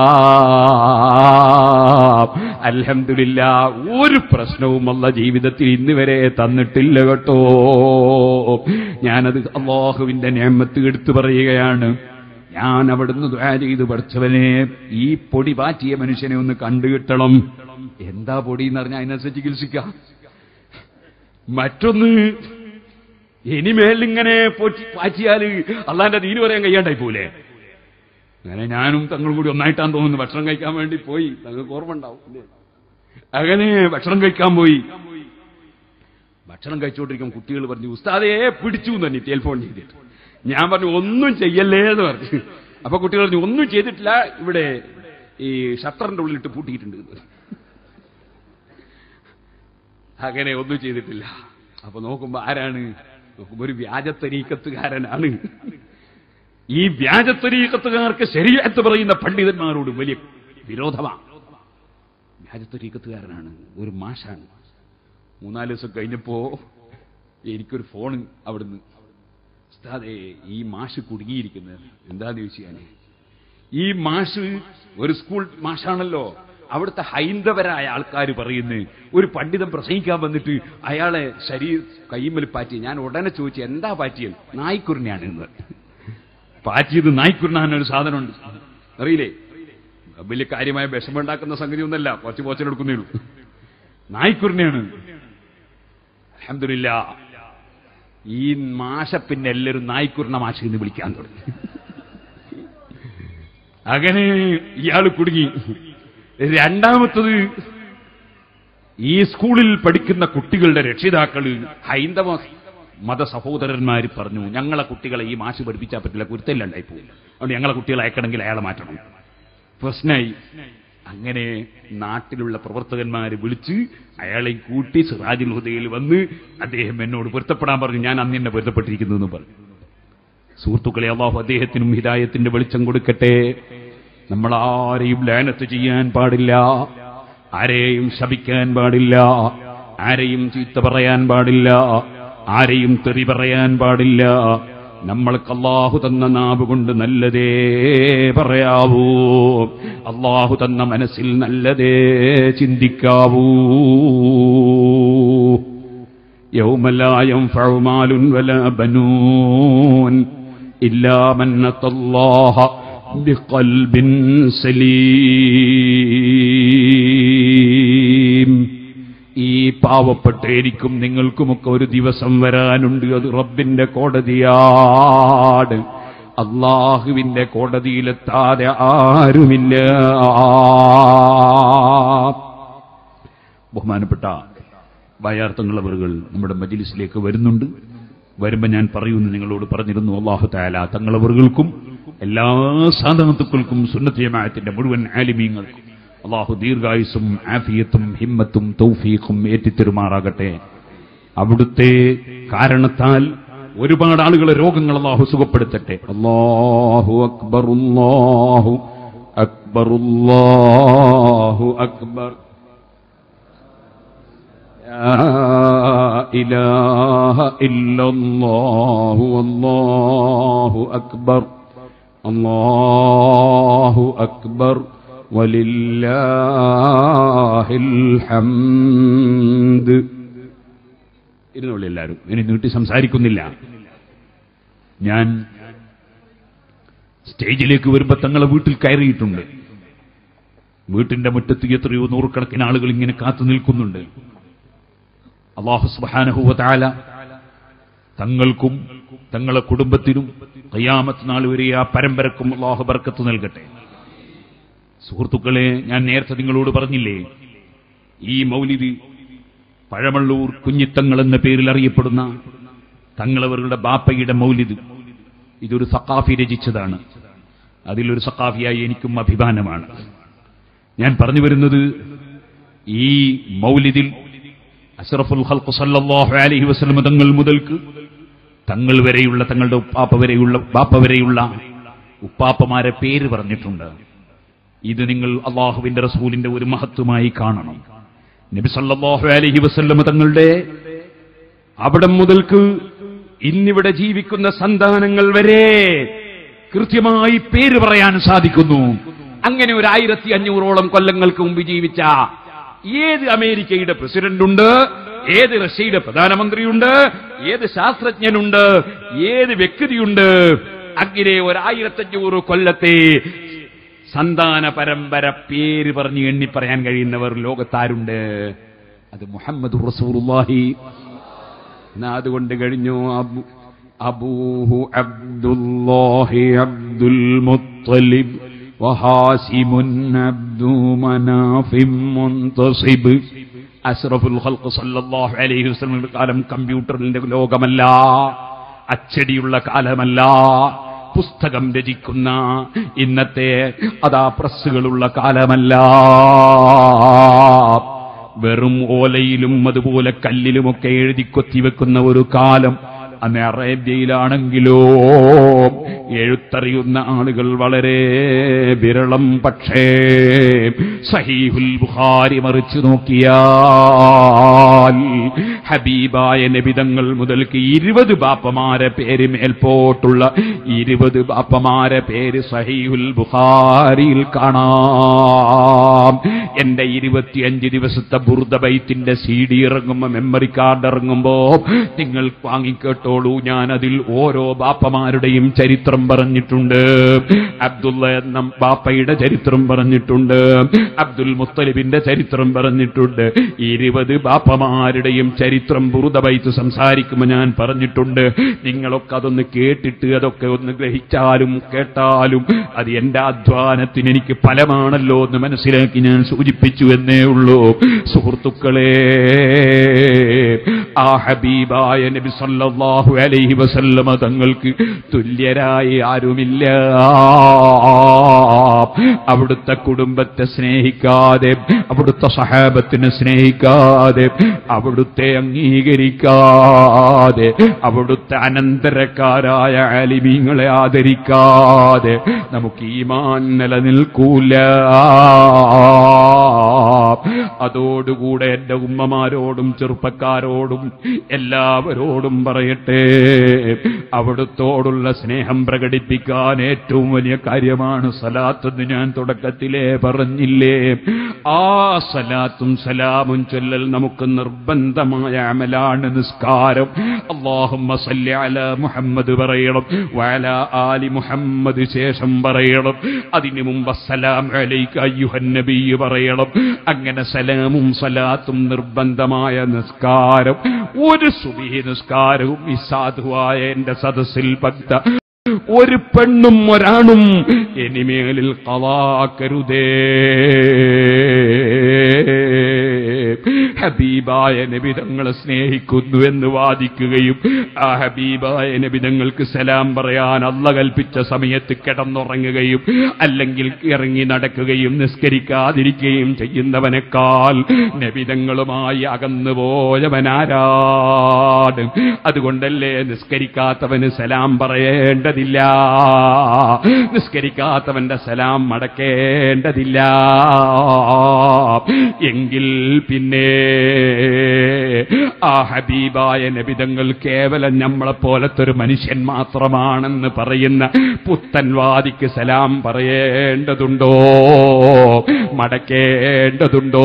അൽഹംദുലില്ലാഹ്. ഒരു പ്രശ്നവും അല്ലാഹ് ജീവിതത്തിൽ ഇന്ന് വരെ തന്നിട്ടില്ല കേട്ടോ. ഞാനത് അല്ലാഹുവിന്റെ നിഅമത്ത് എടുത്തു പറയുകയാണ്. ഞാൻ അവിടുന്ന് ദുആ ചെയ്ത്, പഠിച്ചവനെ, ഈ പൊടി പാറ്റിയ മനുഷ്യനെ ഒന്ന് കണ്ടുകിട്ടണം. എന്താ പൊടി എന്ന് പറഞ്ഞാൽ അതിനനുസരിച്ച് ചികിത്സിക്കാം. മറ്റൊന്ന്, ഇനിമേലിങ്ങനെ പോറ്റി പാറ്റിയാൽ അള്ളാന്റെ ദീന് പറയാൻ കഴിയാണ്ടായി പോലെ. അങ്ങനെ ഞാനും തങ്ങളും കൂടി ഒന്നായിട്ടാന്ന് തോന്നുന്നു ഭക്ഷണം കഴിക്കാൻ വേണ്ടി പോയി. തങ്ങൾക്ക് ഓർമ്മ ഉണ്ടാവും. അങ്ങനെ ഭക്ഷണം കഴിക്കാൻ പോയി. ഭക്ഷണം കഴിച്ചുകൊണ്ടിരിക്കും കുട്ടികൾ പറഞ്ഞു, ഉസ്താദേ പിടിച്ചു തന്നെ ടെലിഫോൺ ചെയ്തിട്ട്. ഞാൻ പറഞ്ഞു, ഒന്നും ചെയ്യല്ലേ എന്ന് പറഞ്ഞു. അപ്പൊ കുട്ടികൾ പറഞ്ഞു, ഒന്നും ചെയ്തിട്ടില്ല, ഇവിടെ ഈ ഷട്ടറിന്റെ ഉള്ളിലിട്ട് പൂട്ടിയിട്ടുണ്ട്. അങ്ങനെ ഒന്നും ചെയ്തിട്ടില്ല. അപ്പൊ നോക്കുമ്പോ ആരാണ്? നോക്കുമ്പോ ഒരു വ്യാജത്തരീക്കത്തുകാരനാണ്. ഈ വ്യാജത്തരീക്കത്തുകാർക്ക് ശരീഅത്ത് പറയുന്ന പണ്ഡിതന്മാരോട് വലിയ വിരോധമാണ്. വ്യാജത്തരീക്കത്തുകാരനാണ്, ഒരു മാഷാണ്. മൂന്നാല് ദിവസം കഴിഞ്ഞപ്പോ എനിക്കൊരു ഫോൺ അവിടുന്ന്, ഉസ്താദേ ഈ മാഷ് കുടുങ്ങിയിരിക്കുന്നത് എന്താന്ന് ചോദിച്ചു ഞാൻ. ഈ മാഷ് ഒരു സ്കൂൾ മാഷാണല്ലോ, അവിടുത്തെ ഹൈന്ദവരായ ആൾക്കാർ പറയുന്നു ഒരു പണ്ഡിതൻ പ്രസംഗിക്കാൻ വന്നിട്ട് അയാളെ ശരീര കൈമൽ പാറ്റി. ഞാൻ ഉടനെ ചോദിച്ചു എന്താ പാറ്റിയത്? നായ്ക്കുറിനാണ് എന്ന്. പാറ്റിയത് നായ്ക്കുറിനാണ് ഒരു സാധനമുണ്ട്, അറിയില്ലേ? വലിയ കാര്യമായ വിഷമുണ്ടാക്കുന്ന സംഗതി ഒന്നല്ല, കുറച്ച് പോച്ചനെടുക്കുന്നേ ഉള്ളൂ. നായ്ക്കുറിനാണ്. അൽഹംദുലില്ലാ ഈ മാഷ പിന്നെ എല്ലാവരും നായ്ക്കുറിന മാഷ എന്ന് വിളിക്കാൻ തുടങ്ങി. അങ്ങനെ ഇയാൾ കുടുങ്ങി. രണ്ടാമത്തത്, ഈ സ്കൂളിൽ പഠിക്കുന്ന കുട്ടികളുടെ രക്ഷിതാക്കള് ഹൈന്ദവ മത സഹോദരന്മാർ പറഞ്ഞു ഞങ്ങളെ കുട്ടികളെ ഈ മാഷ് പഠിപ്പിച്ചാൽ പറ്റില്ല, കുരുത്തല്ലാണ്ടായി പോകും, അതുകൊണ്ട് ഞങ്ങളെ കുട്ടികളെ അയക്കണമെങ്കിൽ അയാളെ മാറ്റണം. പ്രശ്നമായി. അങ്ങനെ നാട്ടിലുള്ള പ്രവർത്തകന്മാരെ വിളിച്ച് അയാളെ കൂട്ടി സിറാജുൽ ഹുദയിൽ വന്ന് അദ്ദേഹം എന്നോട് പൊരുത്തപ്പെടാൻ പറഞ്ഞു. ഞാൻ അന്ന് എന്നെ പൊരുത്തപ്പെട്ടിരിക്കുന്നു എന്ന് പറഞ്ഞു. സുഹൃത്തുക്കളെ, അല്ലാഹു അദ്ദേഹത്തിനും ഹിദായത്തിന്റെ വെളിച്ചം കൊടുക്കട്ടെ. നമ്മൾ ആരെയും ലാനത്ത് ചെയ്യാൻ പാടില്ല, ആരെയും ശപിക്കാൻ പാടില്ല, ആരെയും ചീത്ത പറയാൻ പാടില്ല, ആരെയും തെറി പറയാൻ പാടില്ല. നമ്മൾക്ക് അല്ലാഹു തന്ന നാവ് കൊണ്ട് നല്ലതേ പറയാവൂ, അല്ലാഹു തന്ന മനസ്സിൽ നല്ലതേ ചിന്തിക്കാവൂ. യൗമ ലാ യൻഫഉ മാലുൻ വലാ ബനൂൻ ഇല്ലാ മൻ അത്തല്ലാഹ ബിഖൽബിൻ സലീം. ഈ പാവപ്പെട്ട എനിക്കും നിങ്ങൾക്കുമൊക്കെ ഒരു ദിവസം വരാനുണ്ട്. അത് റബ്ബിന്റെ കോടതിയാണ്. അല്ലാഹുവിന്റെ കോടതിയിലെത്താതെ ആരുമില്ല. ബഹുമാനപ്പെട്ട ബയാർത്തങ്ങളവറുകൾ നമ്മുടെ മജ്ലിസിലേക്ക് വരുന്നുണ്ട്. വരുമ്പോൾ ഞാൻ പറയുന്നു, നിങ്ങളോട് പറഞ്ഞിരുന്നു, അല്ലാഹു തആല തങ്ങളവറുകൾക്കും എല്ലാ സാധാത്തുക്കൾക്കും സുന്നത്ത് ജമാഅത്തിന്റെ മുഴുവൻ ആലിമീങ്ങൾക്കും അല്ലാഹു ദീർഘായുസ്സും ആഫിയത്തും ഹിമ്മത്തും തൗഫീഖും ഏറ്റിത്തരുമാറാകട്ടെ. അവിടുത്തെ കാരണത്താൽ ഒരുപാട് ആളുകളെ രോഗങ്ങൾ അല്ലാഹു സുഖപ്പെടുത്തട്ടെ. അല്ലാഹു അക്ബർ, അല്ലാഹു അക്ബർ, അല്ലാഹു അക്ബർ. ലാ ഇലാഹ ഇല്ലല്ലാഹു അല്ലാഹു അക്ബർ, അല്ലാഹു അക്ബർ വലില്ലാഹിൽ ഹംദ്. ഇരുന്നോളൂ എല്ലാവരും, ഇനി നീട്ടി സംസാരിക്കുന്നില്ല. ഞാൻ സ്റ്റേജിലേക്ക് വരുമ്പോ തങ്ങളെ വീട്ടിൽ കയറിയിട്ടുണ്ട്. വീട്ടിന്റെ മുറ്റത്ത് എത്രയോ നൂറുകണക്കിന് ആളുകൾ ഇങ്ങനെ കാത്തു നിൽക്കുന്നുണ്ട്. അല്ലാഹു സുബ്ഹാനഹു വ തആല തങ്ങൾക്കും തങ്ങളെ കുടുംബത്തിനും ഖിയാമത്ത് നാൾ വരെ ആ പരമ്പരക്കും അല്ലാഹു ബർക്കത്ത് നൽകട്ടെ. സുഹൃത്തുക്കളെ, ഞാൻ നേരത്തെ നിങ്ങളോട് പറഞ്ഞില്ലേ, ഈ മൗലിദ് പഴമള്ളൂർ കുഞ്ഞിത്തങ്ങൾ എന്ന പേരിൽ അറിയപ്പെടുന്ന തങ്ങളവരുടെ ബാപ്പയുടെ മൗലിദ്, ഇതൊരു സഖാഫി രചിച്ചതാണ്. അതിലൊരു സഖാഫിയായി എനിക്കും അഭിമാനമാണ്. ഞാൻ പറഞ്ഞു വരുന്നത്, ഈ മൗലിദിൽ അഷ്റഫുൽ ഖൽഖ് സല്ലല്ലാഹു അലൈഹി വസല്ലം തങ്ങൾ മുതൽക്ക് തങ്ങൾ വരെയുള്ള, തങ്ങളുടെ ഉപ്പാപ്പ വരെയുള്ള ബാപ്പ വരെയുള്ള ഉപ്പാപ്പമാരെ പേര് പറഞ്ഞിട്ടുണ്ട്. ഇത് നിങ്ങൾ അള്ളാഹുവിന്റെ റസൂലിന്റെ ഒരു മഹത്വമായി കാണണം. നബി സല്ലല്ലാഹു അലൈഹി വസല്ലം തങ്ങളുടെ അവിടം മുതൽക്ക് ഇന്നിവിടെ ജീവിക്കുന്ന സന്താനങ്ങൾ വരെ കൃത്യമായി പേര് പറയാൻ സാധിക്കുന്നു. അങ്ങനെ ഒരു ആയിരത്തി അഞ്ഞൂറോളം കൊല്ലങ്ങൾക്ക് മുമ്പ് ജീവിച്ച ഏത് അമേരിക്കയുടെ പ്രസിഡന്റുണ്ട്, ഏത് റഷ്യയുടെ പ്രധാനമന്ത്രിയുണ്ട്, ഏത് ശാസ്ത്രജ്ഞനുണ്ട്, ഏത് വ്യക്തിയുണ്ട്, അങ്ങനെ ഒരായിരത്തഞ്ഞൂറ് കൊല്ലത്തെ സന്താന പരമ്പര പേര് പറഞ്ഞ് എണ്ണി പറയാൻ കഴിയുന്നവർ ലോകത്താരുണ്ട്? അത് മുഹമ്മദ് റസൂലുള്ളാഹി. അതുകൊണ്ട് കഴിഞ്ഞു. അബു അബൂഹു അബ്ദുല്ലാഹി അബ്ദുൽ മുത്തലിബ് വഹാസിമുൻ അബ്ദു മനാഫിം മുൻതസിബ്. അഷ്റഫുൽ ഖൽഖ് സല്ലല്ലാഹു അലൈഹി വസല്ലം കാലം കമ്പ്യൂട്ടറിന്റെ ലോകമല്ല, അച്ചടിയുള്ള കാലമല്ല, പുസ്തകം രചിക്കുന്ന ഇന്നത്തെ അതാ പ്രസ്സുകളുള്ള കാലമല്ല, വെറും ഓലയിലും അതുപോലെ കല്ലിലുമൊക്കെ എഴുതി കൊത്തിവെക്കുന്ന ഒരു കാലം. അന്ന് അറേബ്യയിലാണെങ്കിലോ എഴുത്തറിയുന്ന ആളുകൾ വളരെ വിരളം. പക്ഷേ സഹീഹുൽ ബുഖാരി മറിച്ചു നോക്കിയാൽ ഹബീബായ നബിതങ്ങൾ മുതൽക്ക് ഇരുപത് ബാപ്പമാരെ പേര് മേൽപോട്ടുള്ള ഇരുപത് ബാപ്പമാരെ പേര് സഹീഹുൽ ബുഖാരിയിൽ കാണാം. എന്റെ ഇരുപത്തിയഞ്ച് ദിവസത്തെ ബുർദ ബൈത്തിന്റെ സി ഡി ഇറങ്ങുമ്പോ, മെമ്മറി കാർഡ് ഇറങ്ങുമ്പോ നിങ്ങൾ വാങ്ങിക്കേട്ടോളൂ. ഞാൻ അതിൽ ഓരോ ബാപ്പമാരുടെയും ചരിത്രം പറഞ്ഞിട്ടുണ്ട്. അബ്ദുള്ള എന്ന ബാപ്പയുടെ ചരിത്രം പറഞ്ഞിട്ടുണ്ട്, അബ്ദുൽ മുത്തലിബിന്റെ ചരിത്രം പറഞ്ഞിട്ടുണ്ട്. ഇരുപത് ബാപ്പമാരുടെയും ചരിത്രം ബുർദ ബൈത്ത് സംസാരിക്കുമ്പോൾ ഞാൻ പറഞ്ഞിട്ടുണ്ട്. നിങ്ങളൊക്കെ അതൊന്ന് കേട്ടിട്ട് അതൊക്കെ ഒന്ന് ഗ്രഹിച്ചാലും കേട്ടാലും അത് എന്റെ അധ്വാനത്തിന് എനിക്ക് ഫലമാണല്ലോ എന്ന് മനസ്സിലാക്കി ഞാൻ സൂചിപ്പിച്ചു എന്നേ ഉള്ളൂ. സുഹൃത്തുക്കളെ, ആ ഹബീബായ നബി സല്ലല്ലാഹു അലൈഹി വസല്ലമ തങ്ങൾക്ക് തുല്യരായി ആരുമില്ല. അവിടുത്തെ കുടുംബത്തെ സ്നേഹിക്കാതെ, അവിടുത്തെ സഹാബത്തിനെ സ്നേഹിക്കാതെ, അവിടുത്തെ അംഗീകരിക്കാതെ, അവിടുത്തെ അനന്തരക്കാരായ ആലിമീങ്ങളെ ആദരിക്കാതെ നമുക്ക് ഈമാൻ നിലനിൽക്കൂല. അതോടുകൂടെ എന്റെ ഉമ്മമാരോടും ചെറുപ്പക്കാരോടും എല്ലാവരോടും പറയട്ടെ, അവിടുത്തോടുള്ള സ്നേഹം പ്രകടിപ്പിക്കാൻ ഏറ്റവും വലിയ കാര്യമാണ് സലാത്തെന്ന് ഞാൻ തുടക്കത്തിലേ പറഞ്ഞില്ലേ. ആ സലാത്തും സലാമും ചൊല്ലൽ നമുക്ക് നിർബന്ധമായ അമലാണ്. നിസ്കാരം അല്ലാഹുമ്മ സല്ലി അലാ മുഹമ്മദ് പറയണം, വഅലാ ആലി മുഹമ്മദ് ശേഷം പറയണം. അതിനു മുമ്പ് അസ്സലാമു അലൈക അയ്യുഹൻ നബി പറയണം. അങ്ങനെ സലാമും സലാത്തും നിർബന്ധമായ നിസ്കാരം. ഒരു സുബഹി നിസ്കാരവും ഈ സാധുവായ എന്റെ സദസ്സിൽ പറ്റ ഒരു പെണ്ണും ഒരാണും ഇനിമേലിൽ ഖളാക്കരുതേ. ഹബീബായ നബി തങ്ങളെ സ്നേഹിക്കുന്നു എന്ന് വാദിക്കുകയും ആ ഹബീബായ നബി തങ്ങൾക്ക് സലാം പറയാൻ അല്ലാഹു കൽപ്പിച്ച സമയത്ത് കിടന്നുറങ്ങുകയും അല്ലെങ്കിൽ ഇറങ്ങി നടക്കുകയും നിസ്കരിക്കാതിരിക്കുകയും ചെയ്യുന്നവനേക്കാൾ നബി തങ്ങളുമായി അകന്നു പോയവനാരാണ്? അതുകൊണ്ടല്ലേ നിസ്കരിക്കാത്തവന് സലാം പറയേണ്ടതില്ല, നിസ്കരിക്കാത്തവന്റെ സലാം മടക്കേണ്ടതില്ല. എങ്കിൽ പിന്നെ ആ ഹബീബായ നബിതങ്ങൾ കേവലം നമ്മളെ പോലത്തെ ഒരു മനുഷ്യൻ മാത്രമാണെന്ന് പറയുന്ന പുത്തൻവാദിക്ക് സലാം പറയേണ്ടതുണ്ടോ, മടക്കേണ്ടതുണ്ടോ?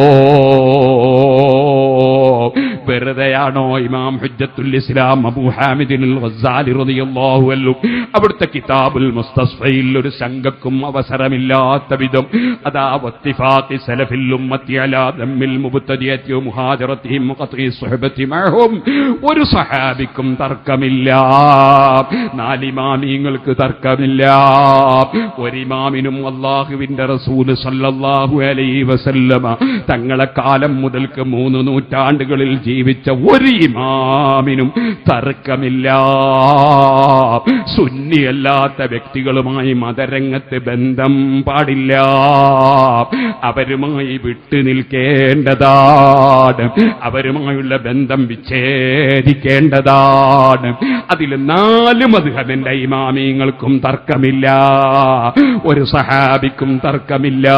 വെറുതെയാണോ ഇമാം ഹുജ്ജത്തുൽ ഇസ്ലാം അബൂ ഹാമിദിൻ അൽ ഗസ്സാലി റളിയല്ലാഹു അൻഹു അവിടുത്തെ കിതാബുൽ മുസ്തസ്ഫയിൽ ഒരു ശങ്കക്കും അവസരമില്ലാത്ത വിധം അതാ വത്തിഫാഖി സലഫിൽ ഉമ്മത്തി അലാ ദമ്മിൽ മുബ്തദിയത്തി മുഹാജറതിഹിം വഖത്ഇ സുഹബത്തി മഅഹും ഒരു സഹാബിക്കും തർക്കമില്ല, നാലിമാമിങ്ങൾക്ക് തർക്കമില്ല. ഒരിമാമിനും അല്ലാഹുവിന്റെ റസൂൽ സല്ലല്ലാഹു അലൈഹി വസല്ലമ തങ്ങളെ കാലം മുതൽക്ക് മൂന്ന് നൂറ്റാണ്ടുകളിൽ ജീവിച്ച ഒരു ഇമാമിനും തർക്കമില്ല. സുന്നിയല്ലാത്ത വ്യക്തികളുമായി മതരംഗത്ത് ബന്ധം പാടില്ല, അവരുമായി വിട്ടു നിൽക്കേണ്ടതാണ്, അവരുമായുള്ള ബന്ധം വിച്ഛേദിക്കേണ്ടതാണ്. അതിൽ നാല് മദ്ഹബിന്റെ ഇമാമിങ്ങൾക്കും തർക്കമില്ല, ഒരു സഹാബിക്കും തർക്കമില്ല.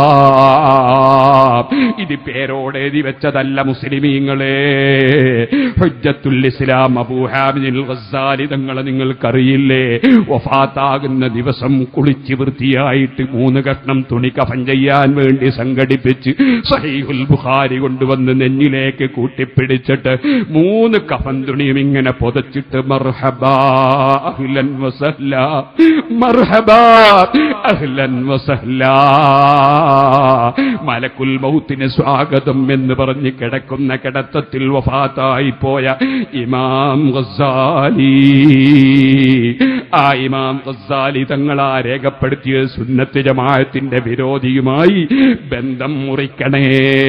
ഇത് പേരോടെഴുതി വെച്ചതല്ല മുസ്ലിമീങ്ങളെ. ഹുജ്ജത്തുൽ ഇസ്ലാം അബൂ ഹാമിദ് അൽ ഗസ്സാലി തങ്ങളെ നിങ്ങൾക്കറിയില്ലേ? വഫാത്താകുന്ന ദിവസം കുളിച്ച് വൃത്തിയായിട്ട് മൂന്ന് കഷ്ണം തുണി കഫൻ ചെയ്യാൻ വേണ്ടി സംഘടിപ്പിച്ച് സഹീഹുൽ ബുഖാരി കൊണ്ടുവന്ന് നെഞ്ഞിലേക്ക് കൂട്ടിപ്പിടിച്ചിട്ട് മൂന്ന് കഫൻ തുണിയും ഇങ്ങനെ പൊതച്ചിട്ട് മർഹബാ അഹ്ലൻ വസഹ്ലാ, മർഹബാ അഹ്ലൻ വസഹ്ലാ, മലക്കുൽ മൗത്തിന് സ്വാഗതം എന്ന് പറഞ്ഞ് കിടക്കുന്ന കിടത്തത്തിൽ വഫാത്തായി പോയ ഇമാം ഗസ്സാലി. ആ ഇമാം ഗസ്സാലി തങ്ങളാ രേഖപ്പെടുത്തിയ സുന്നത്ത് ജമാഅത്തിന്റെ വിരോധിയുമായി ബന്ധം മുറിക്കണേ.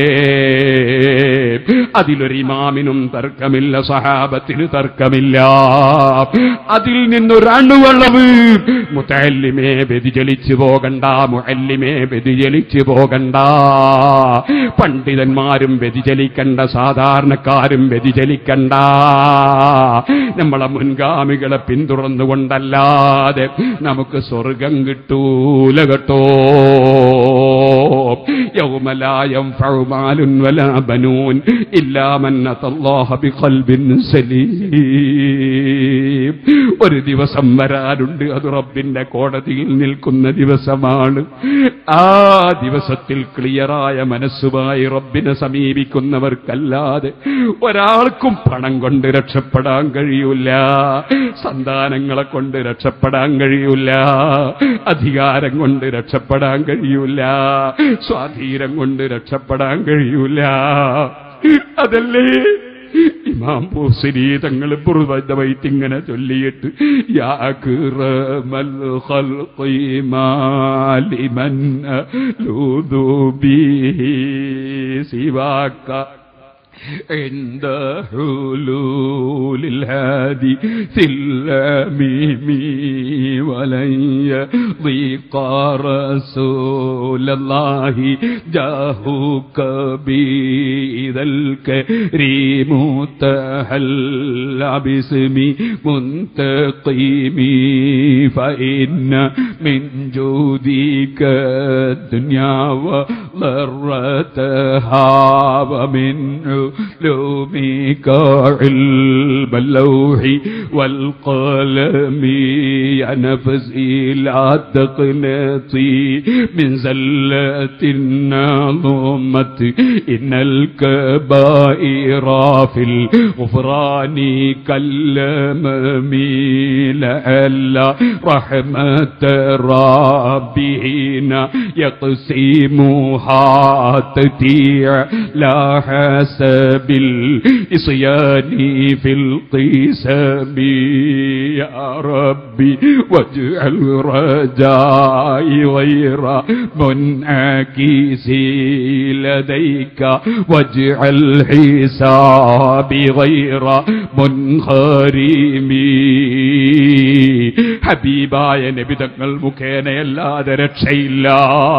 അതിലൊരു ഇമാമിനും തർക്കമില്ല, സഹാബത്തിന് തർക്കമില്ല. അതിൽ നിന്നൊരണുവളവ് മുതല്ലിമേ വ്യതിചലിച്ചു പോകണ്ട, മുഅല്ലിമേ വ്യതിചലിച്ചു പോകണ്ട. പണ്ഡിതന്മാരും വ്യതിചലിക്കണ്ട, സാധാരണക്കാരും വ്യതിചലിക്കണ്ട. നമ്മളെ മുൻഗാമികളെ പിന്തുടർന്നുകൊണ്ട് കൊണ്ടല്ലാതെ നമുക്ക് സ്വർഗം കിട്ടൂല കേട്ടോ. യൗമ ലാ യൻഫഉ മാലുൻ വലാ ബനൂൻ ഇല്ലാ മൻ അത്തല്ലാഹ ബിഖൽബിൻ സലീം. ഒരു ദിവസം വരാനുണ്ട്, അത് റബ്ബിന്റെ കോടതിയിൽ നിൽക്കുന്ന ദിവസമാണ്. ആ ദിവസത്തിൽ ക്ലിയറായ മനസ്സുമായി റബ്ബിനെ സമീപിക്കുന്നവർക്കല്ലാതെ ഒരാൾക്കും പണം കൊണ്ട് രക്ഷപ്പെടാൻ കഴിയൂല, സന്താനങ്ങളെ കൊണ്ട് രക്ഷപ്പെടാൻ കഴിയൂല, അധികാരം കൊണ്ട് രക്ഷപ്പെടാൻ കഴിയൂല, സ്വാധീനം കൊണ്ട് രക്ഷപ്പെടാൻ കഴിയൂല. അതല്ലേ ഇമാം ബൂസിരി തങ്ങൾ ബുർദവൈത്ത് ഇങ്ങനെ ചൊല്ലിയിട്ട് യാ അക്റമൽ ഖൽഖി മാലിമൻ ലൂദു ബിഹി സിവാക عند حلول الحادث الأميم ولن يضيق رسول الله جاهك بإذا الكريم تحلى باسم منتقم فإن من جودك الدنيا وضرتها ومن علومك علم اللوح والقلم يا نفسي لا تقنطي من زلة النظمة إن الكبائر في الغفران كالأمم لعل رحمة ربنا يقسمها تتيع لا حسب الإصيان في القسم يا ربي واجعل رجائي غير منعكس لديك واجعل حسابي غير منخرم. ഹബീബായ നബി തങ്ങൾ മുഖേനയല്ലാതെ രക്ഷയില്ല.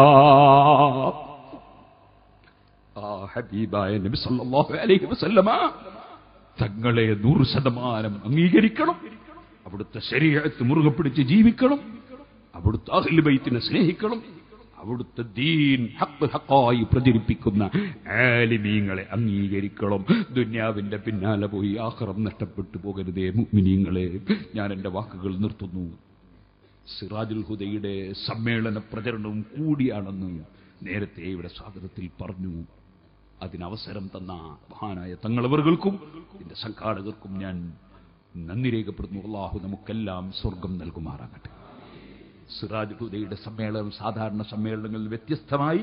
ഹബീബായ നബി സല്ലല്ലാഹു അലൈഹി വസല്ലമ തങ്ങളെ നൂറ് ശതമാനം അംഗീകരിക്കണം, അവിടുത്തെ ശരീഅത്ത് മുറുകെ പിടിച്ച് ജീവിക്കണം, അവിടുത്തെ അഹ്ലു ബൈത്തിനെ സ്നേഹിക്കണം, അവിടുത്തെ ദീൻ ഹഖ് ഹഖായി പ്രചരിപ്പിക്കുന്ന ആലിമീങ്ങളെ അംഗീകരിക്കണം. ദുനിയാവിന്റെ പിന്നാലെ പോയി ആഖിറം നഷ്ടപ്പെട്ടു പോകരുതേ മുഅ്മിനീങ്ങളെ. ഞാൻ എന്റെ വാക്കുകൾ നിർത്തുന്നു. സിറാജുൽ ഹുദയുടെ സമ്മേളന പ്രചരണവും കൂടിയാണെന്ന് നേരത്തെ ഇവിടെ സ്വാഗതത്തിൽ പറഞ്ഞു. അതിനവസരം തന്ന മഹാനായ തങ്ങളവർകൾക്കും ഇതിന്റെ സംഘാടകർക്കും ഞാൻ നന്ദി രേഖപ്പെടുന്നു. അല്ലാഹു നമുക്കെല്ലാം സ്വർഗം നൽകുമാറാകട്ടെ. സിറാജുൽ ഹുദയുടെ സമ്മേളനം സാധാരണ സമ്മേളനങ്ങളിൽ വ്യത്യസ്തമായി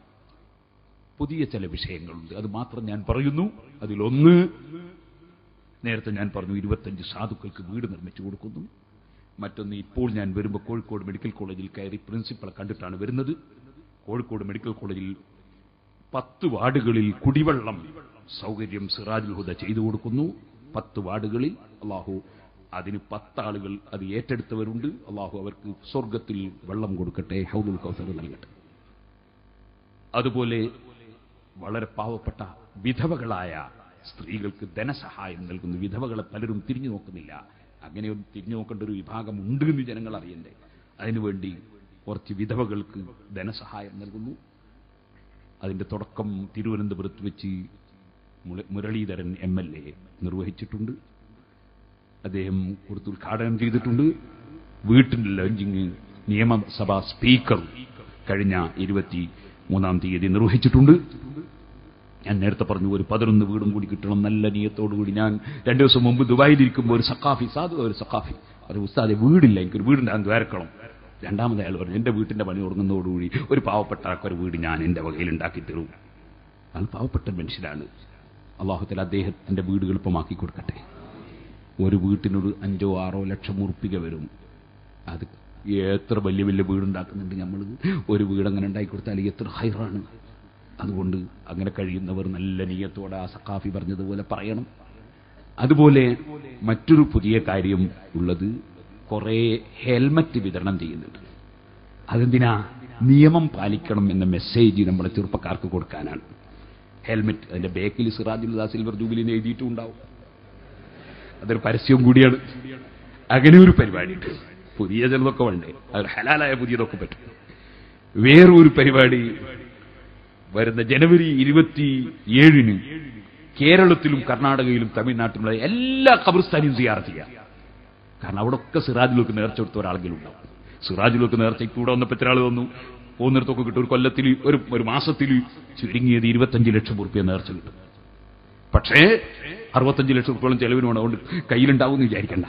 പുതിയ ചില വിഷയങ്ങളുണ്ട്. അത് മാത്രം ഞാൻ പറയുന്നു. അതിലൊന്ന്, നേരത്തെ ഞാൻ പറഞ്ഞു ഇരുപത്തഞ്ച് സാധുക്കൾക്ക് വീട് നിർമ്മിച്ചു കൊടുക്കുന്നു. മറ്റൊന്ന്, ഇപ്പോൾ ഞാൻ വരുമ്പോൾ കോഴിക്കോട് മെഡിക്കൽ കോളേജിൽ കയറി പ്രിൻസിപ്പളെ കണ്ടിട്ടാണ് വരുന്നത്. കോഴിക്കോട് മെഡിക്കൽ കോളേജിൽ പത്ത് വാർഡുകളിൽ കുടിവെള്ളം സൗകര്യം സിറാജുൽ ഹുദ ചെയ്തു കൊടുക്കുന്നു. പത്ത് വാർഡുകളിൽ അള്ളാഹു അതിന് പത്താളുകൾ അത് ഏറ്റെടുത്തവരുണ്ട്. അള്ളാഹു അവർക്ക് സ്വർഗത്തിൽ വെള്ളം കൊടുക്കട്ടെ, ഹൗദുൽ കൗസർ നൽകട്ടെ. അതുപോലെ വളരെ പാവപ്പെട്ട വിധവകളായ സ്ത്രീകൾക്ക് ധനസഹായം നൽകുന്നു. വിധവകളെ പലരും തിരിഞ്ഞു നോക്കുന്നില്ല. അങ്ങനെ ഒരു തിരിഞ്ഞു നോക്കേണ്ട ഒരു വിഭാഗം ഉണ്ട് എന്ന് ജനങ്ങൾ അറിയണ്ടേ. അതിനുവേണ്ടി കുറച്ച് വിധവകൾക്ക് ധനസഹായം നൽകുന്നു. അതിന്റെ തുടക്കം തിരുവനന്തപുരത്ത് വെച്ച് മുരളീധരൻ എം എൽ എ നിർവഹിച്ചിട്ടുണ്ട്. അദ്ദേഹം കൊടുത്ത് ഉദ്ഘാടനം ചെയ്തിട്ടുണ്ട്. വീട്ടിന്റെ ലോഞ്ചിങ് നിയമസഭാ സ്പീക്കർ കഴിഞ്ഞ ഇരുപത്തി മൂന്നാം തീയതി നിർവഹിച്ചിട്ടുണ്ട്. ഞാൻ നേരത്തെ പറഞ്ഞു ഒരു പതിനൊന്ന് വീടും കൂടി കിട്ടണം നല്ല നിയത്തോടുകൂടി. ഞാൻ രണ്ടു ദിവസം മുമ്പ് ദുബായിലിരിക്കുമ്പോൾ ഒരു സഖാഫി സാധു ഒരു സഖാഫി ഒരു ഉസ്താദെ വീടില്ല, എനിക്കൊരു വീടുണ്ടാകും ദ്വാരക്കണം. രണ്ടാമത് അയാൾ പറഞ്ഞു എന്റെ വീട്ടിന്റെ പണി തുടങ്ങുന്നതോടുകൂടി ഒരു പാവപ്പെട്ട ഒരു വീട് ഞാൻ എന്റെ വകയിൽ ഉണ്ടാക്കി തരും. അത് പാവപ്പെട്ട മനുഷ്യരാണ്. അല്ലാഹു തആല അദ്ദേഹത്തിന്റെ വീട് എളുപ്പമാക്കി കൊടുക്കട്ടെ. ഒരു വീട്ടിനൊരു അഞ്ചോ ആറോ ലക്ഷം ഉറുപ്പിക വരും. അത് എത്ര വലിയ വലിയ വീടുണ്ടാക്കുന്നുണ്ട് നമ്മൾ. ഒരു വീട് അങ്ങനെ ഉണ്ടാക്കി കൊടുത്താൽ എത്ര ഹൈറാണ്. അതുകൊണ്ട് അങ്ങനെ കഴിയുന്നവർ നല്ല നിയ്യത്തോടെ ആ സഖാഫി പറഞ്ഞതുപോലെ പറയണം. അതുപോലെ മറ്റൊരു പുതിയ കാര്യം ഉള്ളത്, കുറെ ഹെൽമറ്റ് വിതരണം ചെയ്യുന്നുണ്ട്. അതെന്തിനാ? നിയമം പാലിക്കണം എന്ന മെസ്സേജ് നമ്മുടെ ചെറുപ്പക്കാർക്ക് കൊടുക്കാനാണ്. ഹെൽമെറ്റ് അതിന്റെ ബാക്കിൽ സിറാജുൽ ഹുദ സിൽവർ ജൂബിലിന് എഴുതിയിട്ടുണ്ടാവും. അതൊരു പരസ്യവും കൂടിയാണ്. അങ്ങനെ ഒരു പരിപാടിയുണ്ട്. പുതിയ ചിലതൊക്കെ വേണ്ടേ, അത് ഹലാലായ പുതിയതൊക്കെ പറ്റും. വേറൊരു പരിപാടി വരുന്ന ജനുവരി ഇരുപത്തി ഏഴിന് കേരളത്തിലും കർണാടകയിലും തമിഴ്നാട്ടിലുള്ള എല്ലാ ഖബർസ്ഥാനിയും സിയാറത്ത് ചെയ്യാം. കാരണം അവിടെ ഒക്കെ സിറാജിലേക്ക് നേർച്ച കൊടുത്ത ഒരാളെങ്കിലും ഉണ്ടാവും. സിറാജിലേക്ക് നേർച്ചയ്ക്ക് കൂടെ വന്നപ്പോൾ എത്ര ആൾ വന്നു, പോകുന്നിടത്തൊക്കെ കിട്ടും. ഒരു കൊല്ലത്തിൽ ഒരു ഒരു മാസത്തിൽ ചുരുങ്ങിയത് ഇരുപത്തഞ്ച് ലക്ഷം റുപ്യ നേർച്ച കിട്ടും. പക്ഷേ അറുപത്തഞ്ച് ലക്ഷം റുപ്യോളം ചെലവിന് വേണം. അതുകൊണ്ട് കയ്യിലുണ്ടാവും വിചാരിക്കണ്ട.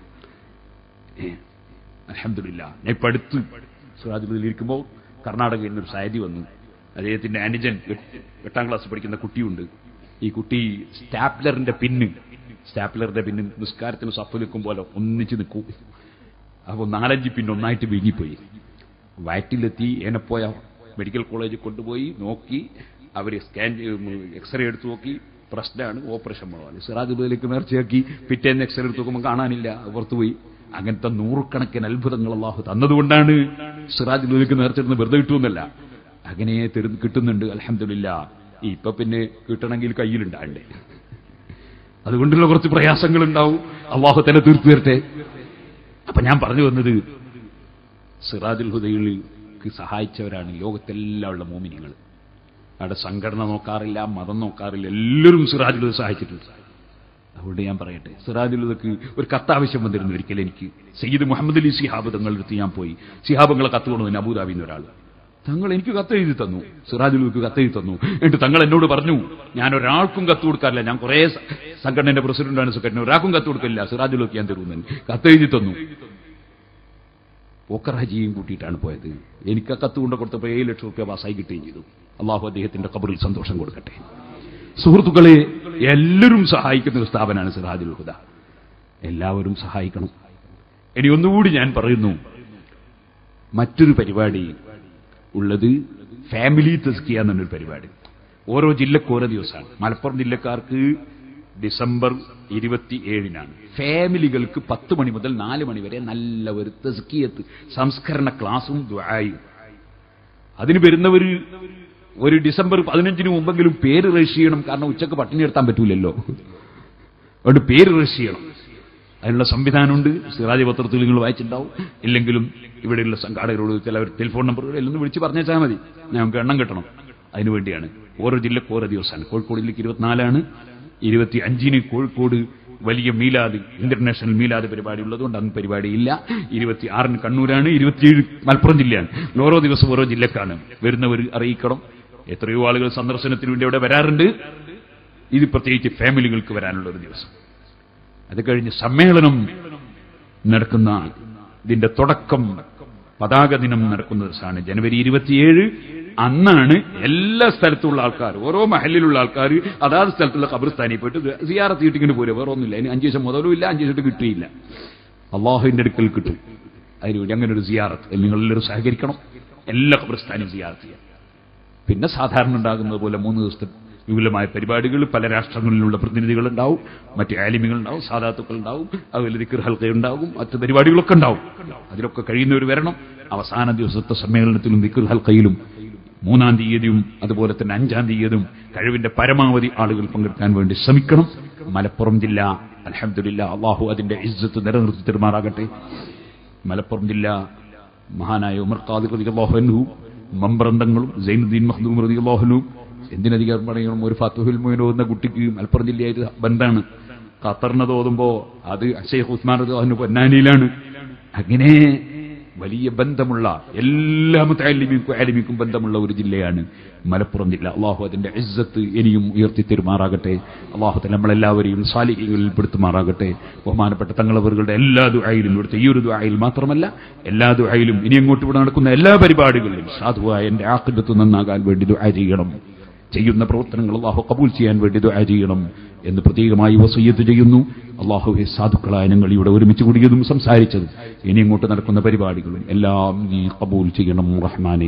അൽഹംദുലില്ലാ, ഞാൻ ഇപ്പം അടുത്ത് സിറാജിലിരിക്കുമ്പോൾ കർണാടകയിൽ നിന്നൊരു സായതി വന്നു. അദ്ദേഹത്തിന്റെ അനുജൻ എട്ടാം ക്ലാസ് പഠിക്കുന്ന കുട്ടിയുണ്ട്. ഈ കുട്ടി സ്റ്റാപ്ലറിന്റെ പിന്ന് സ്റ്റാപ്ലറിന്റെ പിന്ന് നിസ്കാരത്തിന് സഫ് നിൽക്കുമ്പോൾ ഒന്നിച്ച് നിൽക്കും. അപ്പോൾ നാലഞ്ച് പിന്ന് ഒന്നായിട്ട് വീങ്ങിപ്പോയി. വയറ്റിലെത്തി ഏനപ്പോയ മെഡിക്കൽ കോളേജിൽ കൊണ്ടുപോയി നോക്കി. അവർ സ്കാൻ എക്സ്റേ എടുത്തു നോക്കി, പ്രശ്നമാണ്, ഓപ്പറേഷൻ വേണം. സിറാജുലേക്ക് നേർച്ചയാക്കി പിറ്റേന്ന് എക്സ്റേ എടുത്ത് നോക്കുമ്പോൾ കാണാനില്ല, പുറത്തുപോയി. അങ്ങനത്തെ നൂറുകണക്കിന് അത്ഭുതങ്ങൾ അള്ളാഹു തന്നതുകൊണ്ടാണ് സിറാജുലേക്ക് നേർച്ചെടുന്ന് വെറുതെ കിട്ടുമെന്നല്ല, അങ്ങനെ കിട്ടുന്നുണ്ട്. അൽഹംദുലില്ലാ. ഇപ്പൊ പിന്നെ കിട്ടണമെങ്കിൽ കയ്യിലുണ്ടാകണ്ടേ, അതുകൊണ്ടുള്ള കുറച്ച് പ്രയാസങ്ങൾ ഉണ്ടാവും. അള്ളാഹു തന്നെ തീർത്തു തരട്ടെ. അപ്പൊ ഞാൻ പറഞ്ഞു വന്നത്, സിറാജുൽ ഹുദയിലേക്ക് സഹായിച്ചവരാണ് ലോകത്തെല്ലാം ഉള്ള മോമിനികൾ. അവിടെ സംഘടന നോക്കാറില്ല, മതം നോക്കാറില്ല, എല്ലാവരും സിറാജുൽ ഹുദ സഹായിച്ചിട്ടുണ്ട്. അതുകൊണ്ട് ഞാൻ പറയട്ടെ, സിറാജുൽ ഹുദക്ക് ഒരു കത്താവശ്യം വന്നിരുന്നു ഒരിക്കലും. എനിക്ക് സയ്യിദ് മുഹമ്മദ് അലി ശിഹാബ് തങ്ങളുടെ അടുത്ത് ഞാൻ പോയി. ശിഹാബുകളെ കത്ത് കൊണ്ടുവന്നു അബൂദാബിന്ന് ഒരാൾ. തങ്ങൾ എനിക്ക് കത്തെഴുതി തന്നു, സിറാജുൽ ഹുദക്ക് കത്തെഴുതി തന്നു. എന്നിട്ട് തങ്ങൾ എന്നോട് പറഞ്ഞു, ഞാൻ ഒരാൾക്കും കത്ത് കൊടുക്കാറില്ല, ഞാൻ കുറേ സംഘടനയുടെ പ്രസിഡന്റാണ്, സെക്രട്ടറി, ഒരാൾക്കും കത്ത് കൊടുക്കില്ല, സിറാജുൽ ഹുദക്ക് ഞാൻ തരുന്നു. കത്തെഴുതി തന്നു. പോക്കർ ഹജിയും കൂട്ടിയിട്ടാണ് പോയത്. എനിക്ക് ആ കത്ത് കൊണ്ട് കൊടുത്തപ്പോൾ ഏഴ് ലക്ഷം റുപ്യ പാസ്സായി കിട്ടുകയും ചെയ്തു. അള്ളാഹു അദ്ദേഹത്തിന്റെ ഖബറിൽ സന്തോഷം കൊടുക്കട്ടെ. സുഹൃത്തുക്കളെ, എല്ലാവരും സഹായിക്കുന്ന ഒരു സ്ഥാപനമാണ് സിറാജുൽ ഹുദ. എല്ലാവരും സഹായിക്കണം. ഇനി ഒന്നുകൂടി ഞാൻ പറയുന്നു, മറ്റൊരു പരിപാടി ഉള്ളത് ഫാമിലി തസ്കിയ എന്നൊരു പരിപാടി. ഓരോ ജില്ലക്ക് ഓരോ ദിവസമാണ്. മലപ്പുറം ജില്ലക്കാർക്ക് ഡിസംബർ ഇരുപത്തി ഏഴിനാണ്. ഫാമിലികൾക്ക് പത്ത് മണി മുതൽ നാല് മണി വരെ നല്ല ഒരു തസ്കിയത്ത് സംസ്കരണ ക്ലാസും ദുആയും. അതിന് വരുന്നവർ ഒരു ഡിസംബർ പതിനഞ്ചിന് മുമ്പെങ്കിലും പേര് രജിസ്റ്റർ ചെയ്യണം. കാരണം ഉച്ചക്ക് പട്ടിണി എടുത്താൻ പറ്റൂലല്ലോ, അതുകൊണ്ട് പേര് രജിസ്റ്റർ ചെയ്യണം. അതിനുള്ള സംവിധാനമുണ്ട്. സിറാജ് പത്രത്തിൽ നിങ്ങൾ വായിച്ചിട്ടുണ്ടാവും. ഇല്ലെങ്കിലും ഇവിടെയുള്ള സംഘാടകരോട് ചിലവർ ടെലിഫോൺ നമ്പറുകൾ എല്ലാം വിളിച്ച് പറഞ്ഞേച്ചാൽ മതി, ഞങ്ങൾക്ക് എണ്ണം കിട്ടണം. അതിനുവേണ്ടിയാണ്. ഓരോ ജില്ലക്ക് ഓരോ ദിവസമാണ്. കോഴിക്കോട് ജില്ലക്ക് ഇരുപത്തിനാലാണ്. ഇരുപത്തി അഞ്ചിന് കോഴിക്കോട് വലിയ മീലാദ്, ഇന്റർനാഷണൽ മീലാദ് പരിപാടി ഉള്ളതുകൊണ്ട് അന്ന് പരിപാടിയില്ല. ഇരുപത്തി ആറിന് കണ്ണൂരാണ്. ഇരുപത്തിയേഴ് മലപ്പുറം ജില്ലയാണ്. ഓരോ ദിവസം ഓരോ ജില്ലക്കാണ്. വരുന്നവർ അറിയിക്കണം. എത്രയോ ആളുകൾ സന്ദർശനത്തിന് വേണ്ടി അവിടെ വരാറുണ്ട്. ഇത് പ്രത്യേകിച്ച് ഫാമിലികൾക്ക് വരാനുള്ള ഒരു ദിവസം. അത് കഴിഞ്ഞ് സമ്മേളനം നടക്കുന്ന ഇതിന്റെ തുടക്കം പതാക ദിനം നടക്കുന്ന ദിവസമാണ് ജനുവരി ഇരുപത്തിയേഴ്. അന്നാണ് എല്ലാ സ്ഥലത്തുള്ള ആൾക്കാർ, ഓരോ മഹലിലുള്ള ആൾക്കാർ അതാത് സ്ഥലത്തുള്ള ഖബർസ്ഥാനിൽ പോയിട്ട് സിയാറത്ത് കിട്ടിക്കൊണ്ട് പോരുക. വേറെ ഒന്നുമില്ല. അതിന് അഞ്ചു ദിവസം മുതലും ഇല്ല, അഞ്ചു ദിവസം കിട്ടിയില്ല. അള്ളാഹുവിന്റെ അടുക്കൽ കിട്ടും. അതിനുവേണ്ടി അങ്ങനെ ഒരു സിയാറത്ത് നിങ്ങളെല്ലാവരും സഹകരിക്കണം. എല്ലാ ഖബർസ്ഥാനും സിയാറത്ത് ചെയ്യാം. പിന്നെ സാധാരണ ഉണ്ടാകുന്നത് പോലെ മൂന്ന് ദിവസത്തെ വിപുലമായ പരിപാടികൾ, പല രാഷ്ട്രങ്ങളിലുള്ള പ്രതിനിധികളുണ്ടാവും, മറ്റ് ആലിമികളുണ്ടാവും, സാദാത്തുക്കളുണ്ടാവും, അതുപോലെ ദിക്ർ ഹൽക്കയുണ്ടാകും, മറ്റ് പരിപാടികളൊക്കെ ഉണ്ടാവും. അതിലൊക്കെ കഴിയുന്നവർ വരണം. അവസാന ദിവസത്തെ സമ്മേളനത്തിലും ദിക്ർ ഹൽക്കയിലും മൂന്നാം തീയതിയും അതുപോലെ തന്നെ അഞ്ചാം തീയതിയും കഴിവിന്റെ പരമാവധി ആളുകൾ പങ്കെടുക്കാൻ വേണ്ടി ശ്രമിക്കണം. മലപ്പുറം ജില്ല അൽഹംദുലില്ലാ, അള്ളാഹു അതിന്റെ ഇസ്സത്ത് നിലനിർത്തി തരുമാറാകട്ടെ. മലപ്പുറം ജില്ല മഹാനായ ഉമർ ഖാദി റളിയല്ലാഹു അൻഹു മമ്പ്രന്തങ്ങളും സൈനുദ്ദീൻ മഖ്ദൂം റളിയല്ലാഹു അൻഹു, എന്തിനധികം പറയണം, ഒരു ഫത്ഹുൽ മുഈൻ ഓതുന്ന കുട്ടിക്ക് മലപ്പുറം ജില്ലയായിട്ട് ബന്ധാണ്. ഖത്തറിന് തോന്നുമ്പോ അത് ശൈഖ് ഉസ്മാൻ റളിയല്ലാഹു അൻഹു പൊന്നാനിയിലാണ്. അങ്ങനെ വലിയ ബന്ധമുള്ള എല്ലാ മുതഅല്ലിമീക്കും ആലിമീക്കും ബന്ധമുള്ള ഒരു ജില്ലയാണ് മലപ്പുറം ജില്ല. അള്ളാഹു അതിന്റെ ഇസ്സത്ത് ഇനിയും ഉയർത്തി തരുമാറാകട്ടെ. അള്ളാഹു തന്നെ നമ്മളെല്ലാവരെയും സാലിഹീങ്ങളിൽ പെടുത്തുമാറാകട്ടെ. ബഹുമാനപ്പെട്ട തങ്ങളവരുടെ എല്ലാ ദുആയിലും, ഇവിടുത്തെ ഈ ഒരു ദുആയിൽ മാത്രമല്ല എല്ലാ ദുആയിലും ഇനി അങ്ങോട്ട് ഇവിടെ നടക്കുന്ന എല്ലാ പരിപാടികളിലും സാധുവായ എന്റെ ആഖിബത്ത് നന്നാകാൻ വേണ്ടി ദുആ ചെയ്യണം. ചെയ്യുന്ന പ്രവർത്തനങ്ങൾ അള്ളാഹു കബൂൽ ചെയ്യാൻ വേണ്ടി ദുആ ചെയ്യണം എന്ന് പ്രത്യേകമായി വസിയ്യത്ത് ചെയ്യുന്നു. അള്ളാഹുവെ, സാധുക്കളായ ഞങ്ങൾ ഇവിടെ ഒരുമിച്ച് കൂടിയതും സംസാരിച്ചതും ഇനി ഇങ്ങോട്ട് നടക്കുന്ന പരിപാടികളും എല്ലാം നീ കബൂൽ ചെയ്യണം റഹ്മാനേ.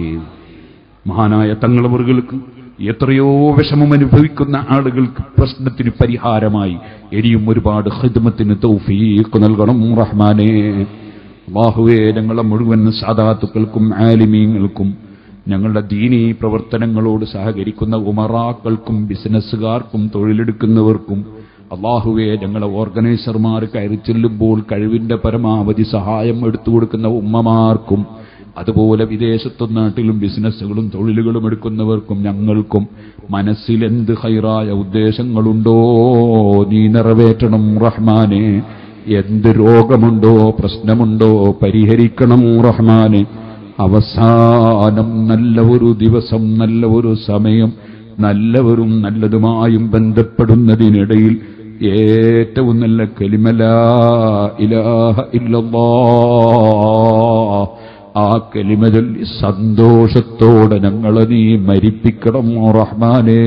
മഹാനായ തങ്ങളവറുകൾക്ക് എത്രയോ വിഷമം അനുഭവിക്കുന്ന ആളുകൾക്ക് പ്രശ്നത്തിന് പരിഹാരമായി ഇനിയും ഒരുപാട് ഖിദ്മത്തിന് തൗഫീഖ് നൽകണം റഹ്മാനേ. അല്ലാഹുവേ, ഞങ്ങളെ മുഴുവൻ സാദാത്തുക്കൾക്കും ആലിമീങ്ങൾക്കും ഞങ്ങളുടെ ദീനീ പ്രവർത്തനങ്ങളോട് സഹകരിക്കുന്ന ഉമറാക്കൾക്കും ബിസിനസ്സുകാർക്കും തൊഴിലെടുക്കുന്നവർക്കും അള്ളാഹുവേ, ഞങ്ങളെ ഓർഗനൈസർമാർ കയറി ചെല്ലുമ്പോൾ കഴിവിന്റെ പരമാവധി സഹായം എടുത്തു കൊടുക്കുന്ന ഉമ്മമാർക്കും അതുപോലെ വിദേശത്തും നാട്ടിലും ബിസിനസ്സുകളും തൊഴിലുകളും എടുക്കുന്നവർക്കും ഞങ്ങൾക്കും മനസ്സിൽ എന്ത് ഖൈറായ ഉദ്ദേശങ്ങളുണ്ടോ നീ നിറവേറ്റണം റഹ്മാനെ. എന്ത് രോഗമുണ്ടോ പ്രശ്നമുണ്ടോ പരിഹരിക്കണം റഹ്മാനെ. അവസാനം നല്ല ഒരു ദിവസം, നല്ല ഒരു സമയം, നല്ലവരും നല്ലതുമായും ബന്ധപ്പെടുന്നതിനിടയിൽ ഏറ്റവും നല്ല കലിമ ലാ ഇലാഹ ഇല്ലല്ലാഹ്, ആ കലിമ ചൊല്ലി സന്തോഷത്തോടെ ഞങ്ങളെ നീ മരിപ്പിക്കണം റഹ്മാനേ.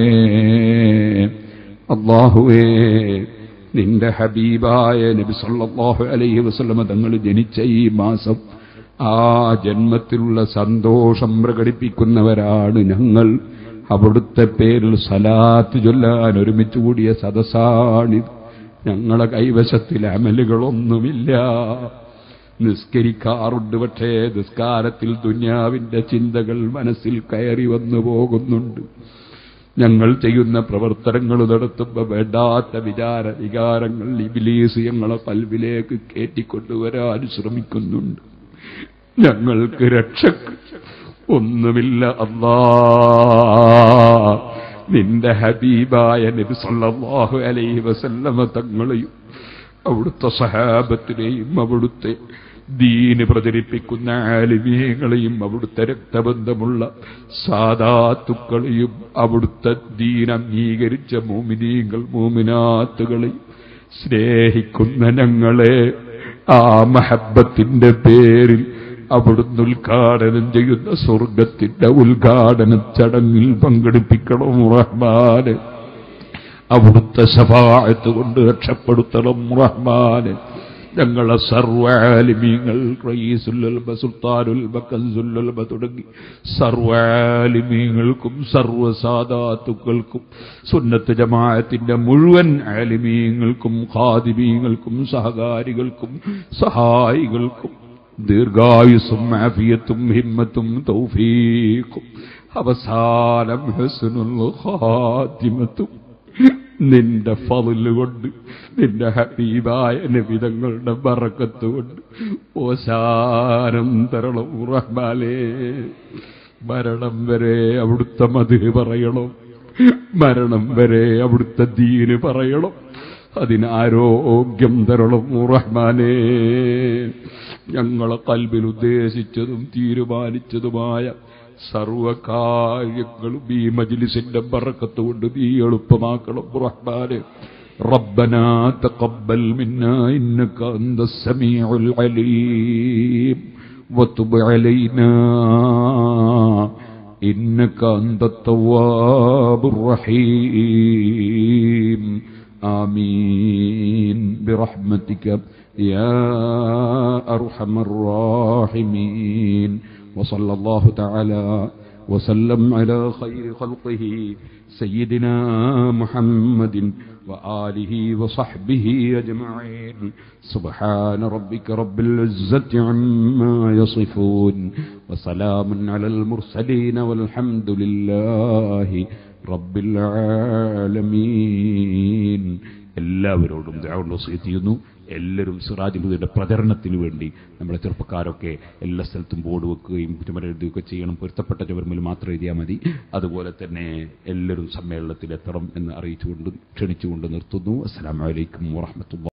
അല്ലാഹുവേ, നിന്റെ ഹബീബായ നബി സല്ലല്ലാഹു അലൈഹി വസല്ലമ തങ്ങൾ ജനിച്ച ഈ മാസം, ആ ജന്മത്തിലുള്ള സന്തോഷം പ്രകടിപ്പിക്കുന്നവരാണ് ഞങ്ങൾ. അവിടുത്തെ പേരിൽ സലാത്ത് ചൊല്ലാൻ ഒരുമിച്ച് കൂടിയ സദസ്സാണിത്. ഞങ്ങളെ കൈവശത്തിൽ അമലുകളൊന്നുമില്ല. നിസ്കരിക്കാറുണ്ട്, പക്ഷേ നിസ്കാരത്തിൽ ദുനിയാവിന്റെ ചിന്തകൾ മനസ്സിൽ കയറി വന്നു പോകുന്നുണ്ട്. ഞങ്ങൾ ചെയ്യുന്ന പ്രവർത്തനങ്ങൾ നടത്തുമ്പോൾ വേണ്ടാത്ത വിചാര വികാരങ്ങൾ ഇബ്ലീസ് ഞങ്ങളെ കൽബിലേക്ക് കയറ്റിക്കൊണ്ടുവരാൻ ശ്രമിക്കുന്നുണ്ട്. ഞങ്ങൾക്ക് രക്ഷക്ക് ഒന്നുമില്ല അല്ലാഹ്. നിന്റെ ഹബീബായ നബി സല്ലല്ലാഹു അലൈഹി വസല്ലമ തങ്ങളെയും അവിടുത്തെ സഹാബത്തിനെയും അവിടുത്തെ ദീന് പ്രചരിപ്പിക്കുന്ന ആലിമീങ്ങളെയും അവിടുത്തെ രക്തബന്ധമുള്ള സാദാത്തുക്കളെയും അവിടുത്തെ ദീൻ അംഗീകരിച്ച മോമിനീങ്ങൾ മോമിനാത്തുകളെയും സ്നേഹിക്കുന്ന ഞങ്ങളെ ആ മഹബ്ബത്തിന്റെ പേരിൽ അവിടുന്ന് ഉദ്ഘാടനം ചെയ്യുന്ന സ്വർഗത്തിന്റെ ഉദ്ഘാടന ചടങ്ങിൽ പങ്കെടുപ്പിക്കണം റഹ്മാനെ. അവിടുത്തെ ശഫാഅത്ത് കൊണ്ട് രക്ഷപ്പെടുത്തണം റഹ്മാനെ. ഞങ്ങളെ സർവ്വ ആലിമീങ്ങൾ, റയീസുൽ ഉലമ, സുൽത്താനുൽ ഉലമ, കൻസുൽ ഉലമ തുടങ്ങി സർവ്വ ആലിമീങ്ങൾക്കും സർവ്വ സാദാത്തുക്കൾക്കും സുന്നത്ത് ജമാഅത്തിന്റെ മുഴുവൻ ആലിമീങ്ങൾക്കും ഖാദിമീങ്ങൾക്കും സഹകാരികൾക്കും സഹായികൾക്കും ദീർഘായുസ്സും ആഫിയത്തും ഹിമ്മത്തും തൗഫീഖും അവസാനം ഹുസ്നുൽ ഖാതിമത്തും നിന്റെ ഫള് കൊണ്ട്, നിന്റെ ഹബീബായ നബി തങ്ങളുടെ ബറക്കത്ത് കൊണ്ട് ഓശാനം തരണം റഹ്മാനേ. മരണം വരെ അവിടുത്തെ മദ്ഹ് പറയണം, മരണം വരെ അവിടുത്തെ ദീന് പറയണം. അതിനാരോഗ്യം തരണം റഹ്മാനേ. ഞങ്ങളെ കൽബിൽ ഉദ്ദേശിച്ചതും തീരുമാനിച്ചതുമായ സർവകാര്യങ്ങളും ഈ മജ്ലിസിന്റെ ബറക്കത്ത് കൊണ്ട് നീ എളുപ്പമാക്കണം റഹ്മാനേ. റബ്ബനാ തഖബ്ബൽ മിന്നാ ഇന്നക അൻതസ് സമീഉൽ അലീം വതുബ് അലൈനാ ഇന്നക അൻതത് തവ്വാബുർ റഹീം. ആമീൻ ബിറഹ്മതിക യാ അർഹമർ റഹീമീൻ. وصلى الله تعالى وسلم على خير خلقه سيدنا محمد وآله وصحبه أجمعين. سبحان ربك رب العزة عما يصفون وسلام على المرسلين والحمد لله رب العالمين. എല്ലാവരോടും ദുആ വസിയത്ത് ചെയ്യുന്നു. എല്ലാവരും സിറാജുൽ ഹുദയുടെ പ്രചരണത്തിന് വേണ്ടി നമ്മുടെ ചെറുപ്പക്കാരൊക്കെ എല്ലാ സ്ഥലത്തും ബോർഡ് വെക്കുകയും ചുമരെഴുതുകയൊക്കെ ചെയ്യണം. പൊരുത്തപ്പെട്ട ചുമരുമ്പിൽ മാത്രം എഴുതിയാൽ മതി. അതുപോലെ തന്നെ എല്ലാവരും സമ്മേളനത്തിൽ എത്തണം എന്ന് അറിയിച്ചുകൊണ്ട് ക്ഷണിച്ചുകൊണ്ട് നിർത്തുന്നു. അസ്സലാമു അലൈക്കും വറഹ്മത്തുള്ളാഹി.